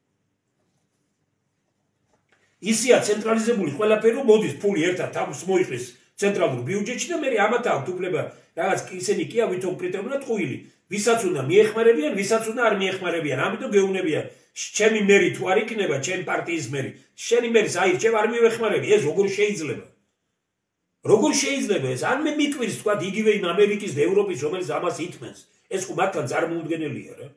ისია ცენტრალიზებული ყველაფერი, რომ მოდის ფული ერთად თავს მოიყრის ცენტრალურ ბიუჯეტში და მე ამათ აქვს უფლება რაღაც ისინი კი ავითომ კრიტერიუმად ტყუილი. ვისაც უნდა მიეხმარებიან, ვისაც უნდა არ მიეხმარებიან. ამიტომ გეუბნებიან, ჩემი მერი თუ არ იქნება, ჩემი პარტიის მერი, შენი მერს აირჩევ, არ მივეხმარები. ეს როგორ შეიძლება? როგორ შეიძლება ეს? ან მე მიკვირს თქვა იგივე იმ ამერიკის და ევროპის, რომელიც ამას ითმენს. ეს ხო მათთან წარმოუდგენელია რა.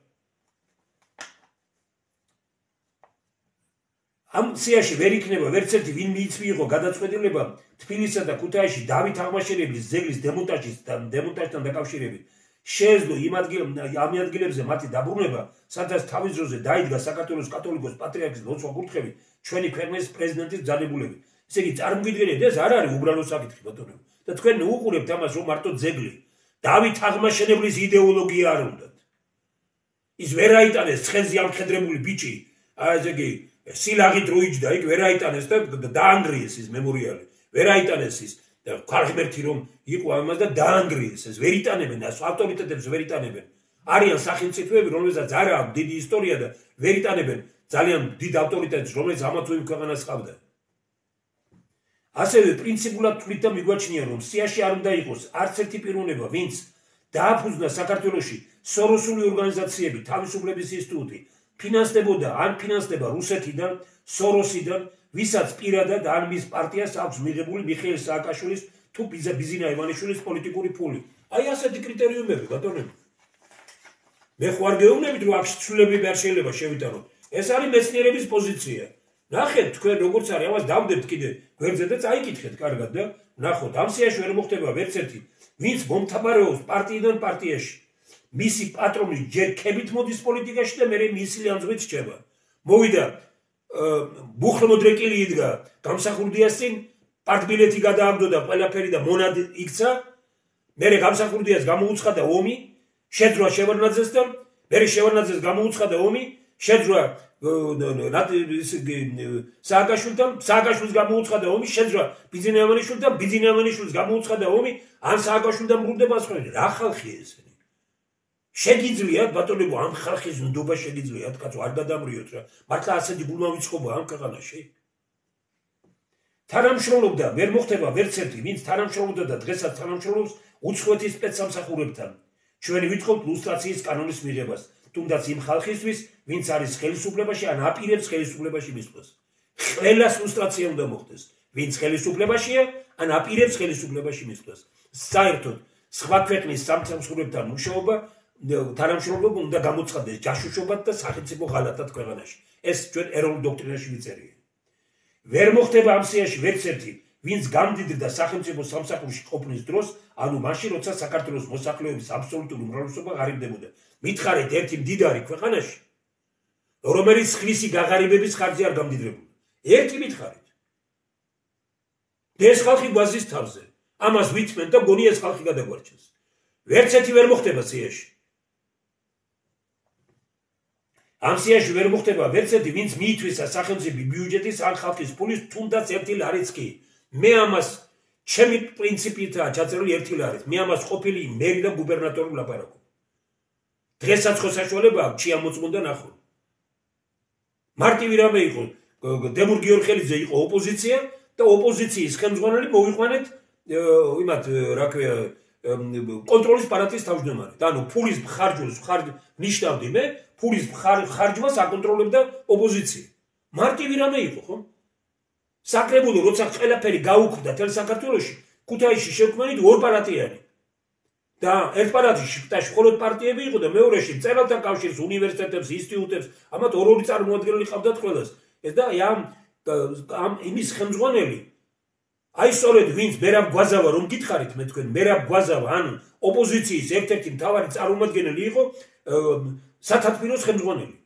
ამ სიაში ვერ იქნება ვერც ერთი ვინ მიიწვიო გადაწყვეტილება თბილისსა და ქუთაისში დავით აღმაშენებლის ძეგლის დემონტაჟის და დემონტაჟთან დაკავშირებით. შეეძლო იმ ადგილებზე მათი დაბრუნება, სადაც თავის დროზე დაიდგა საქართველოს კათოლიკოს პატრიარქის ლოცვა-კურთხევით ჩვენი ქვეყნის პრეზიდენტის ბრძანებულებით. ესე იგი წარმოგიდგენიათ ეს არ არის უბრალო საკითხი ბატონო და თქვენ უყურებთ ამას რომ მარტო ძეგლი დავით აღმაშენებლის იდეოლოგია არ უნდათ ის ვერ აიტანეს ცხენზე ამხედრებული ბიჭი ესე იგი სილაღით რო იჯდა იქ ვერ აიტანეს და დაანგრიეს ის მემორიალი ვერ აიტანეს ის ქალღმერთი რომ იყო ამას და დაანგრიეს ეს ვერ იტანებენ და ავტორიტეტებს ვერ იტანებენ არიან სახელმწიფოები რომელსაც არ აქვს დიდი ისტორია და ვერ იტანებენ ძალიან დიდ ავტორიტეტს რომელიც ამა თუ იმ ქვეყანას ყავდა ასევე პრინციპულად თვლით და მიგვაჩნია რომ სიაში არ უნდა იყოს არც ერთი პიროვნება ვინც დააფუძნა საქართველოში სოროსული ორგანიზაციები თავისუფლების ინსტიტუტი ფინანსდებოდა ან ფინანსდება რუსეთიდან სოროსიდან ვისაც პირადად ან მის პარტიას აქვს მიღებული მიხეილ სააკაშვილის თუ ბიზინა ივანიშვილის პოლიტიკური ფული აი ასეთი კრიტერიუმები ბატონო მე ხო არ გეუბნებით რომ აქ ცვლილებები არ შეიძლება შევიტანოთ ეს არის მეცნიერების პოზიცია ნახეთ თქვენ როგორც არის ამას დავდებთ კიდე გვერდზე და წაიკითხეთ კარგად და ნახოთ ამ სიაში ვერ მოხდება ვერც ერთი ვინც მომთაბარეობს პარტიიდან პარტიაში მისი პატრონი ჯერ ქებით მოდის პოლიტიკაში და მე მისი ლანძღვით რჩება მოვიდა ბუხლმოდრეკილი იდგა გამსახურდიას წინ პარტბილეთი გადააგდო და ყველაფერი და მონად იქცა მე გამსახურდიას გამოუცხადა ომი შეძრა შევარნაძესთან მე შევარნაძეს გამოუცხადა ომი შეძრა სააკაშვილთან სააკაშვილს გამოუცხადა ომი შეძრა ბიზინა ივანიშვილთან ბიზინა ივანიშვილს გამოუცხადა ომი ან სააკაშვილთან ბრუნდება სხვა რა ხალხია ესენი შეგიძლიათ ბატონებო ამ ხალხის ნდობა შეგიძლიათ კაცო არ გადამრიოთ რა მართლა ასეთი გულმავიწყობა ამ ქვეყანაში თანამშრომლობდა ვერ მოხდება ვერც ერთი ვინც თანამშრომლობდა და დღესაც თანამშრომლობს უცხოეთის სპეცსამსახურებთან ჩვენი ვითხოვთ ლუსტრაციის კანონის მიღებას თუნდაც იმ ხალხისთვის ვინც არის ხელისუფლებაში ან აპირებს ხელისუფლებაში მისვლას ყველას ლუსტრაცია უნდა მოხდეს ვინც ხელისუფლებაშია ან აპირებს ხელისუფლებაში მისვლას საერთოდ სხვა ქვეყნის სამსახურებთან მუშაობა თანამშრომლობა უნდა გამოცხადდეს ჯაშუშობად და სახელმწიფო ღალატად ქვეყანაში ეს ჩვენ ეროვნულ დოქტრინაში ვიწერია ვერ მოხდება ამ სიაში ვერც ერთი ვინც გამდიდრდა სახელმწიფო სამსახურში ყოფნის დროს ანუ მაშინ როცა საქართველოს მოსახლეობის აბსოლუტური უმრავლესობა ღარიბდებოდა მითხარით ერთი მდიდარი ქვეყანაში რომელიც ხლისი გაღარიბების ხარჯზე არ გამდიდრებულა ერთი მითხარით ეს ხალხი გვაზის თავზე ამას ვითმენ და გონია ეს ხალხი გადაგვარჩენს ვერც ერთი ვერ მოხდება სიაში ამ სიაში ვერ მოხდება ვერც ერთი ვინც მიითვისა სახელმწიფო ბიუჯეტის ან ხალხის ფულის თუნდაც ერთი ლარიც კი მე ამას ჩემი პრინციპითაა ჩაწერილი ერთი ლარიც მე ამას ყოფილი მერი და გუბერნატორი ვლაპარაკობ დღესაც ხო საშუალება აქვს ჩია მოწმუნდა ნახო მარტივი რამე იყო დებურ გიორხელიძე იყო ოპოზიცია და ოპოზიციის ხელმძღვანელი მოვიყვანეთ იმათ რა ქვია კონტროლის პალატის თავმჯდომარედ ანუ ფულის ხარჯვას ხარჯ ნიშნავდი მე ფულის ხარჯვას აკონტროლებდა ოპოზიცია მარტივი რამე იყო ხო საკრებულო როცა ყველაფერი გაუქმდა თელ საქართველოში ქუთაისში შევქმნით ორ პალატიანი და ერთ პალატში შტაში მხოლოდ პარტიები იყო და მეორეში მწერალთა კავშირს უნივერსიტეტებს ინსტიტუტებს ამათ ორ-ორი წარმომადგენელი ყავდათ ყველას ეს და ამ ამ იმის ხელმძღვანელი აი სწორედ ვინც მერაბ გვაზავა რომ გითხარით მე თქვენ მერაბ გვაზავა ანუ ოპოზიციის ერთ-ერთი მთავარი წარმომადგენელი იყო სათათბიროს ხელმძღვანელი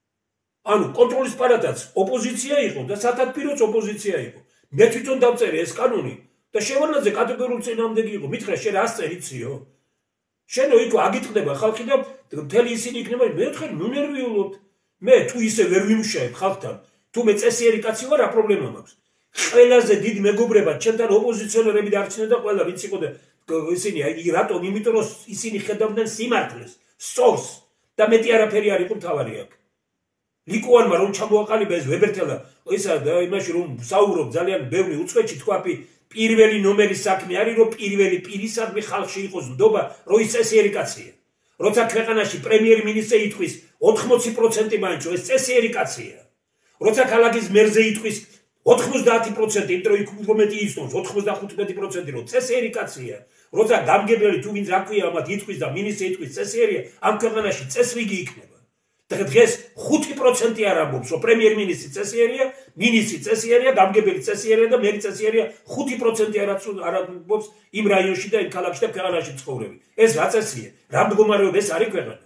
ანუ კონტროლის პალატაც ოპოზიცია იყო და სათათბიროც ოპოზიცია იყო მე თვითონ დავწერე ეს კანონი და შევარნაძე კატეგორიულ წინააღმდეგი იყო მითხრა შენ რას წერიციო შენო იქ აგიტყდება ხალხი და მთელი ისინი იქნება მე თქვენ ნუნერვიულობთ მე თუ ისე ვერ ვიმუშაებ ხალხთან თუ მე წესიერი კაცი ვარ რა პრობლემა მაქვს ყველაზე დიდ მეგობრებად ჩემთან ოპოზიციონერები დარჩნენ და ყველა ვინც იყო და ისინი აი რატომ იმიტომ რომ ისინი ხედავდნენ სიმართლეს სწორს და მეტი არაფერი არ იყო მთავარი აქ ლიკوانმა რომ ჩამოაყალიბა ეს ვებერთელა ისა და იმაში რომ საუბრობ ძალიან ბევრი უცხოეთში თქვა პირველი ნომერის საქმე არის რომ პირველი პირისადმი ხალხში იყოს ნდობა რომ ის წესიერი კაცია როცა ქვეყანაში პრემიერ-მინისტრი იტყვის ოთხმოცი პროცენტი მაინც ეს წესიერი კაცია როცა ქალაქის მერზე იტყვის ოთხმოცდაათი პროცენტი იმიტომ რომ იქ უფრო მეტი ისწონს ოთხმოცდახუთი პროცენტი რომ წესიერი კაცია როცა გამგებელი თუ ვინც რა ქვია ამათ იტყვის და მინისტრი იტყვის წესიერია ამ ქვეყანაში წესრიგი იქნება დღეს ხუთი პროცენტი არ ამბობს რომ პრემიერ-მინისტრი წესიერია მინისტრი წესიერია გამგებელი წესიერია და მერი წესიერია ხუთი პროცენტი არ ამბობს იმ რაიონში და იმ ქალაქში და ქვეყანაში ცხოვრები ეს რა წესია რა მდგომარეობა ეს არის ქვეყანა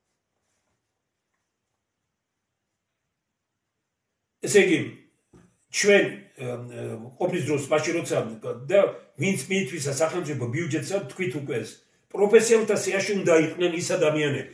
ესე იგი ჩვენ ყოფნის დროს მაშინ როცა და ვინც მიითვისა სახელმწიფო ბიუჯეტსა თქვით უკვე ეს პროფესიონალთა სიაში უნდა იყვნენ ის ადამიანები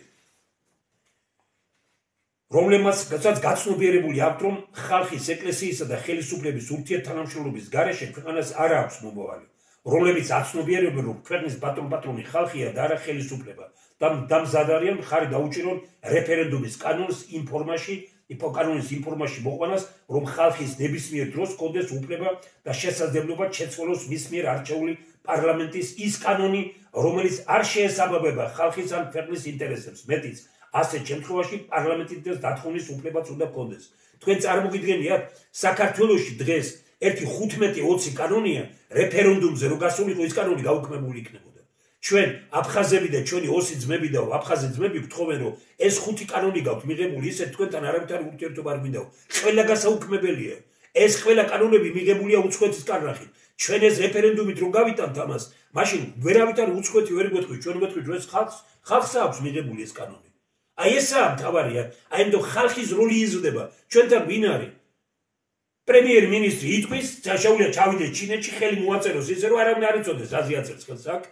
რომლებმაც გაცნობიერებული აქვთ რომ ხალხის ეკლესიისა და ხელისუფლების ურთიერთთანამშრომლობის გარეშე ქვეყანას არ აქვს მომავალი რომლებიც აცნობიერებენ რომ ქვეყნის პატრონ-პატრონი ხალხია და არა ხელისუფლება და დამზად არიან მხარი დაუჭირონ რეფერენდუმის კანონს იმ ფორმაში კანონის იმ ფორმაში მოყვანას რომ ხალხის ნებისმიერ დროს ჰქონდეს უფლება და შესაძლებლობა შეცვალოს მის მიერ არჩეული პარლამენტის ის კანონი რომელიც არ შეესაბამება ხალხის ან ქვეყნის ინტერესებს მეტიც ასეთ შემთხვევაში პარლამენტის დათხოვნის უფლებაც უნდა ჰქონდეს თქვენ წარმოგიდგენიათ საქართველოში დღეს ერთი ხუთმეტი ოცი კანონია რეფერენდუმზე რო გასულიყო ის კანონი გაუქმებული იქნებოდა ჩვენ აფხაზები და ჩვენი ოსი ძმები და აფხაზი ძმები გთხოვენ რომ ეს ხუთი კანონი გაქვთ მიღებული ისე თქვენთან არავითარი ურთიერთობა არ გვინდა ყველა გასაუქმებელია ეს ყველა კანონები მიღებულია უცხოეთის კარნახით ჩვენ ეს რეფერენდუმით რო გავიტანთ ამას მაშინ ვერავითარი უცხოეთი ვერ გვეთქვი ჩვენ გვეთქვი რომ ეს ხალხს ხალხს აქვს მიღებული ეს კანონი აი ესაა მთავარია აი ამიტომ ხალხის როლი იზრდება ჩვენთან ვინ არის პრემიერ-მინისტრი იტყვის შეუძლია ჩავიდეს ჩინეთში ხელი მოაწეროს ისე რომ არავინ არ იცოდეს აზიაცებს ხელს აქ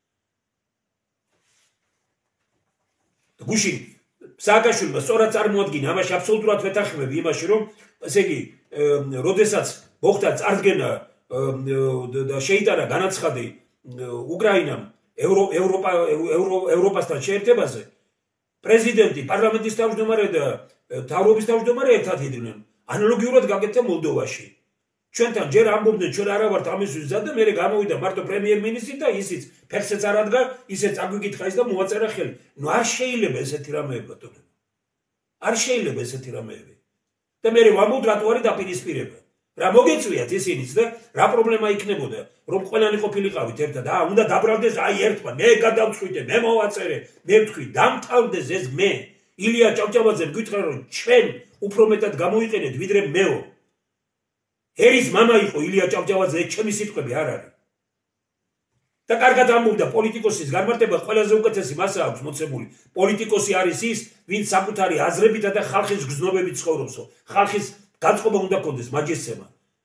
გუშინ სააკაშვილმა სწორად წარმოადგინა ამაში აბსოლუტურად ვეთანხმები იმაში რომ ესე იგი როდესაც მოხდა წარდგენა და შეიტანა განაცხადი უკრაინამ ევროპა ევროპასთან შეერთებაზე პრეზიდენტი პარლამენტის თავმჯდომარე და მთავრობის თავმჯდომარე ერთად იდგნენ ანალოგიურად გაკეთდა მოლდოვაში ჩვენთან ჯერ ამბობდნენ ჩვენ არა ვართ ამისთვის მზად და მერე გამოვიდა მარტო პრემიერ-მინისტრი და ისიც ფეხსაც არ ადგა ისე წაგვიკითხა ის და მოაწერა ხელი ნუ არ შეიძლება ესეთი რამეები ბატონო არ შეიძლება ესეთი რამეები და მერე ვამბობთ რატო არის დაპირისპირება რა მოგეწვიათ ისინიც და რა პრობლემა იქნებოდა რომ ყველანი ყოფილიყავით ერთად აა უნდა დაბრალდეს აი ერთმა მე გადავწყვიტე მე მოვაწერე მე ვთქვი დამთავრდეს ეს მე ილია ჭავჭავაძემ გითხრა რომ ჩვენ უფრო მეტად გამოიყენეთ ვიდრე მეო ერის მამა იყო ილია ჭავჭავაძე ჩემი სიტყვები არ არის და კარგად ამბობდა პოლიტიკოსის განმარტება ყველაზე უკეთესი მასა აქვს მოცემული პოლიტიკოსი არის ის ვინც საკუთარი აზრებით და ხალხის გზნობებით ცხოვრობსო ხალხის განწყობა უნდა კონდეს მაჯესცემა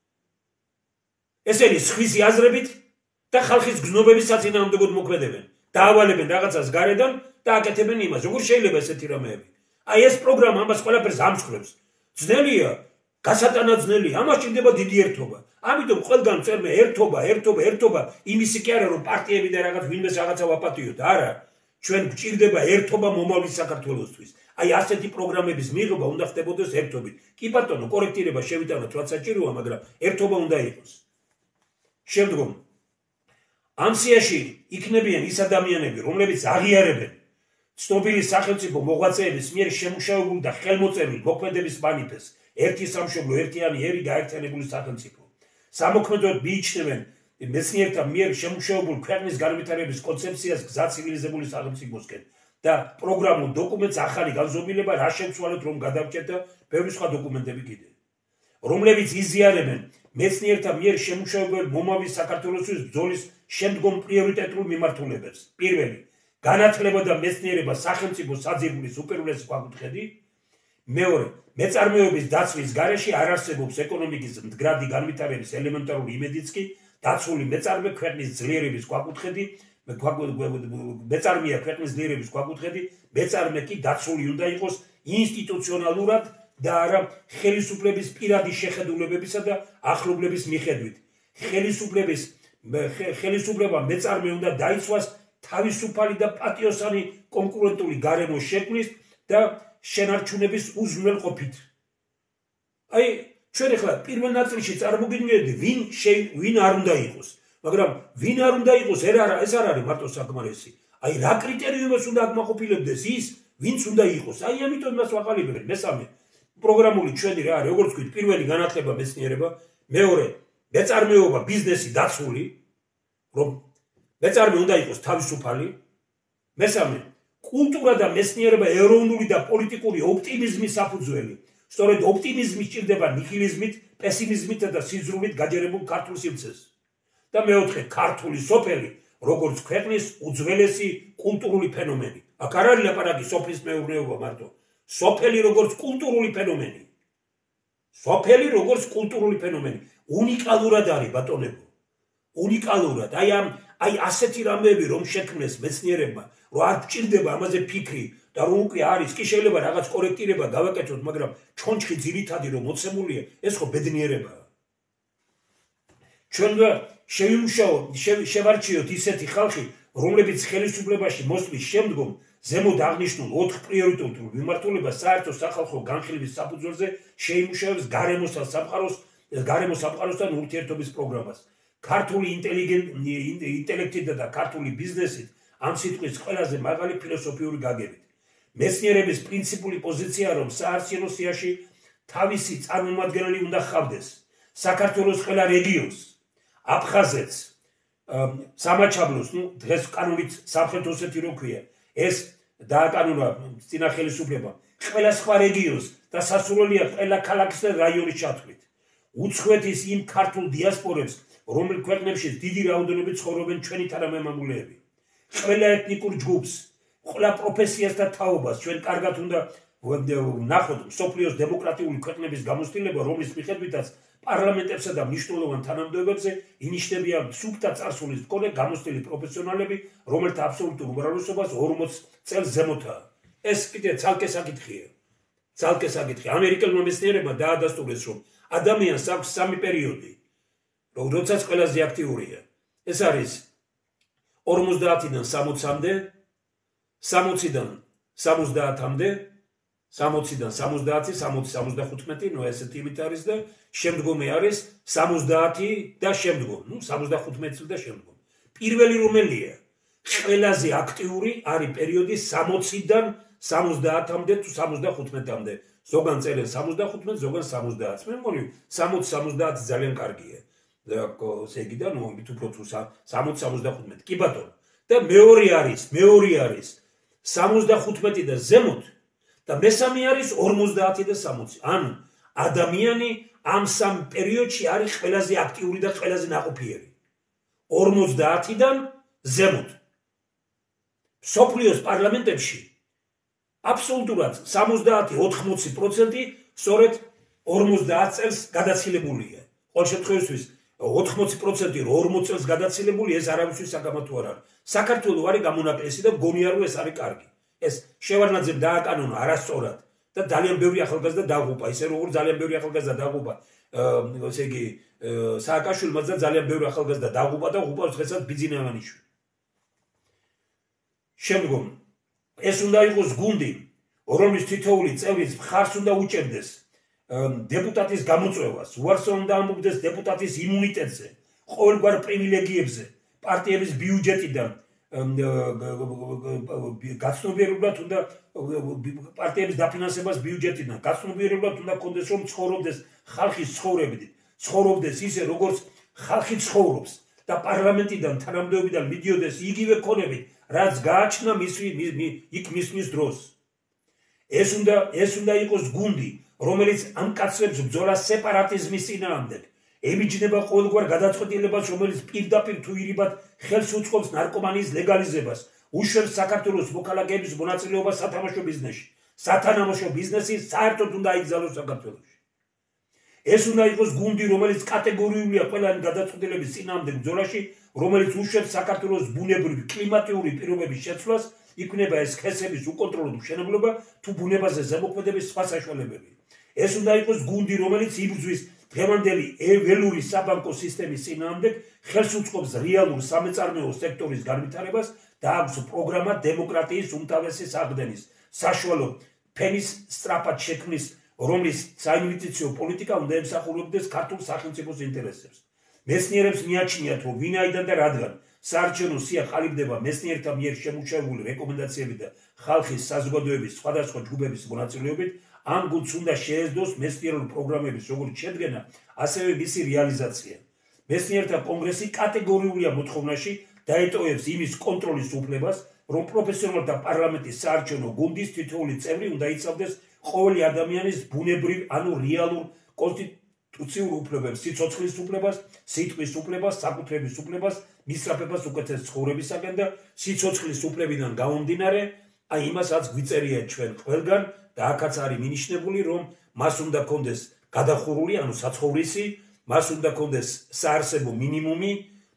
ესენი სხვისი აზრებით და ხალხის გზნობების საწინააღმდეგოდ მოქმედებენ დაავალებენ რაღაცას გარედან და აკეთებენ იმას როგორ შეიძლება ესეთი რამეები აი ეს პროგრამა ამას ყველაფერს ამსხვრევს ძნელია გასატანაძნელია ამას ჭირდება დიდი ერთობა ამიტომ ყველგან წერმე ერთობა ერთობა ერთობა იმისი კი არა რომ პარტიები და რაღაც ვინმეს რაღაცა ვაპატიოთ არა ჩვენ გვჭირდება ერთობა მომავლის საქართველოსთვის აი ასეთი პროგრამების მიღება უნდა ხდებოდეს ერთობით კი ბატონო კორექტირება შევიტანოთ რაც საჭიროა მაგრამ ერთობა უნდა იყოს შემდგომ ამ სიაში იქნებიან ის ადამიანები რომლებიც აღიარებენ ცნობილი სახელმწიფო მოღვაწეების მიერ შემუშავებული და ხელმოწერილი მოქმედების მანიფესტს ერთი სამშობლო ერთიანი ერი გაერთიანებული სახელმწიფო სამოქმედოდ მიიჩნევენ მეცნიერთა მიერ შემუშავებულ ქვეყნის განვითარების კონცეფციას გზა ცივილიზებული სახელმწიფოსკენ და პროგრამულ დოკუმენტს ახალი განზომილება რა შემცვალეთ რომ გადავჭერთ და ბევრი სხვა დოკუმენტები კიდე რომლებიც იზიარებენ მეცნიერთა მიერ შემუშავებულ მომავლის საქართველოსთვის ბრძოლის შემდგომ პრიორიტეტულ მიმართულებებს პირველი განათლება და მეცნიერება სახელმწიფო საძირკვლის უპირველესი ქვაკუთხედი მეორე მეწარმეობის დაცვის გარეშე არ არსებობს ეკონომიკის მდგრადი განვითარების ელემენტარული იმედიც კი დაცული მეწარმე ქვეყნის ძლიერების ქვაკუთხედი მეწარმეა ქვეყნის ძლიერების ქვაკუთხედი მეწარმე კი დაცული უნდა იყოს ინსტიტუციონალურად და არა ხელისუფლების პირადი შეხედულებებისა და ახლობლების მიხედვით ხელისუფლების ხელისუფლება მეწარმე უნდა დაიცვას თავისუფალი და პატიოსანი კონკურენტული გარემოს შექმნის და შენარჩუნების უზრუნველყოფით. აი, ჩვენ ახლა პირველ ნაწილში წარმოგიდგენთ ვინ ვინ არ უნდა იყოს, მაგრამ ვინ არ უნდა იყოს, ეს არა ეს არ არის მარტო საკმარისი. აი, რა კრიტერიუმებს უნდა აკმაყოფილებდეს ის, ვინც უნდა იყოს. აი, ამიტომ მას ვაყალიბებთ. მესამე, პროგრამული ჩვენი რა არის, როგორც ვთქვით, პირველი განათლება, მეცნიერება, მეორე, მეწარმეობა, ბიზნესი დაცული, რომ მეწარმე უნდა იყოს თავისუფალი. მესამე, კულტურა და მეცნიერება ეროვნული და პოლიტიკური ოპტიმიზმის საფუძველი. სწორედ ოპტიმიზმი სჭირდება ნიჰილიზმით, პესიმიზმით და სიზრუნვით გაჯერებულ ქართულ სივრცეს. და მეოთხე, ქართული სოფელი, როგორც ქვეყნის უძველესი კულტურული ფენომენი. აქ არ არის ლაპარაკი სოფლის მეურნეობა მარტო. სოფელი როგორც კულტურული ფენომენი. სოფელი როგორც კულტურული ფენომენი უნიკალურად არის ბატონებო უნიკალურად აი ამ აი ასეთი რამეები რომ შექმნეს მეცნიერებმა რომ არ გჭირდება ამაზე ფიქრი და რომ უკვე არის კი შეიძლება რაღაც კორექტირება გავაკეთოთ მაგრამ ჩონჩხი ძირითადი რომ მოცემულია ეს ხო ბედნიერებაა ჩვენ შევიმუშაოთ შევარჩიოთ ისეთი ხალხი რომლებიც ხელისუფლებაში მოსვლის შემდგომ ზემოთ აღნიშნულ ოთხ პრიორიტეტულ მიმართულებას საერთო სახალხო განხილვის საფუძველზე შეიმუშავებს გარემოსა სამყაროს გარემო სამყაროსთან ურთიერთობის პროგრამას ქართული ინტელექტით და ქართული ბიზნესით ამ სიტყვის ყველაზე მაღალი ფილოსოფიური გაგებით მეცნიერების პრინციპული პოზიცია რომ საარსენო სიაში თავისი წარმომადგენელი უნდა ჰყავდეს საქართველოს ყველა რეგიონს აფხაზეთს სამაჩაბლოს ნუ დღეს კანონით სამხრეთ ოსეთი რო ქვია ეს დააკანონა წინა ხელისუფლება ყველა სხვა რეგიონს და სასურველია ყველა ქალაქის და რაიონის ჩათვლით უცხოეთის იმ ქართულ დიასპორებს რომელ ქვეყნებში დიდი რაოდენობით ცხოვრობენ ჩვენი თანამემამულეები ყველა ეთნიკურ ჯგუფს ყველა პროფესიას და თაობას ჩვენ კარგად უნდა ვნახოთ მსოფლიოს დემოკრატიული ქვეყნების გამოცდილება რომლის მიხედვითაც პარლამენტებსა და მნიშვნელოვან თანამდებობებზე ინიშნებიან სუფთა წარსულის მქონე გამოცდილი პროფესიონალები რომელთა აბსოლუტურ უმრავლესობას ორმოც წელს ზემოთაა ეს კიდე ცალკე საკითხია ცალკე საკითხი ამერიკელმა მეცნიერებმა დაადასტურეს რომ ადამიანს აქვს სამი პერიოდი როდესაც ყველაზე აქტიურია ეს არის ორმოცდაათიდან სამოცამდე სამოციდან სამოცდაათამდე სამოციდან სამოცდაათი სამოცი სამოცდახუთმეტი ნუ ესეთი იმით არის და შემდგომი არის სამოცდაათი და შემდგომ ნუ სამოცდახუთმეტი და შემდგომ პირველი რომელია ყველაზე აქტიური არის პერიოდი სამოციდან სამოცდაათამდე თუ სამოცდახუთმეტამდე ზოგან წერენ სამოცდახუთმეტი ზოგან სამოცდაათი მე მგონი სამოცი სამოცდაათი ძალიან კარგია ესე იგი და ნუ მით უფრო თუ სამოცი სამოცდახუთმეტი კი ბატონო და მეორე არის მეორე არის სამოცდახუთმეტი და ზემოთ და მესამე არის ორმოცდაათი და სამოცი ანუ ადამიანი ამ სამ პერიოდში არის ყველაზე აქტიური და ყველაზე ნაყოფიერი ორმოცდაათიდან ზემოთ სოფლიოს პარლამენტებში აბსოლუტურად სამოცდაათი ოთხმოცი პროცენტი სწორედ ორმოცდაათ წელს გადაცილებულია ყოველ შემთხვევაში ოთხმოცი პროცენტი რომ ორმოც წელს გადაცილებული ეს არავისთვის საკამათო არ არის საქართველოს არის გამონაკლისი და გონია რომ ეს არის კარგი ეს შევარდნაძემ დააკანონა არასწორად და ძალიან ბევრი ახალგაზრდა დაღუპა ისე როგორც ძალიან ბევრი ახალგაზრდა დაღუპა ესე იგი სააკაშვილმა და ძალიან ბევრი ახალგაზრდა დაღუპა და უყავს დღესაც ბიძინავანიშვილი შემდგომ ეს უნდა იყოს გუნდი რომლის თითოეული წევრი მხარს უნდა უჭერდეს დეპუტატის გამოწვევას უარს უნდა ამბობდეს დეპუტატის იმუნიტეტზე ყოველგვარ პრივილეგიებზე პარტიების ბიუჯეტიდან გაცნობიერებლად უნდა პარტიების დაფინანსებას ბიუჯეტიდან გაცნობიერებლად უნდა კონდეს რომ ცხოვრობდეს ხალხის ცხოვრებით ცხოვრობდეს ისე როგორც ხალხი ცხოვრობს და პარლამენტიდან თანამდებობიდან მიდიოდეს იგივე ქონებით რაც გააჩნდა მის იქ მისვლის დროს ეს უნდა ეს უნდა იყოს გუნდი რომელიც ამ კაცებს ბრძოლა სეპარატიზმის წინააღმდეგ ემიჯნება ყოველგვარ გადაწყვეტილებას რომელიც პირდაპირ თუ ირიბად ხელს უწყობს ნარკომანიის ლეგალიზებას უშვებს საქართველოს მოქალაქეების მონაწილეობას სათამაშო ბიზნესში სათამაშო ბიზნესი საერთოდ უნდა აიგზავნოს საქართველოში ეს უნდა იყოს გუნდი რომელიც კატეგორიულია ყველანი გადაწყვეტილების წინააღმდეგ ბრძოლაში რომელიც უშვებს საქართველოს ბუნებრივი კლიმატიური პირობების შეცვლას იქნება ეს ხესების უკონტროლო მშენებლობა თუ ბუნებაზე ზემოქმედების სხვა საშუალებები ეს უნდა იყოს გუნდი რომელიც იბრძვის დღევანდელი ველური საბანკო სისტემის წინააღმდეგ ხელს უწყობს რეალურ სამეწარმეო სექტორის განვითარებას და აქვს პროგრამა დემოკრატიის უმთავრესი საყრდენის საშუალო ფენის სწრაფად შექმნის რომლის საინვესტიციო პოლიტიკა უნდა ემსახურებდეს ქართულ სახელმწიფოს ინტერესებს მეცნიერებს მიაჩნიათ რომ ვინაიდან და რადგან საარჩევნო სია ყალიბდება მეცნიერთა მიერ შემუშავებული რეკომენდაციებით და ხალხის საზოგადოების სხვადასხვა ჯგუფების მონაწილეობით ამ გუნდს უნდა შეეძლოს მეცნიერული პროგრამების როგორც შედგენა, ასევე მისი რეალიზაცია. მეცნიერთა კონგრესი კატეგორიულია მოთხოვნაში დაეტოვებს იმის კონტროლის უფლებას, რომ პროფესიონალთა პარლამენტის საარჩევნო გუნდის თითოეული წევრი უნდა იცავდეს ყოველი ადამიანის ბუნებრივ, ანუ რეალურ კონსტიტუციურ უფლებებს, სიცოცხლის უფლებას, სიტყვის უფლებას, საკუთრების უფლებას, მისწრაფებას უკეთეს ცხოვრებისაგან და სიცოცხლის უფლებიდან გამომდინარე, აი იმასაც გვიწერია ჩვენ ყველგან და აქაც არის მინიშნებული, რომ მას უნდა კონდეს გადახურული, ანუ საცხოვრისი, მას უნდა კონდეს საარსებო მინიმუმი,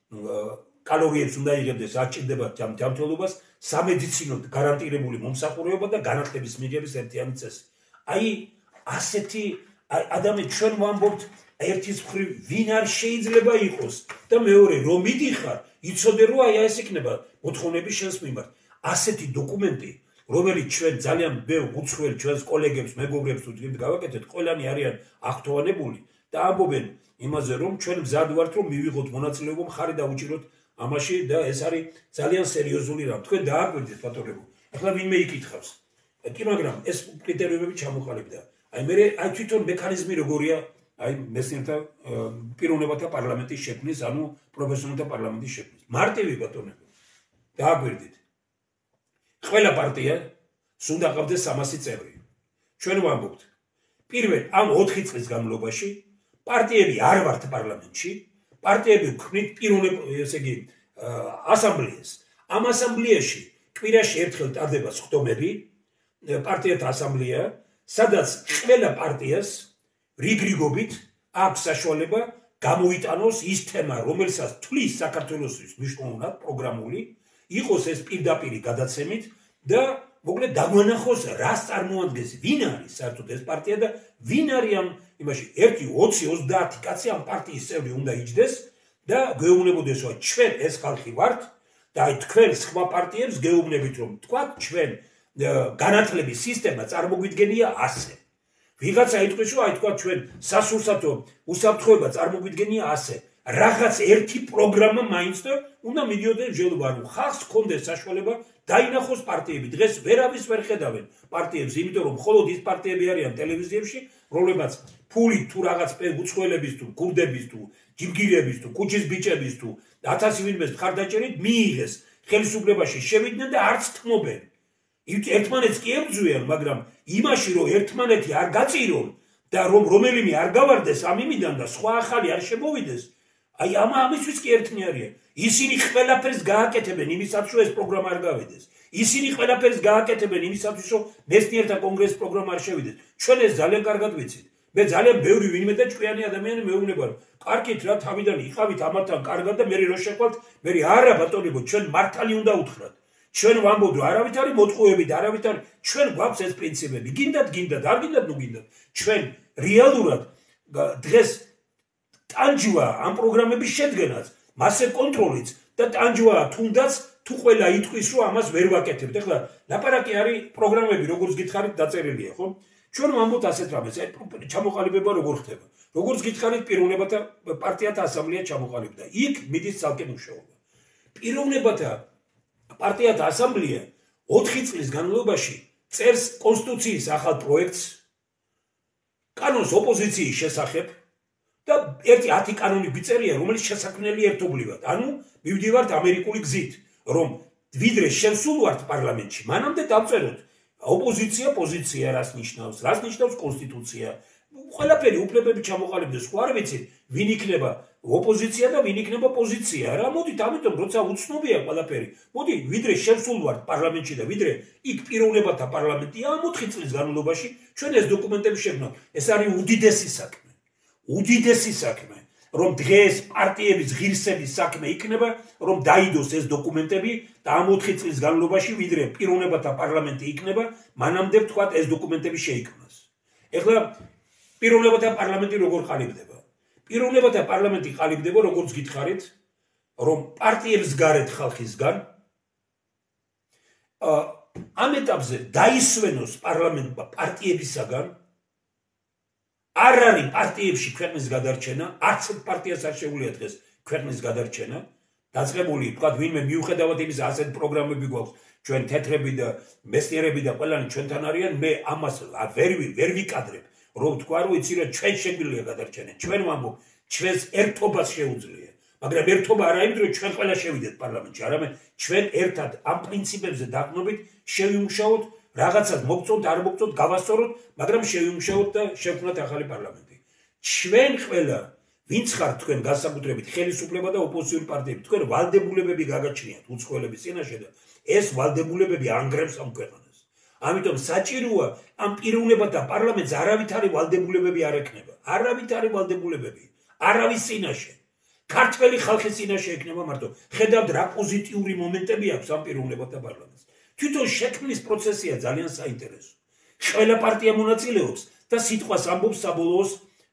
კალორიებს უნდა იღებდეს, არ ჭირდება ჯანმრთელობას, სამედიცინო გარანტირებული მომსახურება და განათლების მიღების ერთიანი წესი. აი ასეთი ადამიანი ჩვენ ვამბობთ ერთის მხრივ ვინ არ შეიძლება იყოს და მეორე რომ მიდიხარ, იცოდე რომ აი ეს იქნება მოთხოვნების შენს მიმართ. ასეთი დოკუმენტი, რომელიც ჩვენ ძალიან ბევრ უცხოელ ჩვენს კოლეგებს, მეგობრებს თუ თქვით გავაკეთეთ, ყველანი არიან აღთოვანებული და ამბობენ იმაზე, რომ ჩვენ მზად ვართ, რომ მივიღოთ მონაწილეობა, მხარი დავუჭიროთ ამაში და ეს არის ძალიან სერიოზული რამ. თქვენ დააკვირდით ბატონებო. ახლა ვინმე იკითხავს. კი, მაგრამ ეს კრიტერიუმები ჩამოყალიბდა. აი მე აი თვითონ მექანიზმი როგორია, აი მეცნიერთა პიროვნებათა პარლამენტის შექმნის, ანუ პროფესიონალთა პარლამენტის შექმნის. მარტივი ბატონებო. დააკვირდით. ყველა პარტია უნდა ყავდეს სამასი წევრი. ჩვენ ვამბობთ. პირველ ამ ოთხი წლის განმავლობაში პარტიები არ ვართ პარლამენტში, პარტიები ქმნით პიროვნებ, ესე იგი, ასამბლეას. ამ ასამბლეაში კვირაში ერთხელ ტარდება სხდომები, პარტიათა ასამბლეა, სადაც ყველა პარტიას რიგრიგობით აქვს საშუალება გამოიტანოს ის თემა, რომელსაც თვლის საქართველოსთვის მნიშვნელოვნად პროგრამული, იყოს ეს პირდაპირი გადაცემით და მოკლედ დაგვანახოს რას წარმოადგენს, ვინ არის საერთოდ ეს პარტია და ვინ არის ამ იმაში ერთი, ოცი, ოცდაათი კაცი ამ პარტიის წევრი უნდა იჯდეს და გვეუბნებოდეს, რომ ჩვენ ეს ხალხი ვართ და აი თქვენ სხვა პარტიებს გეუბნებით, რომ თქვათ ჩვენ განათლების სისტემა წარმოგვიდგენია ასე. ვიღაცა იტყვის, რომ აი თქვათ ჩვენ სასურსათო უსაფრთხოება წარმოგვიდგენია ასე. რაღაც ერთი პროგრამა მაინც და უნდა მიდიოდეს ჯელობა, რომ ხალხს ჰქონდეს საშუალება დაინახოს პარტიები. დღეს ვერავის ვერ ხედავენ პარტიებს, იმიტომ რომ მხოლოდ ის პარტიები არიან ტელევიზიებში, რომლებიც ფული თუ რაღაც უცხოელების თუ კურდების თუ ჯიბგირების თუ კუჩის ბიჭების თუ ათასი ვინმეს მხარდაჭერით მიიღეს ხელისუფლებაში შევიდნენ და არც თმობენ. ერთმანეთს კი ებრძვიან, მაგრამ იმაში რომ ერთმანეთი არ გაწირონ და რომ რომელიმე არ გავარდეს ამ იმიდან და სხვა ახალი არ შემოვიდეს, აი ამ ამისთვის კი ერთნი არიან. ისინი ყველაფერს გააკეთებენ იმისათვის, რომ ეს პროგრამა არ გავიდეს. ისინი ყველაფერს გააკეთებენ იმისათვის, რომ მეცნიერთა კონგრესის პროგრამა არ შევიდეს. ჩვენ ეს ძალიან კარგად ვიცით. მე ძალიან ბევრი ვინმე და ჭკვიანი ადამიანი მეუბნება, რომ კარგით რა თავიდან იყავით ამათთან კარგად და მე რო შეყვართ, მე არა ბატონებო, ჩვენ მართალი უნდა უთხრათ. ჩვენ ვამბობთ, რომ არავით არის მოტყუები და არავით არის, ჩვენ გვაქვს ეს პრინციპები. გინდათ, გინდათ, არ გინდათ, ნუ გინდათ. ჩვენ რეალურად დღეს ტანჯვა ამ პროგრამების შედგენაც, მასე კონტროლიც და ტანჯვა თუნდაც თუ ყველა იტყვის, რომ ამას ვერ ვაკეთებთ. ეხლა ლაპარაკი არის პროგრამები, როგორც გითხარით, დაწერილია, ხო? ჩვენ ვამბობთ ასეთ რამეს, ჩამოყალიბება როგორ ხდება. როგორც გითხარით, პიროვნებათა პარტიათა ასამბლეა ჩამოყალიბდა. იქ მიდის ცალკე მუშაობა. პიროვნებათა პარტიათა ასამბლეა ოთხი წლის განმავლობაში წერს კონსტიტუციის ახალ პროექტს, კანონს ოპოზიციის შესახებ და ერთი ათი კანონი გვიწერია, რომელიც შესაქმნელი ერთობლივად. ანუ მივდივართ ამერიკული გზით, რომ ვიდრე შენ სულ ვართ პარლამენტში, მანამდე დავწეროთ ოპოზიცია პოზიცია რას ნიშნავს, რას ნიშნავს კონსტიტუცია. ყველაფერი უფლებები ჩამოყალიბდეს, ხო არ ვიცით, ვინ იქნება ოპოზიცია და ვინ იქნება პოზიცია. რა მოდით, ამიტომ როცა უცნობია ყველაფერი. მოდი, ვიდრე შენ სულ ვართ პარლამენტში და ვიდრე იქ პიროვნებათა პარლამენტია ამ ოთხი წლის განმავლობაში ჩვენ ეს დოკუმენტები შევქნათ. ეს არის უდიდესი საქმე. უდიდესი საქმე, რომ დღეს პარტიების ღირსების საქმე იქნება, რომ დაიდოს ეს დოკუმენტები და ამ ოთხი წლის განმავლობაში ვიდრე პიროვნებათა პარლამენტი იქნება, მანამდე ვთქვათ ეს დოკუმენტები შეიქმნას. ეხლა პიროვნებათა პარლამენტი როგორ ყალიბდება? პიროვნებათა პარლამენტი ყალიბდება, როგორც გითხარით, რომ პარტიებს გარეთ ხალხისგან ამ ეტაპზე დაისვენოს პარლამენტმა პარტიებისაგან, არ არის პარტიებში ქვეყნის გადარჩენა, არც ერთ პარტიას არ შეუძლია დღეს ქვეყნის გადარჩენა. დაწყებული, თქვათ, ვინმე მიუხედავად იმისა, ასეთ პროგრამები გვაქვს, ჩვენ თეთრები და მეცნიერები და ყველანი ჩვენთან არიან, მე ამას ვერ ვერ ვიკადრებ, რომ თქვა, რომ იცი რა, ჩვენ შეგვიძლია გადარჩენა. ჩვენ ვამბობ, ჩვენს ერთობას შეუძლია. მაგრამ ერთობა არა იმით, რომ ჩვენ ყველა შევიდეთ პარლამენტში, არამედ ჩვენ ერთად ამ პრინციპებზე დაყრდნობით შევიმუშაოთ, რაღაცას მოგწონთ, არ მოგწონთ, გავასწოროთ, მაგრამ შევიმუშაოთ და შევქმნათ ახალი პარლამენტი. ჩვენ ყველა, ვინც ხართ თქვენ განსაკუთრებით ხელისუფლება და ოპოზიციური პარტიები, თქვენ ვალდებულებები გაგაჩნიათ უცხოელების წინაშე და ეს ვალდებულებები ანგრევს ამ ქვეყანას. ამიტომ საჭიროა ამ პიროვნებათა პარლამენტს არავითარი ვალდებულებები არ ექნება. არავითარი ვალდებულებები. არავის წინაშე. ქართველი ხალხის წინაშე ექნება მარტო. ხედავთ რა პოზიტიური მომენტები აქვს ამ პიროვნებათა პარლამენტს. თვითონ შექმნის პროცესია ძალიან საინტერესო. ყველა პარტია მონაწილეობს და სიტყვას ამბობს საბოლოოს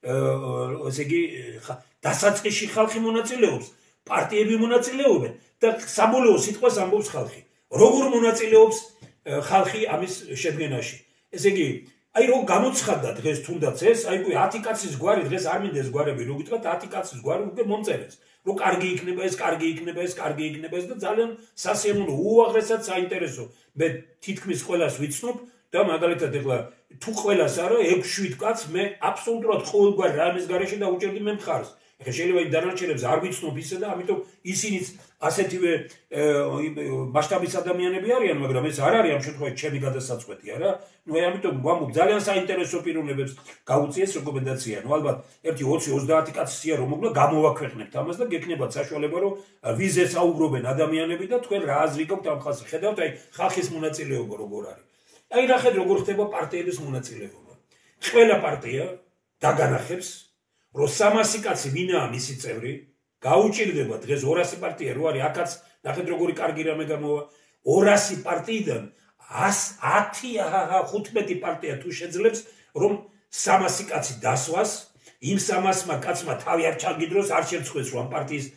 ესე იგი დასაწყისში ხალხი მონაწილეობს, პარტიები მონაწილეობენ და საბოლოო სიტყვას ამბობს ხალხი. როგორ მონაწილეობს ხალხი ამის შედგენაში. ესე იგი, აი რო გამოცხადდა დღეს თუნდაც ეს, აი უკვე ათი კაცის გვარი დღეს არ მინდა ეს გვარები, რო გითხრათ ათი კაცის გვარი უკვე მომწერეს. რო კარგი იქნება ეს, კარგი იქნება ეს, კარგი იქნება ეს და ძალიან სასიამოვნო, უაღრესად საინტერესო. მე თითქმის ყველას ვიცნობ და მაგალითად ეხლა თუ ყველას არა ექვს შვიდ კაცს მე აბსოლუტურად ყოველგვარ რამის გარეშე დაუჭერდი მე მხარს. ეხლა შეიძლება იმ დანარჩენებს არ ვიცნობ ისე და ამიტომ ისინიც ასეთივე მასშტაბის ადამიანები არიან, მაგრამ ეს არ არის ამ შემთხვევაში ჩემი გადასაწყვეტი არა. ნუ აი ამიტომ ვამბობ ძალიან საინტერესო პიროვნებებს გაუწიეს რეკომენდაცია. ნუ ალბათ ერთი ოცი ოცდაათი კაცია რომ მოგლა გამოვაქვეყნებთ ამას და გექნებათ საშუალება რომ ვიზეს აუბრობენ ადამიანები და თქვენ რა აზრი გაქვთ ამ ხალხზე. ხედავთ აი ხალხის მონაწილეობა როგორ არის. აი ნახეთ როგორ ხდება პარტიების მონაწილეობა. ყველა პარტია დაგანახებს რომ სამასი კაცი ვინაა მისი წევრი, გაუჭირდება დღეს ორასი პარტია რო არის, აქაც ნახეთ როგორი კარგი რამე გამოვა. ორასი პარტიიდან ათი ხუთმეტი პარტია თუ შეძლებს რომ სამასი კაცი დასვას, იმ სამასმა კაცმა თავი არ ჩაგიდროს, არ შეცხვეს რომ ამ პარტიის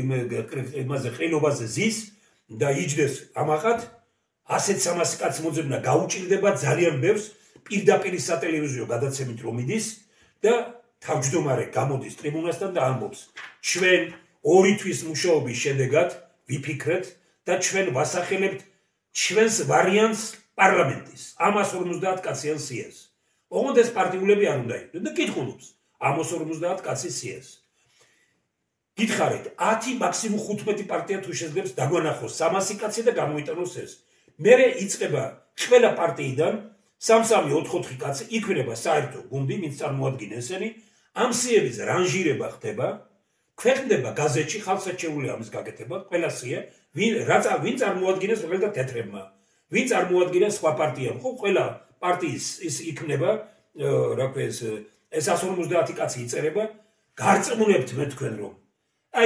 იმაზე ყრილობაზე ზის და იჯდეს ამაყად. ასეთ სამასი კაცი მოძებნა გაუჭირდება ძალიან ბევრს პირდაპირ სატელევიზიო გადაცემით რომ მიდის და თავმჯდომარე გამოდის ტრიბუნასთან და ამბობს ჩვენ ორი თვის მუშაობის შედეგად ვიფიქრეთ და ჩვენ ვასახელებთ ჩვენს ვარიანტს პარლამენტის ამას ორმოცდაათ კაციან სიას. ოღონდ ეს პარტიულები არ უნდა იყოს და კითხულობს ამას ორმოცდაათ კაცის სიას. გითხარით ათი მაქსიმუმ ხუთმეტი პარტია თუ შეძლებს დაგვანახოს სამასი კაცი და გამოიტანოს ეს. მერე იწყება ყველა პარტიიდან სამ-სამი ოთხ-ოთხი კაცი იქმნება საერთო გუნდი, ვინც წარმოადგენს ესენი. ამ სიების რანჟირება ხდება, ქვეყნდება გაზეთში, ხალხსაჩეულია ამის გაკეთება, ყველა სია, ვინ რაც ვინ წარმოადგენს რომელთა თეთრებმა, ვინ წარმოადგენს სხვა პარტიამ, ხო, ყველა პარტიის ის იქმნება, რა ქვია ეს ეს ათი ორმოცდაათი კაცი იწერება, გარწმუნებთ მე თქვენ რომ აი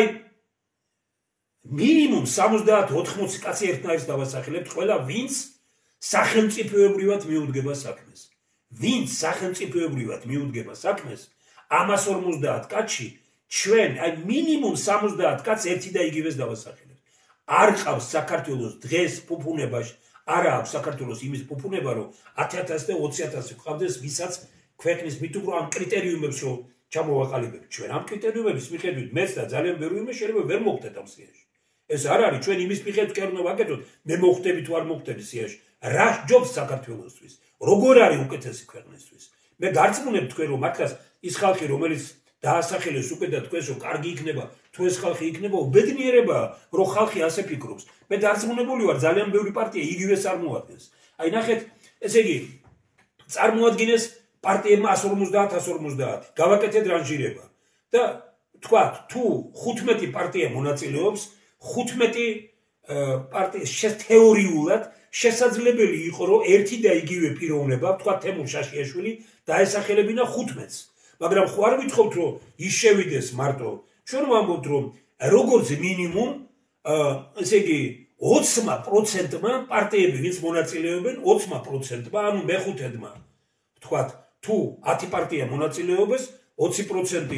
მინიმუმ სამოცდაათი ოთხმოცი კაცი ერთნაირს დავასახელებთ, ყველა ვინც სახელმწიფოებრივად მიუდგება საქმეს. ვინც სახელმწიფოებრივად მიუდგება საქმეს, ამას ორმოცდაათ კაცში ჩვენ აი მინიმუმ სამოცდაათი კაც ერთი და იგივეს დავასახელებთ. არ ყავს საქართველოს დღეს ფუფუნებაში, არა აქვს საქართველოს იმის ფუფუნება, რომ ათი ათასი და ოცი ათასი ყავდეს, ვისაც ქვეყნის მით უფრო ამ კრიტერიუმებს რომ ჩამოვაყალიბებთ. ჩვენ ამ კრიტერიუმების მიხედვით მეც და ძალიან ბევრი ვინმე შეიძლება ვერ მოვხდეთ ამ სიაში. ეს არ არის ჩვენ იმის მიხედვით კი არ უნდა ვაკეთოთ, მე მოვხდები თუ არ მოვხდები სიაში. რა ჯობს საქართველოსთვის? როგორ არის უკეთესი ქვეყნისთვის? მე გარწმუნებ თქვენ რომ მართლაც ის ხალხი რომელიც დაასახელეს უკვე და თქვენს რომ კარგი იქნება, თუ ეს ხალხი იქნება, უბედნიერება რომ ხალხი ასე ფიქრობს. მე დარწმუნებული ვარ ძალიან ბევრი პარტია იგივეს წარმოადგენს. აი ნახეთ, ესე იგი წარმოადგენს პარტიებმა ათი ორმოცდაათი ათი ორმოცდაათი. გავაკეთეთ რანჟირება და თქვათ თუ ხუთმეტი პარტია მონაწილეობს, ხუთმეტი პარტიის თეორიულად შესაძლებელი იყო რომ ერთი და იგივე პიროვნება, თქვათ თემურ შაშიაშვილი დაესახელებინა ხუთმეტს. მაგრამ ხო არ ვითხოვთ რომ ის შევიდეს მარტო. ჩვენ ვამბობთ რომ როგორც მინიმუმ ესე იგი ოცი პროცენტმა პარტიები ვინც მონაწილეობენ ოცი პროცენტმა, ანუ მეხუთედმა თქვათ თუ ათი პარტია მონაწილეობს, ოცი პროცენტი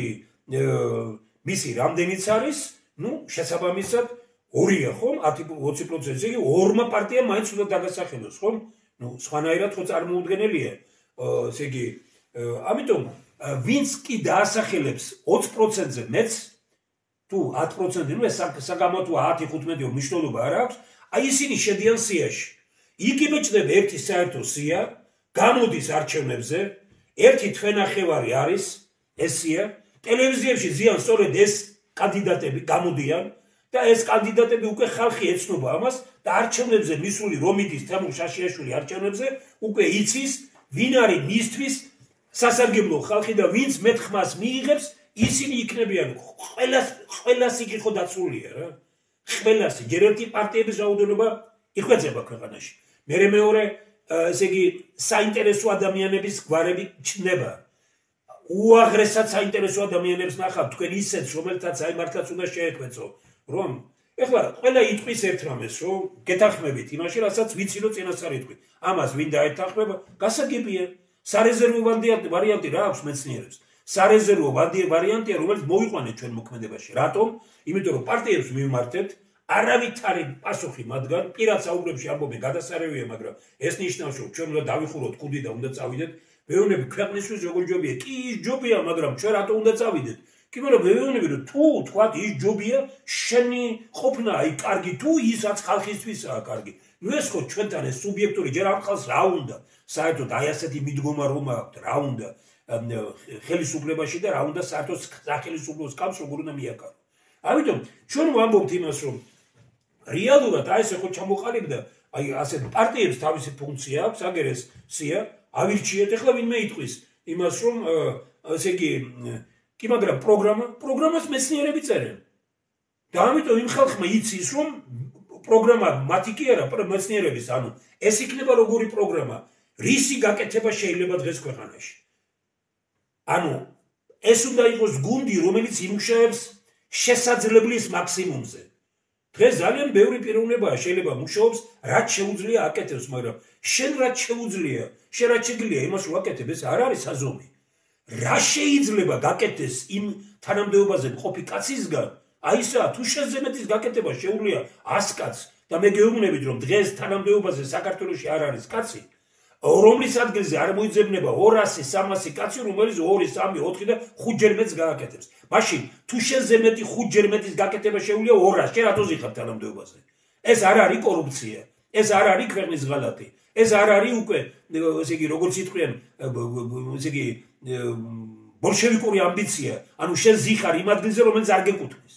მისი რამდენიც არის, ნუ შესაბამისად ორია ხომ, ოცი პროცენტი, ესე იგი ორმა პარტიამ მაინც უნდა დაგასახელოს, ხომ? ნუ სხვანაირად ხო წარმოუდგენელია. ესე იგი ამიტომ ვინც კი დაასახელებს ოცი პროცენტზე მეც თუ ათი პროცენტი, ნუ ეს საგამოთვლა ათი ხუთმეტი მნიშვნელობა არ აქვს, აი ისინი შედიან სიაში. იქ იბეჭდება ერთი საერთო სია, გამოდის არჩევნებზე, ერთი თვენახევარი არის ეს სია, ტელევიზიებში ზიან სწორედ ეს კანდიდატები გამოდიან და ეს კანდიდატები უკვე ხალხი ეცნობა ამას და არჩევნებზე მისული რომ იდის თემურ შაშიაშვილი არჩევნებზე უკვე იცის ვინ არის მისთვის სასარგებლო ხალხი და ვინც მეტ ხმას მიიღებს ისინი იქნებიან ყველას ყველას იგი ხო დაცულია რა ყველას ჯერ ერთი პარტიების რაოდენობა იხვეწება ქვეყანაში მერე მეორე ესე იგი საინტერესო ადამიანების გვარები ჩნდება. უაღრესად საინტერესო ადამიანებს ნახავთ თქვენ ისეთს, რომელთაც აი მართლაც უნდა შეეკვეცო, რომ ეხლა ყველა იტყვის ერთ რამეს, რომ გეთანხმებით იმაში, რასაც ვიცი, რომ წინასწარ იტყვი. ამას ვინ დაეთანხმება? გასაგებია. სარეზერვო ვარიანტი რა აქვს მეცნიერებს? სარეზერვო ვარიანტია, რომელიც მოიყვანეთ ჩვენ მოქმედებაში. რატომ? იმიტომ რომ პარტიებს მივმართეთ, არავითარი პასუხი მათგან, პირად საუბრებში ამბობენ, გადასარევია, მაგრამ ეს ნიშნავს, რომ ჩვენ უნდა დავიხუროთ კუდი და უნდა წავიდეთ. მეუბნები ქვეყნისთვის როგორ ჯობია? კი ის ჯობია, მაგრამ ჩვენ რატო უნდა წავიდეთ? კი, მაგრამ მეუბნები რომ თუ თქვათ ის ჯობია, შენი ყოფნა აი კარგი, თუ ისაც ხალხისთვისაა კარგი. ნუ ეს ხო ჩვენთან ეს სუბიექტური ჯერ ამ ხალხს რა უნდა? საერთოდ აი ასეთი მიდგომა რომ აქვს, რა უნდა ხელისუფლებაში და რა უნდა საერთოდ სახელმწიფოს კამს როგორ უნდა მიაკარო. ამიტომ ჩვენ ვამბობთ იმას, რომ რეალურად აი ესე ხო ჩამოყალიბდა, აი ასეთ პარტიებს თავისი ფუნქცია აქვს, აგერეს სია ავირჩიეთ, ეხლა ვინმე იტყვის იმას, რომ ესე იგი კი, მაგრამ პროგრამა, პროგრამას მეცნიერები წერენ. და ამიტომ იმ ხალხმა იცის, რომ პროგრამა მათი კი არა, მეცნიერების, ანუ ეს იქნება როგორი პროგრამა, რისი გაკეთება შეიძლება დღეს ქვეყანაში. ანუ ეს უნდა იყოს გუნდი, რომელიც იმუშავებს შესაძლებლის მაქსიმუმზე. დღეს ძალიან ბევრი პიროვნებაა, შეიძლება მუშაობს, რაც შეუძლია აკეთებს, მაგრამ შენ რაც შეუძლია, შენ რაც შეგიძლია იმას რომ აკეთებ, ეს არ არის საზომი. რა შეიძლება გაკეთდეს იმ თანამდებობაზე მყოფი კაცისგან? აი ისა, თუ შეზემეთის გაკეთება შეუძლია ას კაცს და მე გეუბნებით, რომ დღეს თანამდებობაზე საქართველოში არ არის კაცი, რომლის ადგილზე არ მოიძებნება ორასი სამასი კაცი, რომელიც ორი, სამი, ოთხი და ხუთჯერ მეტს გააკეთებს. მაშინ თუ შეზემეთი ხუთჯერ მეტის გაკეთება შეუძლია ორას, შენ რატო ზიხარ თანამდებობაზე? ეს არ არის კორუფცია, ეს არ არის ქვეყნის ღალატი, ეს არ არის უკვე, ესე იგი, როგორც იტყვიან, ესე იგი, ბოლშევიკური ამბიცია, ანუ შენ ზიხარ იმ ადგილზე, რომელიც არ გეკუთვნის.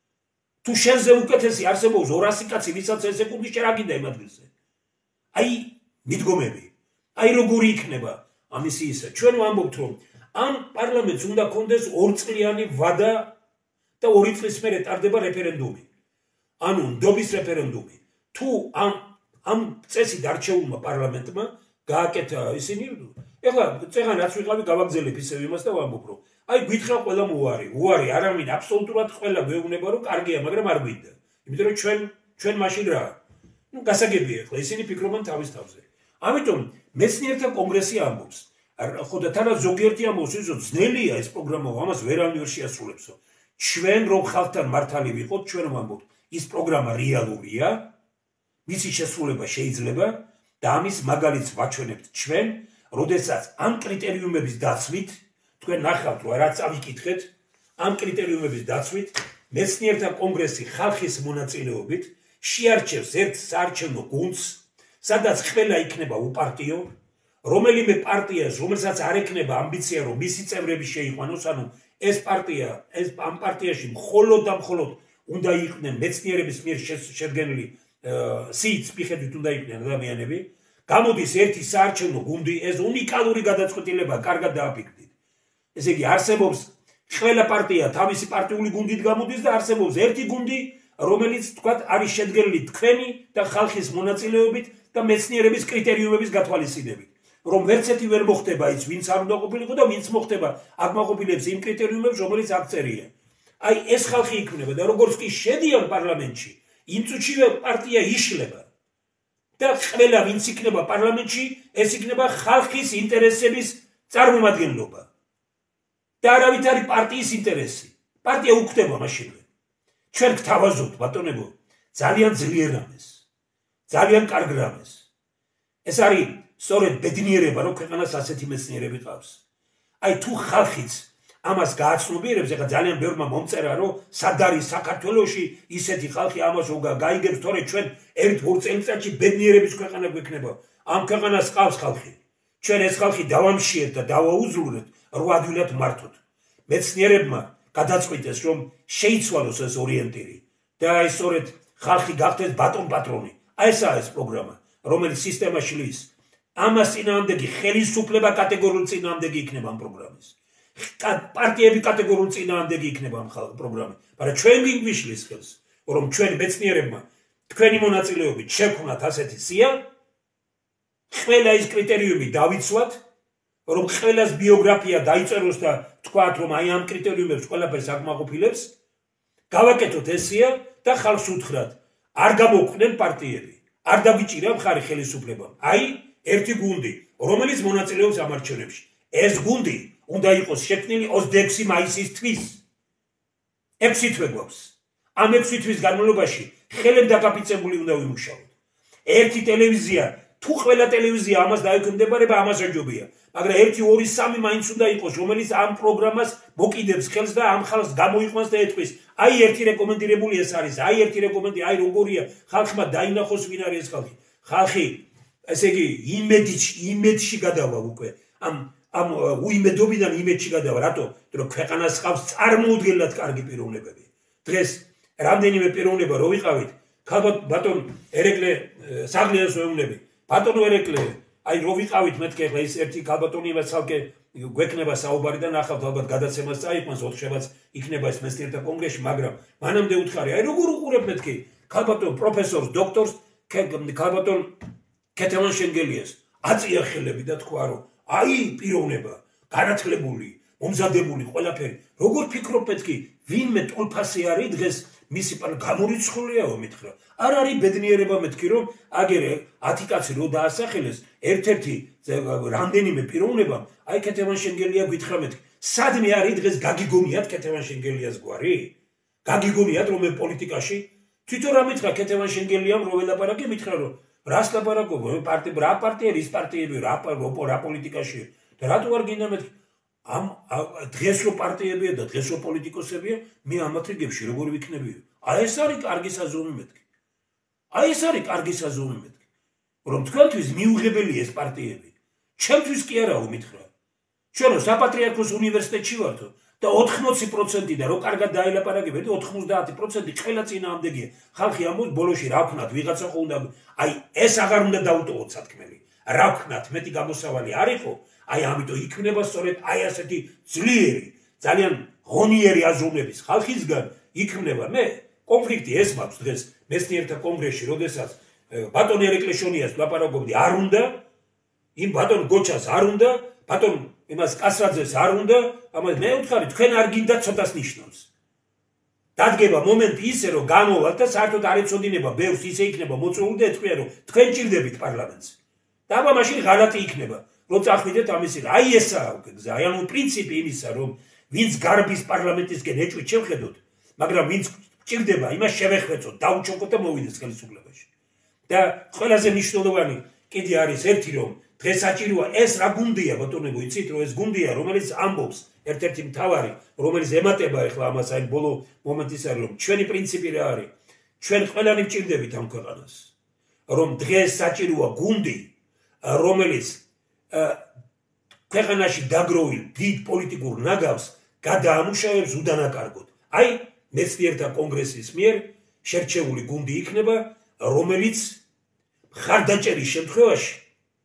თუ შენზე უკეთესი არსებობს ორასი კაცი, ვისაც ეს ეკუთვნის, შენ რა გინდა იმ ადგილზე? აი, მიდგომები. აი როგორი იქნება ამისი ისა. ჩვენ ვამბობთ, რომ ამ პარლამენტს უნდა კონდეს ორწლიანი ვადა და ორი წლის მერე ტარდება რეფერენდუმი. ანუ ნდობის რეფერენდუმი. თუ ამ ამ წესით არჩეულმა პარლამენტმა გააკეთა ისინი, ეხლა წეღან რაც ვიყავი გავაგზელებ ისევ იმას და ვამბობ, რომ აი გვითხრა ყველა უარი, უარი არავინ აბსოლუტურად ყველა გვეუბნება, რომ კარგია, მაგრამ არ გვინდა. იმიტომ რომ ჩვენ ჩვენ მაშინ რა? ნუ გასაგებია, ეხლა ისინი ფიქრობენ თავის თავზე. ამიტომ მეცნიერთა კონგრესი ამბობს, ხო და თანაც ზოგიერთი ამბობს, რომ ძნელია ეს პროგრამა, ამას ვერავინ ვერ შეასრულებსო. ჩვენ რომ ხალხთან მართალი ვიყოთ, ჩვენ ვამბობთ, ის პროგრამა რეალურია, მისი შესრულება შეიძლება და ამის მაგალითს ვაჩვენებთ ჩვენ, როდესაც ამ კრიტერიუმების დაცვით, თქვენ ნახავთ, რომ რაც ავიკითხეთ, ამ კრიტერიუმების დაცვით, მეცნიერთა კონგრესი ხალხის მონაწილეობით შეარჩევს ერთ საარჩევნო გუნდს, სადაც ყველა იქნება უპარტიო, რომელიმე პარტიას, რომელსაც არ ექნება ამბიცია, რომ მისი წევრები შეიყვანოს, ანუ ეს პარტია, ეს ამ პარტიაში მხოლოდ და მხოლოდ უნდა იყვნენ მეცნიერების მიერ შედგენილი სიით მიხედვით უნდა იყვნენ ადამიანები, გამოდის ერთი საარჩევნო გუნდი, ეს უნიკალური გადაწყვეტილება, კარგად დააფიქრდით. ესე იგი, არსებობს ყველა პარტია თავისი პარტიული გუნდით გამოდის და არსებობს ერთი გუნდი, რომელიც თქვათ არის შედგენილი თქვენი და ხალხის მონაწილეობით და მეცნიერების კრიტერიუმების გათვალისწინებით. რომ ვერცერთი ვერ მოხდება ის, ვინც არ უნდა ყოფილიყო და ვინც მოხდება აკმაყოფილებს იმ კრიტერიუმებს, რომელიც აქ წერია. აი ეს ხალხი იქნება და როგორც კი შედიან პარლამენტში, იმ წუთშივე პარტია იშლება. და ყველა ვინც იქნება პარლამენტში, ეს იქნება ხალხის ინტერესების წარმომადგენლობა. და არავით არის პარტიის ინტერესი. პარტია უქმდება მაშინვე. ჩვენ გთავაზობთ, ბატონებო, ძალიან ძლიერ რამეს. ძალიან კარგ რამეს. ეს არის სწორედ ბედნიერება, რომ ქვეყანას ასეთი მეცნიერები ყავს. აი თუ ხალხიც ამას გააცნობიერებს, ეხლა ძალიან ბევრმა მომწერა, რომ სად არის საქართველოში ისეთი ხალხი ამას რომ გაიგებს, თორე ჩვენ ერთ ორ წელიწადში ბედნიერების ქვეყანა გვექნება. ამ ქვეყანას ყავს ხალხი. ჩვენ ეს ხალხი დავამშიეთ და დავაუძლურეთ, რვა ადგილად მართოთ. მეცნიერებმა გადაწყვიტეს, რომ შეიცვალოს ეს ორიენტირი და აი სწორედ ხალხი გახდეს ბატონ პატრონი. აი ესაა ეს პროგრამა, რომელიც სისტემაში ლის. ამას წინააღმდეგი ხელისუფლება კატეგორიულ წინააღმდეგი იქნება ამ პროგრამის. პარტიები კატეგორიულ წინააღმდეგი იქნება ამ პროგრამის. მაგრამ ჩვენ გვიგვიშლის ხელს, რომ ჩვენ მეცნიერებმა თქვენი მონაწილეობით შევქმნათ ასეთი სია ყველა ის კრიტერიუმი დავიცვათ, რომ ყველას ბიოგრაფია დაიწეროს და თქვათ, რომ აი ამ კრიტერიუმებს ყველაფერს აკმაყოფილებს, გავაკეთოთ ესია და ხალხს უთხრათ, არ გამოგვყვნენ პარტიები, არ დაგვიჭირა მხარი ხელისუფლებამ. აი, ერთი გუნდი, რომელიც მონაწილეობს ამ არჩევნებში. ეს გუნდი უნდა იყოს შექმნილი ოცდაექვსი მაისის თვის. ექვსი თვე გვაქვს. ამ ექვსი თვის განმავლობაში ხელებ დაკაპიცებული უნდა ვიმუშაოთ. ერთი ტელევიზია, თუ ყველა ტელევიზია ამას დაექვემდებარება, ამას აჯობია. მაგრამ ერთი, ორი, სამი მაინც უნდა იყოს, რომელიც ამ პროგრამას მოკიდებს ხელს და ამ ხალხს გამოიყვანს და ეტყვის. აი ერთი რეკომენდირებული ეს არის, აი ერთი რეკომენდი, აი როგორია ხალხმა დაინახოს ვინ არის ეს ხალხი. ხალხი, ესე იგი, იმედში, იმედში გადავა უკვე. ამ ამ უიმედობიდან იმედში გადავა, რატო? რომ ქვეყანას ყავს წარმოუდგენლად კარგი პიროვნებები. დღეს რამდენიმე პიროვნება რო ვიყავით, ქალბატონ ბატონ ერეკლე საღლიას ვეუბნები. ბატონო ერეკლე, აი რო ვიყავით მეთქე ახლა ის ერთი ქალბატონი იმას ცალკე გვექნება საუბარი და ნახავთ ალბათ გადაცემას წაიყვანს ოთხშაბათს იქნება ეს მეცნიერთა კონგრესში, მაგრამ მანამდე უთხარი, აი როგორ უყურებ მეთქე ქალბატონ პროფესორს, დოქტორს, ქალბატონ ქეთევან შენგელიას, აწია ხელები და თქვა რომ აი პიროვნება, განათლებული, მომზადებული ყველაფერი. როგორ ფიქრობ მეთქი, ვინმე ტოლფასი არის დღეს მისი გამორიცხულია მითხრა. არ არის ბედნიერება მეთქი რომ აგერე ათი კაცი რო დაასახელეს, ერთ-ერთი რამდენიმე პიროვნება, აი ქეთევან შენგელია გითხრა მეთქი. სადმე არის დღეს გაგიგონიათ ქეთევან შენგელიას გვარი? გაგიგონიათ რომ მე პოლიტიკაში თვითონ რა მითხრა ქეთევან შენგელიამ რო ველაპარაკე, მითხრა რომ რას ლაპარაკობ, პარტია რა პარტია ის პარტიები რა რა პოლიტიკაში და რატო არ გინდა მეთქი ამ დღეს რო პარტიებია და დღეს რო პოლიტიკოსებია, მე ამათ რიგებში როგორ ვიქნები? აი ეს არის კარგი საზომი მეთქი. აი ეს არის კარგი საზომი მეთქი. რომ თქვენთვის მიუღებელი ეს პარტიები. ჩემთვის კი არაო მითხრა. ჩვენ რო საპატრიარქოს უნივერსიტეტში ვართო და ოთხმოცი პროცენტი და რო კარგად დაელაპარაკებთ, ოთხმოცდაათი პროცენტი ყველა წინააღმდეგია. ხალხი ამბობს ბოლოში რა ვქნათ, ვიღაცა ხო უნდა, აი ეს აღარ უნდა დაუტოვოთ სათქმელი. რა ვქნათ, მეტი გამოსავალი არ იყო? აი ამიტომ იქნება სწორედ აი ასეთი ძლიერი, ძალიან ღონიერი აზროვნების ხალხისგან იქნება. მე კონფლიქტი ეს მაქვს დღეს მეცნიერთა კონგრესში, როდესაც ბატონ ერეკლე შონიას ლაპარაკობდი, არ უნდა, იმ ბატონ გოჩას არ უნდა, ბატონ იმას კასრაძეს არ უნდა, ამას მე ვთხარი, თქვენ არ გინდა ცოტას ნიშნავს. დადგება მომენტი ისე რომ გამოვალთ და საერთოდ არ ეცოდინება, ბევრს ისე იქნება მოწვეული და ეთქვია რომ თქვენ ჭირდებით პარლამენტს. და აბა მაშინ ღალატი იქნება. რომ წახვიდეთ ამისი, აი ესაა უკვე გზა, აი ანუ პრინციპი იმისა, რომ ვინც გარბის პარლამენტისკენ ეჭვით შევხედოთ, მაგრამ ვინც ჭირდება, იმას შევეხვეწოთ, დაუჩოქოთ და მოვიდეს ხელისუფლებაში. და ყველაზე მნიშვნელოვანი კიდე არის ერთი, რომ დღეს საჭიროა ეს რა გუნდია, ბატონებო, იცით, რომ ეს გუნდია, რომელიც ამბობს, ერთ-ერთი მთავარი, რომელიც ემატება ახლა ამას, აი ბოლო მომენტის არის, რომ ჩვენი პრინციპი რა არის? ჩვენ ყველანი ვჭირდებით ამ ქვეყანას, რომ დღეს საჭიროა გუნდი, რომელიც ქვეყანაში დაგროვილ დიდ პოლიტიკურ ნაგავს გადაამუშავებს უდანაკარგოდ. აი, მეცნიერთა კონგრესის მიერ შერჩეული გუნდი იქნება, რომელიც მხარდაჭერის შემთხვევაში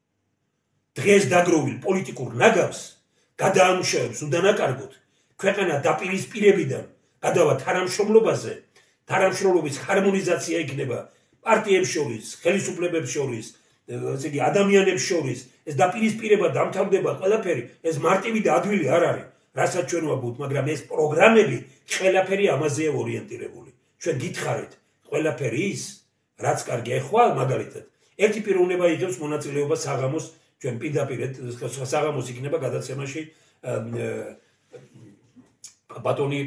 დღეს დაგროვილ პოლიტიკურ ნაგავს გადაამუშავებს უდანაკარგოდ. ქვეყანა დაპირისპირებიდან გადავა თანამშრომლობაზე, თანამშრომლობის ჰარმონიზაცია იქნება პარტიებს შორის, ხელისუფლებებს შორის, ესე იგი ადამიანებს შორის, ეს დაპირისპირება დამთავრდება ყველაფერი, ეს მარტივი და ადვილი არ არის, რასაც ჩვენ ვაბუდ, მაგრამ ეს პროგრამები ყველაფერი ამაზეა ორიენტირებული. ჩვენ გითხარით, ყველაფერი ის, რაც კარგია ხვალ მაგალითად. ერთი პიროვნება იღებს მონაწილეობას საღამოს, ჩვენ პირდაპირ საღამოს იქნება გადაცემაში ბატონი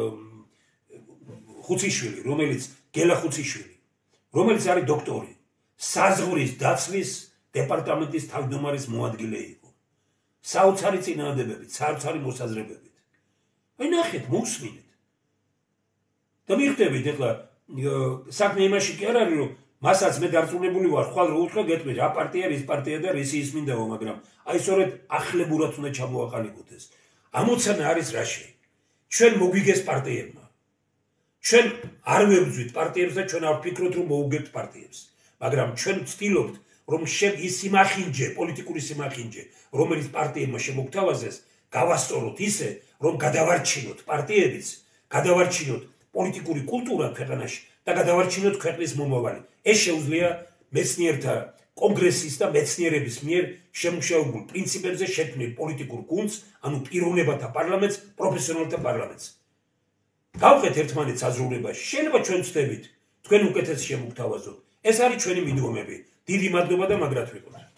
ხუციშვილი, რომელიც გელა ხუციშვილი, რომელიც არის დოქტორი, საზღვრის დაცვის დეპარტამენტის თავმჯდომარის მოადგილე იყო. საოცარი წინააღმდეგობით, საოცარი მოსაზრებებით. აი ნახეთ, მოусმინეთ. და მიხდებით ახლა საქმე იმაში კი არ არის, რომ მასაც მე დარწმუნებული ვარ, ხვალ რო უთხრა გეტყვით, რა პარტია, რის პარტია და რისი ისმინდაო, მაგრამ აი სწორედ ახლებურად უნდა ჩამოაყალიბოთ ეს. ამოცანა არის რაში? ჩვენ მოგვიგეს პარტიებმა. ჩვენ არ ვებძვით პარტიებს და ჩვენ არ ვფიქრობთ, რომ მოუგებთ პარტიებს. მაგრამ ჩვენ ვცდილობთ, რომ ის სიმახინჯე, პოლიტიკური სიმახინჯე, რომელიც პარტიებმა შემოგთავაზეს, გავასწოროთ ისე, რომ გადავარჩინოთ პარტიებიც, გადავარჩინოთ პოლიტიკური კულტურა ქვეყანაში და გადავარჩინოთ ქვეყნის მომავალი. ეს შეუძლია მეცნიერთა კონგრესის და მეცნიერების მიერ შემუშავებულ პრინციპებზე შექმნილ პოლიტიკურ გუნდს, ანუ პიროვნებათა პარლამენტს, პროფესიონალთა პარლამენტს. გავყეთ ერთმანეთს აზრულებაში. შეიძლება ჩვენ ვწდებით, თქვენ უკეთეს შემოგთავაზოთ. ეს არის ჩვენი მიდგომები. დიდი მადლობა და მაგრად ვიყოთ.